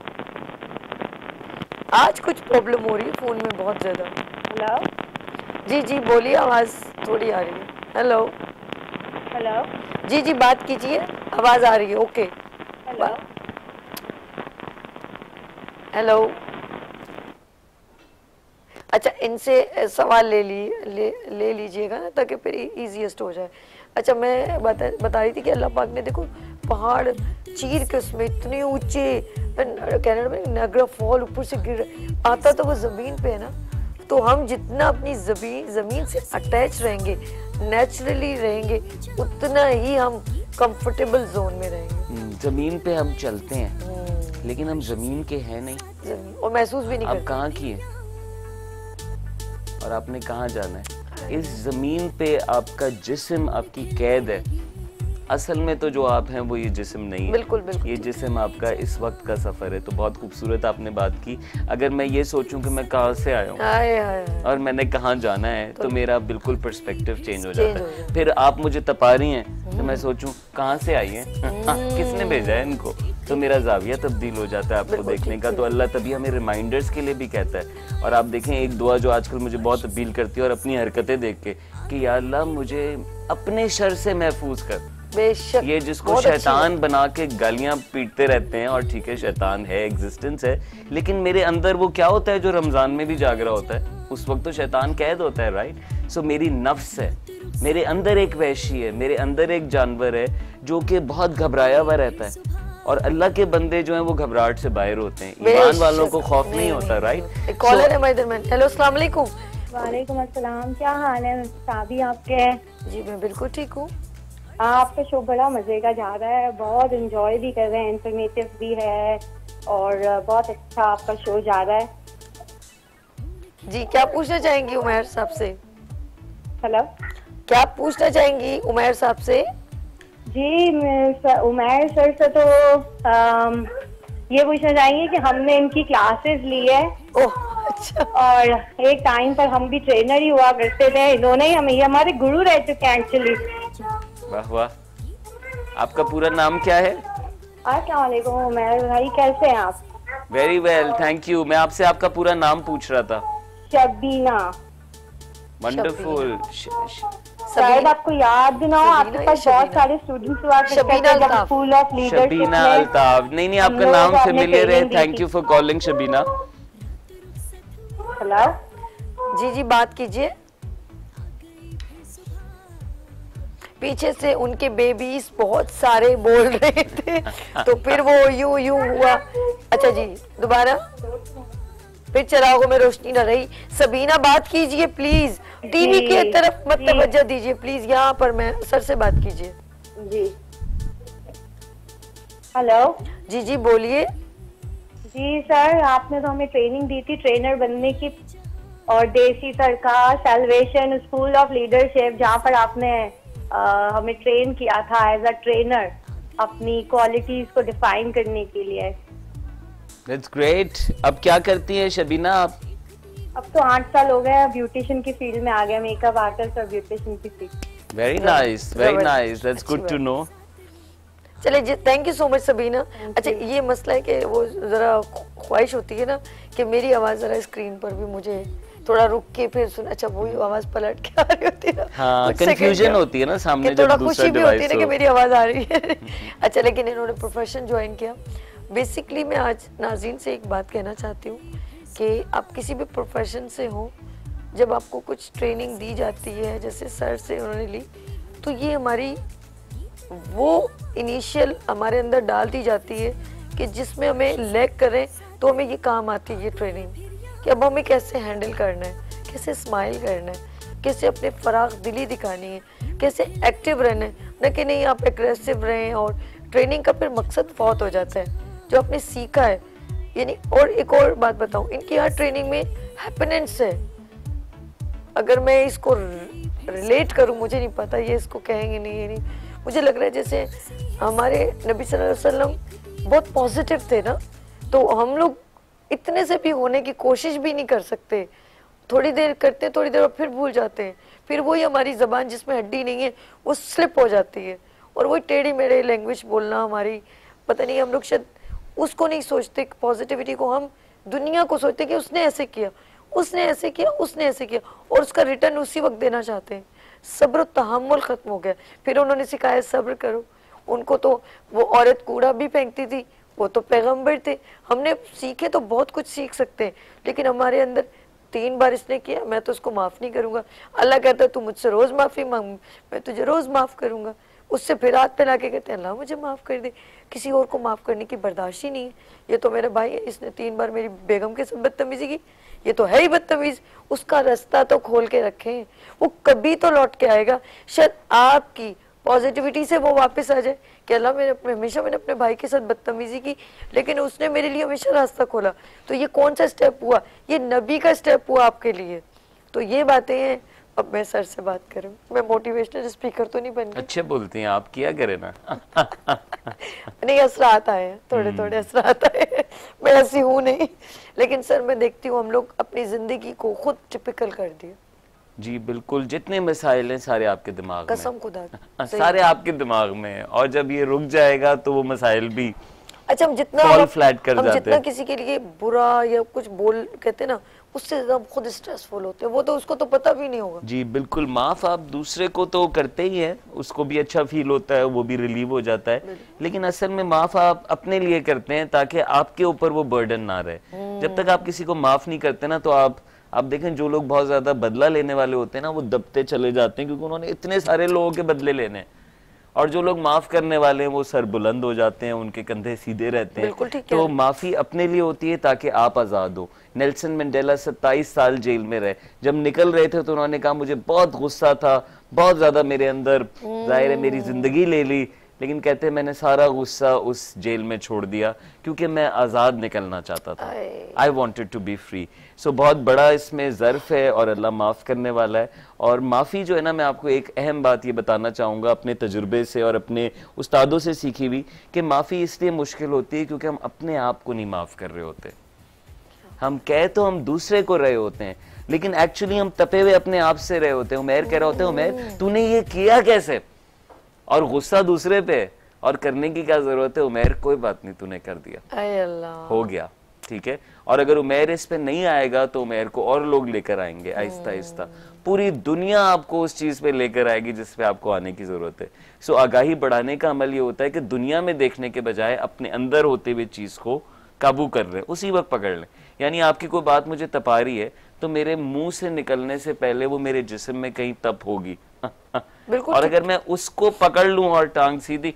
आज कुछ प्रॉब्लम हो रही है फोन में बहुत ज्यादा। हेलो जी जी बोलिए, आवाज थोड़ी आ रही है। हेलो हेलो जी जी बात कीजिए, आवाज आ रही है। Okay hello hello. अच्छा इनसे सवाल ले ली ले ले लीजिएगा ना, ताकि फिर इजीएस्ट हो जाए। अच्छा मैं बता बता रही थी कि अल्लाह पाक ने देखो पहाड़ चीर के उसमें इतने ऊंचे, कनाडा में नायग्रा फॉल ऊपर से गिर आता तो वो जमीन पे है ना। तो हम जितना अपनी जमीन जमीन से अटैच रहेंगे, नेचुरली रहेंगे, उतना ही हम कंफर्टेबल जोन में रहेंगे। जमीन पे हम चलते हैं लेकिन हम जमीन के हैं नहीं, जमीन और महसूस भी नहीं आप करते। कहाँ की है और आपने कहाँ जाना है। इस जमीन पे आपका जिस्म आपकी कैद है। असल में तो जो आप हैं वो ये जिस्म नहीं है। बिल्कुल बिल्कुल। ये जिस्म आपका इस वक्त का सफर है। तो बहुत खूबसूरत आपने बात की। अगर मैं ये सोचूं कि मैं कहाँ से आया हूँ हाय हाय हाय। और मैंने कहाँ जाना है, तो मेरा बिल्कुल पर्सपेक्टिव चेंज हो चेंज जाता हो है। जाता फिर आप मुझे तपा रही हैं तो मैं सोचूं कहाँ से आई हैं किसने भेजा है इनको, तो मेरा जाविया तब्दील हो जाता है आपको बिल्कुल, देखने ठीक का। है। तो अल्लाह तभी हमें रिमाइंडर्स के लिए भी कहता है। और आप देखें एक दुआ जो आजकल मुझे बहुत अपील करती है और अपनी हरकतें देख के कि या अल्लाह मुझे अपने शर से महफूज कर। बेशक ये जिसको बहुत अच्छी शैतान बना के गालियां पीटते रहते हैं, और ठीक है शैतान है, एग्जिस्टेंस है, लेकिन मेरे अंदर वो क्या होता है जो रमजान में भी जाग रहा होता है, उस वक्त तो शैतान कैद होता है, राइट। सो मेरी नफ्स है, मेरे अंदर एक वहशी है, मेरे अंदर एक जानवर है जो कि बहुत घबराया हुआ रहता है। और अल्लाह के बंदे जो हैं वो घबराहट से बाहर होते हैं। ईमान वालों को खौफ नहीं होता, राइट। एक कॉलर है मेरे दरमियान। हेलो अस्सलाम वालेकुम। वालेकुम अस्सलाम, क्या हाल है साबी आपके? जी मैं बिल्कुल ठीक हूँ। आपका शो बड़ा मजे का जा रहा है, बहुत एंजॉय भी कर रहे हैं, इंफॉर्मेटिव भी है और बहुत अच्छा आपका शो जा रहा है। जी क्या पूछना चाहेंगी उमैर साहब से? हेलो क्या पूछना चाहेंगी उमैर साहब से? जी मैं उमैर सर से तो आम, ये पूछना चाहेंगे कि हमने इनकी क्लासेस ली है। ओह अच्छा। और एक टाइम पर हम भी ट्रेनर ही हुआ करते थे, इन्होंने ही हमें, ये हमारे गुरु रह चुके हैं एक्चुअली। वाह वाह। आपका पूरा नाम क्या है? अस्सलाम वालेकुम उमैर भाई, कैसे हैं आप? Very well thank you. मैं आपसे आपका पूरा नाम पूछ रहा था। शबीना। वंडरफुल। शायद आपको याद ना हो, आपके शबीना पास या बहुत शबीना? सारे स्टूडेंट्स हुआ करते शबीना थे जब Altaf. School of leadership Shabina में। अल्ताफ। नहीं नहीं हम आपका लोगों नाम को आपने फेमिलियर है। training दी थैंक थी। You for calling Shabina. Hello जी जी बात कीजिए। पीछे से उनके बेबीज बहुत सारे बोल रहे थे तो फिर वो यूं यूं हुआ। अच्छा जी दोबारा फिर चरागों में रोशनी न रही। सबीना बात कीजिए प्लीज, टीवी जी, के तरफ मत जी। तवज्जो दीजिए प्लीज। यहाँ पर मैं सर से बात कीजिए। जी हेलो जी जी बोलिए। जी सर, आपने तो हमें ट्रेनिंग दी थी ट्रेनर बनने की, और Desi Tadka, salvation, school of leadership, जहाँ पर आपने आ, हमें ट्रेन किया था एज अ ट्रेनर अपनी क्वालिटीज को डिफाइन करने के लिए। That's great. अब क्या करती हैं शबीना आप? अब तो आठ साल हो गए, ब्यूटिशियन की फील्ड में आ गया, मेकअप आर्टिस्ट और ब्यूटिशियन की फील्ड। वेरी नाइस वेरी जबरदस्त। नाइस। दैट्स अच्छी गुड टू बात। नो। चले जी thank you so much Sabina. अच्छा ये मसला है कि वो जरा ख्वाहिश होती है ना कि मेरी आवाज जरा स्क्रीन पर भी मुझे थोड़ा रुक के फिर सुन। अच्छा वही आवाज पलट के आ रही होती है ना। हाँ कुछ सेकंड कंफ्यूजन का। होती है ना सामने कि जब थोड़ा दूसरा खुशी भी होती है डिवाइस ना कि हो। मेरी आवाज आ रही है। अच्छा लेकिन इन्होंने प्रोफेशन ज्वाइन किया। बेसिकली मैं आज नाज़रीन से एक बात कहना चाहती हूँ कि आप किसी भी प्रोफेशन से हो, जब आपको कुछ ट्रेनिंग दी जाती है जैसे सर से उन्होंने ली, तो ये हमारी वो इनिशियल हमारे अंदर डाल दी जाती है कि जिसमें हमें लैग करें तो हमें ये काम आती है ये ट्रेनिंग, कि अब हमें कैसे हैंडल करना है, कैसे स्माइल करना है, कैसे अपने फराग दिली दिखानी है, कैसे एक्टिव रहना है, न कि नहीं आप एग्रेसिव रहें। और ट्रेनिंग का फिर मकसद बहुत हो जाता है जो आपने सीखा है। यानी और एक और बात बताऊं, इनकी हर ट्रेनिंग में हैप्पीनेस है। अगर मैं इसको रिलेट करूं, मुझे नहीं पता ये इसको कहेंगे नहीं ये नहीं, मुझे लग रहा है जैसे हमारे नबी सल्लल्लाहु अलैहि वसल्लम बहुत पॉजिटिव थे ना, तो हम लोग इतने से भी होने की कोशिश भी नहीं कर सकते। थोड़ी देर करते हैं, थोड़ी देर और फिर भूल जाते हैं, फिर वही हमारी जबान जिसमें हड्डी नहीं है वो स्लिप हो जाती है, और वही टेढ़ी मेढ़ी लैंग्वेज बोलना हमारी, पता नहीं हम लोग शायद उसको नहीं सोचते, पॉजिटिविटी को हम दुनिया को सोचते कि उसने ऐसे किया, उसने ऐसे किया, उसने ऐसे किया, और उसका रिटर्न उसी वक्त देना चाहते हैं। सब्र तहम्मुल खत्म हो गया। फिर उन्होंने सिखाया सब्र करो। उनको तो वो औरत कूड़ा भी फेंकती थी, वो तो पैगंबर थे। हमने सीखे तो बहुत कुछ सीख सकते हैं, लेकिन हमारे अंदर तीन बार इसने किया, मैं तो उसको माफ नहीं करूंगा। अल्लाह कहता है तू मुझसे रोज माफी मांग, मैं तुझे रोज माफ करूंगा। उससे फिर हाथ पे लाके कहते हैं अल्लाह मुझे माफ कर दे। किसी और को माफ करने की बर्दाश्त ही नहीं है। ये तो मेरा भाई है, इसने तीन बार मेरी बेगम के साथ बदतमीजी की, ये तो है ही बदतमीज। उसका रास्ता तो खोल के रखे, वो कभी तो लौट के आएगा। शायद आपकी पॉजिटिविटी से वो वापस आ जाए कि अल्लाह मैंने अपने हमेशा मैंने अपने भाई के साथ बदतमीजी की, लेकिन उसने मेरे लिए हमेशा रास्ता खोला। तो ये कौन सा स्टेप हुआ? ये नबी का स्टेप हुआ आपके लिए। तो ये बातें हैं। अब मैं सर से बात करूं, मैं मोटिवेशनल स्पीकर तो नहीं बन गई। अच्छे बोलती हैं आप, किया करे ना। नहीं, असरात आए हैं, थोड़े थोड़े असरात आए हैं। मैं ऐसी हूँ नहीं, लेकिन सर मैं देखती हूँ हम लोग अपनी जिंदगी को खुद टिपिकल कर दिया। जी बिल्कुल, जितने मसाइल हैं सारे आपके दिमाग में, कसम खुदा की, सारे आपके दिमाग में हैं। और जब ये रुक जाएगा तो वो मसाइल भी अच्छा हम जितना fall हम, flat कर हम जाते जितना हैं। किसी के लिए बुरा या कुछ बोल कहते हैं ना, उससे ज्यादा हम खुद स्ट्रेसफुल होते हैं। वो तो उसको तो पता भी नहीं होगा। जी बिल्कुल, माफ आप दूसरे को तो करते ही हैं, उसको भी अच्छा फील होता है, वो भी रिलीव हो जाता है, लेकिन असल में माफ आप अपने लिए करते हैं ताकि आपके ऊपर वो बर्डन ना रहे। जब तक आप किसी को माफ नहीं करते ना, तो आप आप देखें जो लोग बहुत ज्यादा बदला लेने वाले होते हैं ना, वो दबते चले जाते हैं, क्योंकि उन्होंने इतने सारे लोगों के बदले लेने हैं। और जो लोग माफ करने वाले हैं वो सर बुलंद हो जाते हैं, उनके कंधे सीधे रहते हैं। तो माफी अपने लिए होती है ताकि आप आजाद हो। नेल्सन मंडेला सत्ताईस साल जेल में रहे, जब निकल रहे थे तो उन्होंने कहा मुझे बहुत गुस्सा था, बहुत ज्यादा मेरे अंदर, जाहिर है मेरी जिंदगी ले ली, लेकिन कहते मैंने सारा गुस्सा उस जेल में छोड़ दिया क्योंकि मैं आजाद निकलना चाहता था। I wanted to be free. So बहुत बड़ा इसमें ज़र्फ है और अल्लाह माफ़ करने वाला है। और माफ़ी जो है ना, मैं आपको एक अहम बात ये बताना चाहूँगा अपने तजुर्बे से और अपने उस्तादों से सीखी हुई, कि माफ़ी इसलिए मुश्किल होती है क्योंकि हम अपने आप को नहीं माफ़ कर रहे होते। हम कह तो हम दूसरे को रहे होते हैं, लेकिन एक्चुअली हम तपे हुए अपने आप से रहे होते हैं। उमैर कह रहे होते हैं उमैर तूने ये किया कैसे, और गुस्सा दूसरे पे, और करने की क्या जरूरत है उमैर, कोई बात नहीं तूने कर दिया, अल्लाह हो गया, ठीक है। और अगर उमैर इस पे नहीं आएगा तो उमैर को और लोग लेकर आएंगे, आहिस्ता आहिस्ता पूरी दुनिया आपको उस चीज पे लेकर आएगी जिस पे आपको आने की जरूरत है। सो आगाही बढ़ाने का अमल ये होता है कि दुनिया में देखने के बजाय अपने अंदर होते हुए चीज को काबू कर लें, उसी वक्त पकड़ लें। यानी आपकी कोई बात मुझे तपा रही है तो मेरे मुंह से निकलने से पहले वो मेरे जिस्म में कहीं तप होगी और अगर मैं उसको पकड़ लूं और टांग सीधी,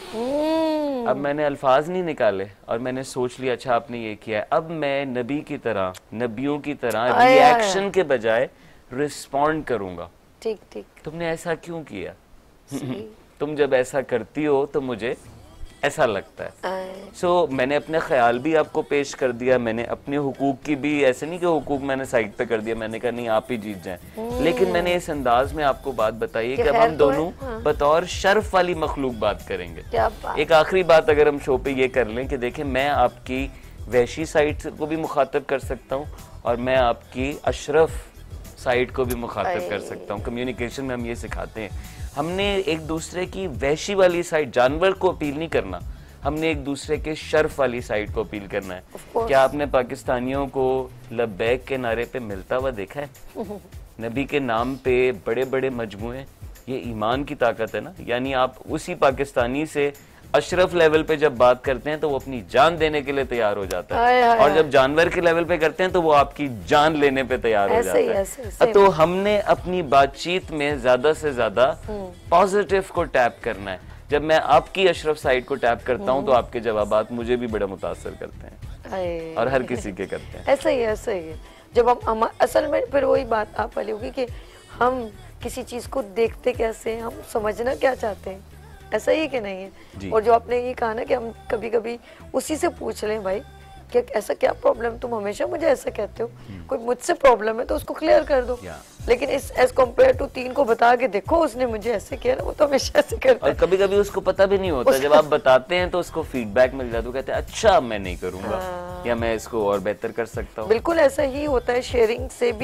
अब मैंने अल्फाज नहीं निकाले और मैंने सोच लिया अच्छा आपने ये किया है, अब मैं नबी की तरह, नबियों की तरह रिएक्शन के बजाय रिस्पॉन्ड करूंगा। ठीक ठीक, तुमने ऐसा क्यों किया? तुम जब ऐसा करती हो तो मुझे ऐसा लगता है। सो so, मैंने अपने ख्याल भी आपको पेश कर दिया, मैंने अपने हुकूक की भी, ऐसे नहीं कि हुकूक मैंने साइड पे कर दिया, मैंने कहा नहीं आप ही जीत जाएं, लेकिन मैंने इस अंदाज में आपको बात बताई कि अब हम दोनों हाँ। बतौर शर्फ वाली मखलूक बात करेंगे। बात? एक आखिरी बात अगर हम शो पे ये कर लें कि देखें मैं आपकी वहशी साइड को भी मुखातब कर सकता हूँ और मैं आपकी अशरफ साइड को भी मुखातब कर सकता हूँ। कम्युनिकेशन में हम ये सिखाते हैं, हमने एक दूसरे की वहशी वाली साइड, जानवर को अपील नहीं करना, हमने एक दूसरे के शर्फ वाली साइड को अपील करना है। क्या आपने पाकिस्तानियों को लब्बैक के नारे पे मिलता हुआ देखा है? नबी के नाम पे बड़े बड़े मजमुए, ये ईमान की ताकत है ना। यानी आप उसी पाकिस्तानी से अशरफ लेवल पे जब बात करते हैं तो वो अपनी जान देने के लिए तैयार हो जाता है, आए, आए, और जब जानवर के लेवल पे करते हैं तो वो आपकी जान लेने पे तैयार हो जाता है। ऐसे, ऐसे, तो हमने अपनी बातचीत में ज्यादा से ज्यादा पॉजिटिव को टैप करना है। जब मैं आपकी अशरफ साइड को टैप करता हूँ तो आपके जवाबात मुझे भी बड़ा मुतासर करते हैं और हर किसी के करते हैं। ऐसा ही ऐसा ही है। जब हम, हम असल में फिर वही बात आप वाली होगी कि हम किसी चीज को देखते कैसे, हम समझना क्या चाहते हैं, ऐसा ही कि नहीं है। और जो आपने ये कहा ना कि हम कभी कभी उसी से पूछ लें भाई क्या ऐसा क्या प्रॉब्लम, तुम हमेशा मुझे ऐसा कहते हो, कोई मुझसे प्रॉब्लम है तो उसको क्लियर कर दो। लेकिन इस एज कम्पेयर टू तीन को बता के देखो उसने मुझे ऐसे किया ना, वो तो हमेशा ऐसे करता है। और कभी कभी उसको पता भी नहीं होता, जब आप बताते हैं तो उसको फीडबैक मिल जाता है, कहते हैं अच्छा मैं नहीं करूंगा, हाँ। या मैं इसको और बेहतर कर सकता हूँ। बिल्कुल ऐसा ही होता है, शेयरिंग से भी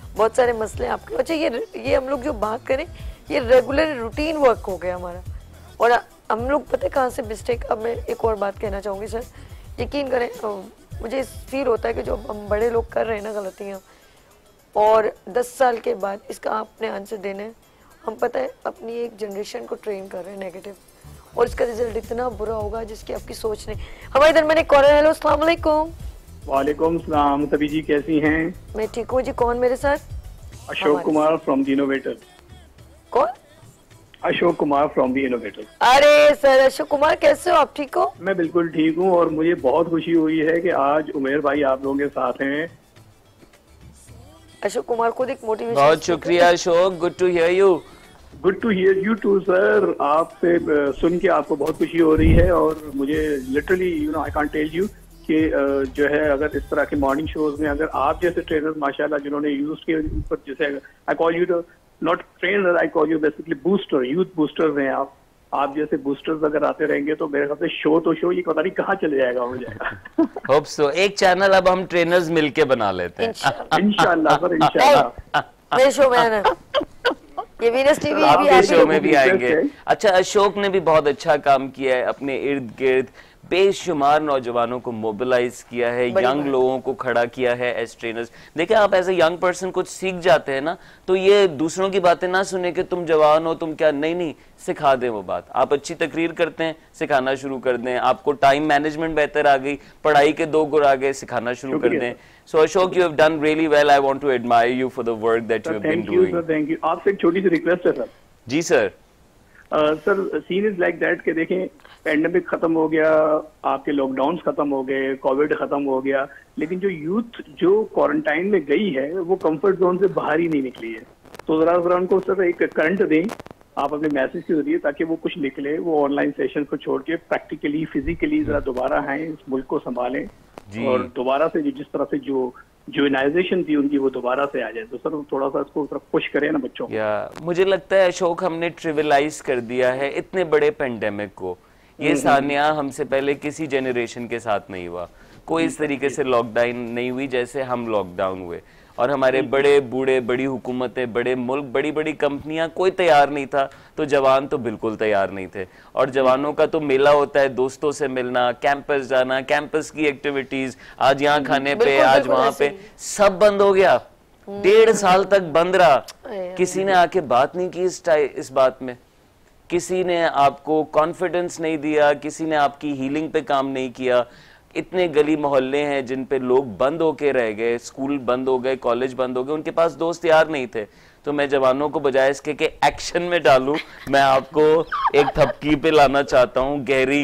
बहुत सारे मसले आपके। अच्छा ये ये हम लोग जो बात करें ये रेगुलर रूटीन वर्क हो गया हमारा, और हम लोग पता है कहाँ से मिस्टेक। अब मैं एक और बात कहना चाहूँगी सर, यकीन करें मुझे फील होता है कि जो हम बड़े लोग कर रहे हैं ना गलतियाँ, और दस साल के बाद इसका आपने आंसर देना है। हम पता है अपनी एक जनरेशन को ट्रेन कर रहे हैं नेगेटिव, और इसका रिजल्ट इतना बुरा होगा जिसकी आपकी सोच नहीं। हमारे इधर मैंने कॉलर। हेलो अस्सलाम वालेकुम। वालेकुम सलाम। सभी जी कैसी हैं? मैं ठीक हूँ जी। कौन मेरे साथ? Ashok Kumar from the innovator. कौन? Ashok Kumar from the innovator. अरे सर अशोक कुमार, कैसे हो आप? ठीक हो? मैं बिल्कुल ठीक हूँ, और मुझे बहुत खुशी हुई है कि आज उमेर भाई आप लोगों के साथ हैं। अशोक कुमार खुद एक मोटिवेशन। बहुत शुक्रिया Ashok, good to hear you. Good to hear you too sir. आपसे सुन के आपको बहुत खुशी हो रही है, और मुझे literally you know I can't tell you कि जो है अगर इस तरह के मॉर्निंग शोज में अगर आप जैसे ट्रेनर माशाल्लाह जिन्होंने यूज के ऊपर, जैसे I call you not trainer, I call you basically booster, youth boosters हैं आप। आप जैसे बूस्टर्स अगर आते रहेंगे तो मेरे ख्याल से शो तो शो ये पता नहीं कहाँ चले जाएगा हो जाएगा। होप सो एक चैनल अब हम ट्रेनर्स मिलके बना लेते हैं इंशाल्लाह सर, इंशाल्लाह। मेरे शो में आना, ये वीनस टीवी भी आपके शो में भी आएंगे। अच्छा अशोक ने भी बहुत अच्छा काम किया है, अपने इर्द गिर्द बेशुमार नौजवानों को मोबिलाइज किया है, यंग लोगों को खड़ा किया है एज ट्रेनर्स। देखिए आप एज ए यंग पर्सन कुछ सीख जाते हैं ना, तो ये दूसरों की बातें ना सुने कि तुम जवान हो तुम क्या, नहीं नहीं, सिखा दें वो बात। आप अच्छी तकरीर करते हैं, सिखाना शुरू कर दें। आपको टाइम मैनेजमेंट बेहतर आ गई, पढ़ाई के दो गुण आ गए, सिखाना शुरू कर दें। So Ashok you have done really well. I want to admire you for the work that you have been doing. Thank you. आपसे एक छोटी सी रिक्वेस्ट है सर। जी sir. Sir scene is like that कि देखें पैंडेमिक खत्म हो गया, आपके लॉकडाउन खत्म हो गए, कोविड खत्म हो गया, लेकिन जो यूथ जो क्वारंटाइन में गई है वो कंफर्ट जोन से बाहर ही नहीं निकली है। तो जरा जरा उनको सर एक करंट दें आप अपने मैसेज के जरिए, ताकि वो कुछ निकले, वो ऑनलाइन सेशन को छोड़ के प्रैक्टिकली फिजिकली जरा दोबारा आए, इस मुल्क को संभालें, और दोबारा से जिस तरह से जो जोनाइजेशन थी उनकी वो दोबारा से आ जाए। तो सर थोड़ा सा इसको तरफ पुश करें ना बच्चों को। या मुझे लगता है अशोक हमने ट्रिविलाइज कर दिया है इतने बड़े पेंडेमिक को। ये सानिया हमसे पहले किसी जनरेशन के साथ नहीं हुआ, कोई इस तरीके से लॉकडाउन नहीं हुई जैसे हम लॉकडाउन हुए, और हमारे बड़े बूढ़े, बड़ी हुकूमतें, बड़े मुल्क, बड़ी बड़ी कंपनियां, कोई तैयार नहीं था, तो जवान तो बिल्कुल तैयार नहीं थे। और जवानों का तो मेला होता है, दोस्तों से मिलना, कैंपस जाना, कैंपस की एक्टिविटीज, आज यहाँ खाने पे, आज वहां पे, सब बंद हो गया। डेढ़ साल तक बंद रहा, किसी ने आके बात नहीं की इस इस बात में, किसी ने आपको कॉन्फिडेंस नहीं दिया, किसी ने आपकी हीलिंग पे काम नहीं किया। इतने गली मोहल्ले हैं जिन पे लोग बंद होके रह गए, स्कूल बंद हो गए, कॉलेज बंद हो गए, उनके पास दोस्त यार नहीं थे। तो मैं जवानों को बजाय इसके कि एक्शन में डालूं, मैं आपको एक थपकी पे लाना चाहता हूं, गहरी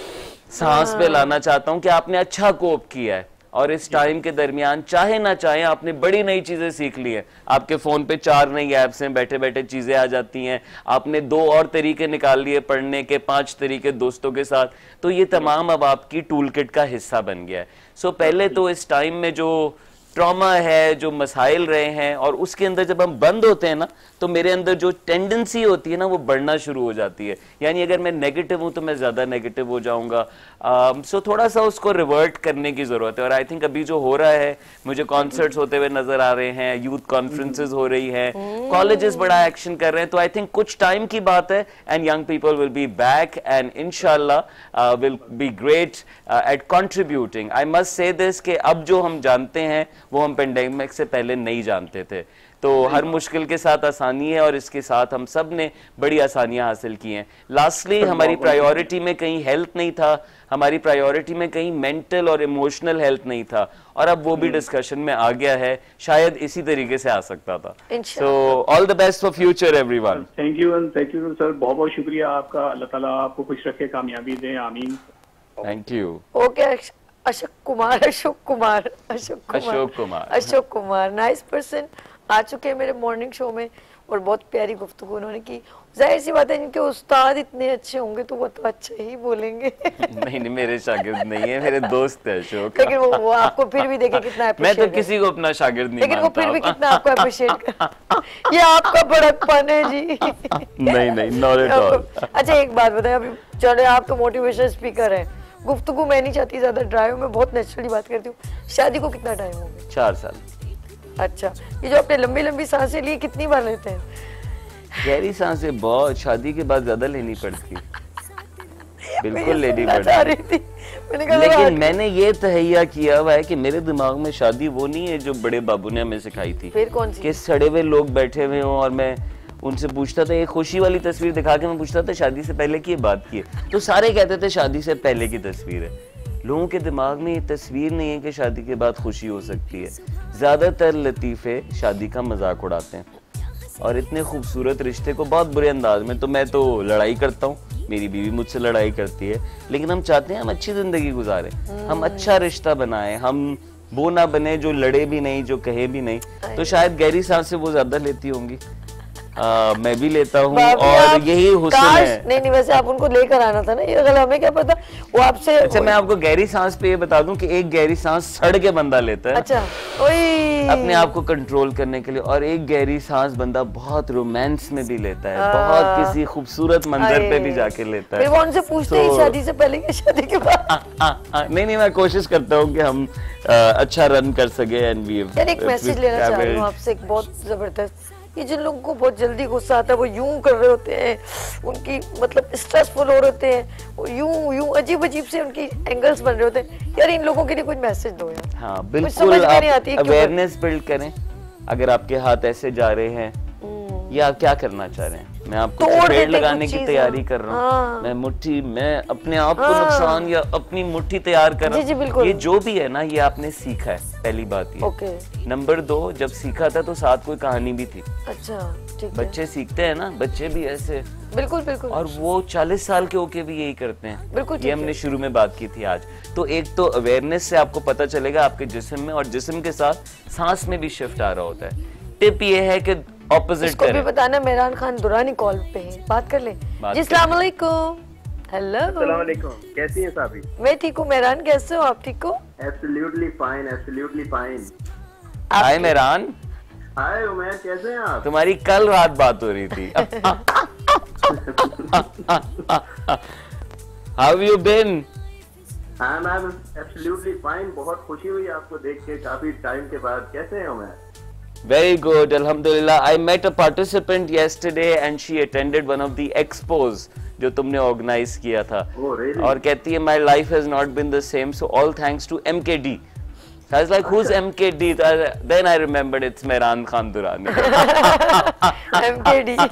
सांस पे लाना चाहता हूं कि आपने अच्छा कोप किया है, और इस टाइम के दरमियान चाहे ना चाहे आपने बड़ी नई चीजें सीख ली हैं। आपके फोन पे चार नई ऐप्स हैं, बैठे बैठे चीजें आ जाती हैं। आपने दो और तरीके निकाल लिए पढ़ने के, पांच तरीके दोस्तों के साथ, तो ये तमाम अब आपकी टूल किट का हिस्सा बन गया है। सो पहले तो इस टाइम में जो ट्रॉमा है, जो मसाइल रहे हैं, और उसके अंदर जब हम बंद होते हैं ना, तो मेरे अंदर जो टेंडेंसी होती है ना वो बढ़ना शुरू हो जाती है। यानी अगर मैं नेगेटिव हूं तो मैं ज्यादा नेगेटिव हो जाऊंगा। सो so थोड़ा सा उसको रिवर्ट करने की जरूरत है। और आई थिंक अभी जो हो रहा है, मुझे कॉन्सर्ट्स होते हुए नजर आ रहे हैं, यूथ कॉन्फ्रेंसेज हो रही हैं, कॉलेजेस बड़ा एक्शन कर रहे हैं, तो आई थिंक कुछ टाइम की बात है, and young people will be back and इंशाल्लाह will be great at contributing. I must say this कि अब जो हम जानते हैं वो हम पेंडेमिक से पहले नहीं जानते थे। तो हर मुश्किल के साथ आसानी है, और इसके साथ हम सब ने बड़ी आसानियां हासिल की हैं। लास्टली हमारी प्रायोरिटी में कहीं हेल्थ नहीं था, हमारी प्रायोरिटी में कहीं मेंटल और इमोशनल हेल्थ नहीं था, और अब वो भी डिस्कशन में आ गया है। शायद इसी तरीके से आ सकता था। So all the best for future everyone. Thank you thank you sir, बहुत बहुत शुक्रिया आपका। अल्लाह ताला आपको खुश रखे, कामयाबी दे, आमीन। Thank you. Okay Ashok Kumar, Ashok Kumar, Ashok Kumar, Ashok Kumar, Ashok Kumar nice person आ चुके हैं मेरे मॉर्निंग शो में, और बहुत प्यारी गुफ्तगू उन्होंने की। जाहिर सी बात है इनके उस्ताद इतने अच्छे होंगे तो वो तो अच्छा ही बोलेंगे। नहीं नहीं, मेरे शागिर्द नहीं है, मेरे दोस्त है अशोक। लेकिन वो, वो आपको फिर भी देखे कितना मैं तो किसी को अपना शागिर्द नहीं लेकिन मानता, वो फिर भी कितना आपको अप्रिशिएट कर। ये आपका बड़कपन है जी। नहीं नहीं, नॉट एट ऑल। अच्छा एक बात बताएं, अभी चले आप तो मोटिवेशन स्पीकर हैं, गुफ्तगू मैं नहीं चाहती ज्यादा ड्राइव में, बहुत नेचुरली बात करती हूँ। शादी को कितना टाइम हो गया? चार साल। अच्छा, ये जो आपने लंबी लंबी सांसें ली कितनी बार लेते हैं? गहरी सांसें बहुत शादी के बाद ज्यादा लेनी पड़ती है, बिल्कुल लेनी चाह रही पड़ती थी। मैंने कहा लेकिन मैंने ये तहैया किया हुआ है कि मेरे दिमाग में शादी वो नहीं है जो बड़े बाबू ने हमें सिखाई थी, फिर कौन सी? कि सड़े हुए लोग बैठे हुए हों और मैं उनसे पूछता था, एक खुशी वाली तस्वीर दिखा के मैं पूछता था शादी से पहले की बात की है, तो सारे कहते थे शादी से पहले की तस्वीर है। लोगों के दिमाग में ये तस्वीर नहीं है कि शादी के बाद खुशी हो सकती है। ज्यादातर लतीफे शादी का मजाक उड़ाते हैं और इतने खूबसूरत रिश्ते को बहुत बुरे अंदाज में, तो मैं तो लड़ाई करता हूँ, मेरी बीवी मुझसे लड़ाई करती है, लेकिन हम चाहते हैं हम अच्छी जिंदगी गुजारें, हम अच्छा रिश्ता बनाएं, हम वो ना बने जो लड़े भी नहीं, जो कहे भी नहीं। तो शायद गहरी सांसें वो ज्यादा लेती होंगी, आ, मैं भी लेता हूँ और यही हुस्न है। नहीं नहीं, वैसे आप उनको लेकर आना था ना, ये अगर हमें क्या पता वो आपसे। अच्छा, मैं आपको गहरी सांस पे ये बता दूं कि एक गहरी सांस सड़ के बंदा लेता है, अच्छा, ओए, अपने आप को कंट्रोल करने के लिए, और एक गहरी सांस बंदा बहुत रोमांस में भी लेता है, बहुत किसी खूबसूरत मंजर पे भी जाके लेता है। फिर वो उनसे पूछते हैं शादी से पहले या शादी के बाद? नहीं नहीं, मैं कोशिश करता हूँ कि हम अच्छा रन कर सके। एंड वी एक मैसेज लेना चाह रही हूँ आपसे, एक बहुत जबरदस्त। ये जिन लोगों को बहुत जल्दी गुस्सा आता है, वो यूं कर रहे होते हैं, उनकी मतलब स्ट्रेसफुल हो रहे होते हैं, वो यूं यूं अजीब अजीब से उनकी एंगल्स बन रहे होते हैं। यार इन लोगों के लिए कुछ मैसेज दो यार। हाँ बिल्कुल, आप अवेयरनेस बिल्ड करें। अगर आपके हाथ ऐसे जा रहे हैं या आप क्या करना चाह रहे हैं, मैं आपको चपेट लगाने की तैयारी कर रहा हूँ, हाँ। मैं मुट्ठी, मैं अपने आप को हाँ। नुकसान या अपनी मुट्ठी तैयार कर रहा हूँ, ये जो भी है ना, ये आपने सीखा है, पहली बात ये। ओके। नंबर दो, जब सीखा था तो साथ कोई कहानी भी थी। अच्छा, ठीक है। बच्चे सीखते हैं ना, बच्चे भी ऐसे, बिल्कुल बिल्कुल, और वो चालीस साल के होके भी यही करते हैं। बिल्कुल, ये हमने शुरू में बात की थी आज। तो एक तो अवेयरनेस से आपको पता चलेगा आपके जिस्म में, और जिस्म के साथ सांस में भी शिफ्ट आ रहा होता है। टिप ये है कि ऑपोजिट इसको भी बताना, मेहरान खान दुरानी कॉल पे है, बात कर ले। जी अस्सलाम वालेकुम। हेलो, अस्सलाम वालेकुम, कैसी हैं साबी? मैं ठीक हूँ, मेहरान कैसे हो आप? ठीक हो? Absolutely fine, absolutely fine. Hi Mehran. Hi Umair, कैसे हैं आप? तुम्हारी कल रात बात हो रही थी। How you been? I am absolutely fine, बहुत खुशी हुई आपको देख के काफी टाइम के बाद। कैसे हैं Umair? Very good, Alhamdulillah. I met a participant yesterday and she attended one of the expos जो तुमने organize किया था। Oh, really? और कहती है my life has not been the same, so all thanks to M K D. So I was like, who's M K D? Then I remembered it's Mehran Khan Durrani. M K D.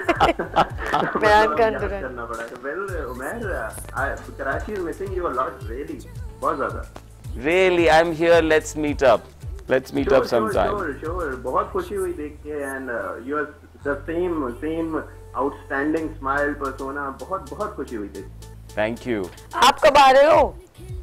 Mehran Khan Durrani. करना पड़ा। Well, Umair, Karachi is missing you a lot, really. बहुत ज़्यादा। Really, I'm here. Let's meet up. Let's meet sure, up sometime. Sure, sure, sure. बहुत खुशी हुई देख के, and uh, you are the same, same outstanding smile persona. बहुत बहुत खुशी हुई देख। Thank you. आप कब आ रहे हो?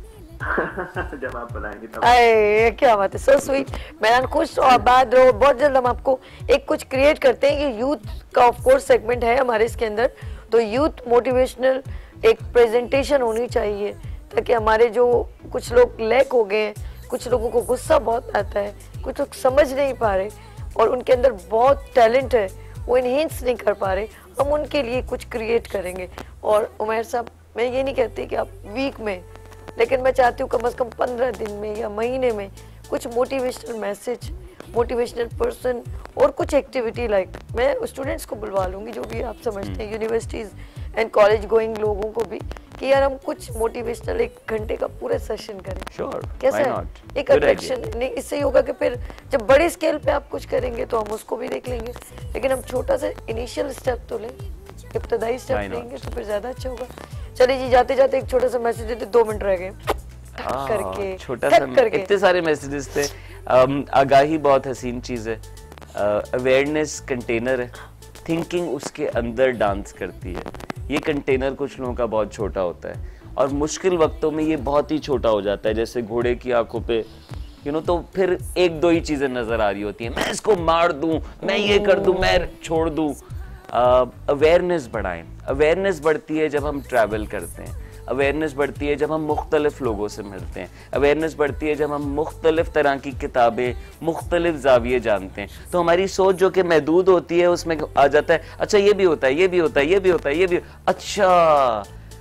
जब आप बुलाएंगे तब। अरे क्या बात है, so sweet। मेहरान खुश और आबाद रहो। बहुत जल्द हम आपको एक कुछ क्रिएट करते हैं। ये यूथ का ऑफ कोर्स सेगमेंट है हमारे इसके अंदर, तो यूथ मोटिवेशनल एक प्रेजेंटेशन होनी चाहिए, ताकि हमारे जो कुछ लोग लैक हो गए हैं, कुछ लोगों को गुस्सा बहुत आता है, कुछ लोग समझ नहीं पा रहे और उनके अंदर बहुत टैलेंट है, वो इनहेंस नहीं कर पा रहे, हम उनके लिए कुछ क्रिएट करेंगे। और उमैर साहब, मैं ये नहीं कहती कि आप वीक में, लेकिन मैं चाहती हूँ कम से कम पंद्रह दिन में या महीने में कुछ मोटिवेशनल मैसेज, मोटिवेशनल पर्सन और कुछ एक्टिविटी लाइक मैं स्टूडेंट्स को बुलवा लूँगी, जो भी आप समझते हैं, यूनिवर्सिटीज़ एंड कॉलेज गोइंग लोगों को भी, कि यार हम कुछ मोटिवेशनल एक घंटे का पूरा सेशन करें। Sure, कैसा why है? not? एक Good अट्रैक्शन idea. नहीं, इससे होगा कि फिर जब बड़े स्केल पे आप कुछ करेंगे तो हम उसको भी देख लेंगे, लेकिन हम छोटा सा इनिशियल स्टेप तो लें, इब्तदाई Why स्टेप not? लेंगे तो फिर ज्यादा अच्छा होगा। चलिए जी, जाते जाते एक छोटा सा मैसेज देते, दो मिनट रह गए हाँ, करके, छोटा थक सा, करके। इतने सारे मैसेजेस थे। um, आगाही बहुत हसीन चीज है, अवेयरनेस कंटेनर है, थिंकिंग उसके अंदर डांस करती है। ये कंटेनर कुछ लोगों का बहुत छोटा होता है और मुश्किल वक्तों में ये बहुत ही छोटा हो जाता है, जैसे घोड़े की आंखों पे यू नो, तो फिर एक दो ही चीजें नजर आ रही होती हैं, मैं इसको मार दूं, मैं ये कर दूं, मैं छोड़ दूं। अवेयरनेस बढ़ाएं। अवेयरनेस बढ़ती है जब हम ट्रैवल करते हैं, अवेयरनेस बढ़ती है जब हम मुख्तलिफ लोगों से मिलते हैं, अवेयरनेस बढ़ती है जब हम मुख्तलिफ तरह की किताबें, मुख्तलिफ जाविये जानते हैं। तो हमारी सोच जो कि महदूद होती है उसमें आ जाता है, अच्छा ये भी होता है, ये भी होता है, ये भी होता है, ये भी, अच्छा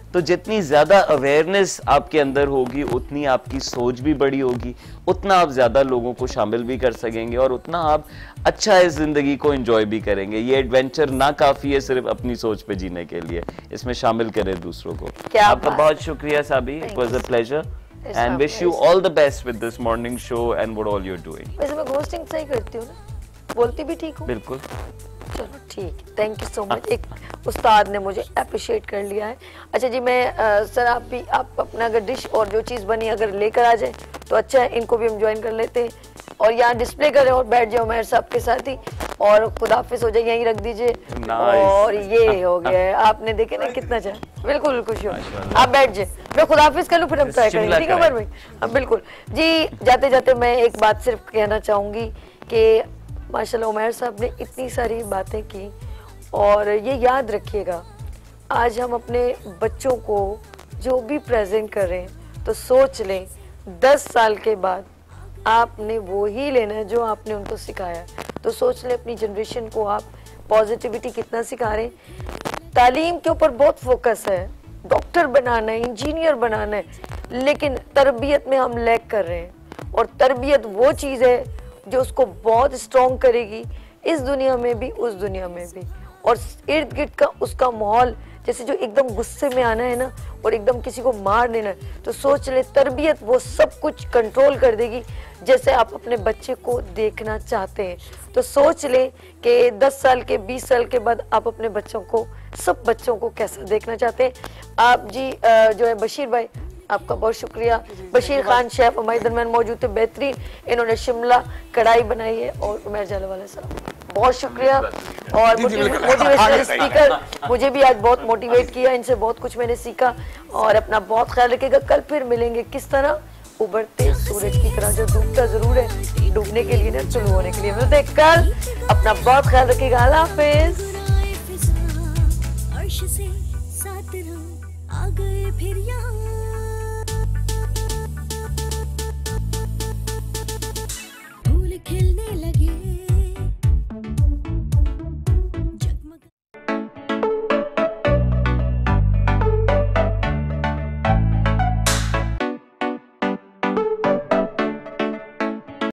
तो जितनी ज्यादा अवेयरनेस आपके अंदर होगी उतनी आपकी सोच भी बड़ी होगी, उतना आप ज्यादा लोगों को शामिल भी कर सकेंगे और उतना आप अच्छा इस जिंदगी को एंजॉय भी करेंगे। ये एडवेंचर ना काफी है सिर्फ अपनी सोच पे जीने के लिए, इसमें शामिल करें दूसरों को। आपका बहुत शुक्रिया Sabi, it was a pleasure and wish you all the best with this morning show and what all you're doing। वैसे मैं होस्टिंग सही करती हूँ ना, बोलती भी ठीक हूँ? बिल्कुल। चलो ठीक, थैंक यू सो मच। एक उस्ताद ने मुझे अप्रिशिएट कर लिया है। अच्छा जी, मैं आ, सर आप भी आप अपना अगर डिश और जो चीज़ बनी अगर लेकर आ जाए तो अच्छा है, इनको भी हम ज्वाइन कर लेते हैं और यहाँ डिस्प्ले करें और बैठ जाओ मेरे साहब के साथ ही और खुदाफिज हो जाए, यहीं रख दीजिए। और ये हो गया है, आपने देखे ना कितना चाहे। बिल्कुल बिल्कुल श्योर, आप बैठ जाए, मैं खुदाफिज कर लूँ फिर हम ट्राई करेंगे, ठीक है उमर भाई? हाँ बिल्कुल जी। जाते जाते मैं एक बात सिर्फ कहना चाहूँगी कि माशाल्लाह उमर साहब ने इतनी सारी बातें की और ये याद रखिएगा, आज हम अपने बच्चों को जो भी प्रेजेंट कर रहे हैं तो सोच लें दस साल के बाद आपने वो ही लेना है जो आपने उनको सिखाया। तो सोच लें अपनी जनरेशन को आप पॉजिटिविटी कितना सिखा रहे हैं। तालीम के ऊपर बहुत फोकस है, डॉक्टर बनाना है, इंजीनियर बनाना है, लेकिन तरबियत में हम लैग कर रहे हैं और तरबियत वो चीज़ है जो उसको बहुत स्ट्रॉन्ग करेगी इस दुनिया में भी उस दुनिया में भी। और इर्द गिर्द का उसका माहौल, जैसे जो एकदम गुस्से में आना है ना और एकदम किसी को मार देना है, तो सोच ले तरबियत वो सब कुछ कंट्रोल कर देगी जैसे आप अपने बच्चे को देखना चाहते हैं। तो सोच ले कि दस साल के बीस साल के बाद आप अपने बच्चों को, सब बच्चों को कैसा देखना चाहते हैं। आप जी जो है बशीर भाई, आपका बहुत शुक्रिया। बशीर खान शेफ हमारे दरम्यान मौजूद थे, बेहतरीन, इन्होंने शिमला कढ़ाई बनाई है। और उमर जालावाला साहब बहुत शुक्रिया। और मोटिवेशनल स्पीकर, मुझे भी आज बहुत मोटिवेट किया, इनसे बहुत कुछ मैंने सीखा। और अपना बहुत ख्याल रखिएगा, कल फिर मिलेंगे किस तरह उभरते सूरज की तरह, जो डूबता जरूर है, डूबने के लिए ना शुरू होने के लिए। मिलते हैं कल, अपना बहुत ख्याल रखिएगा, अल्लाह हाफिज।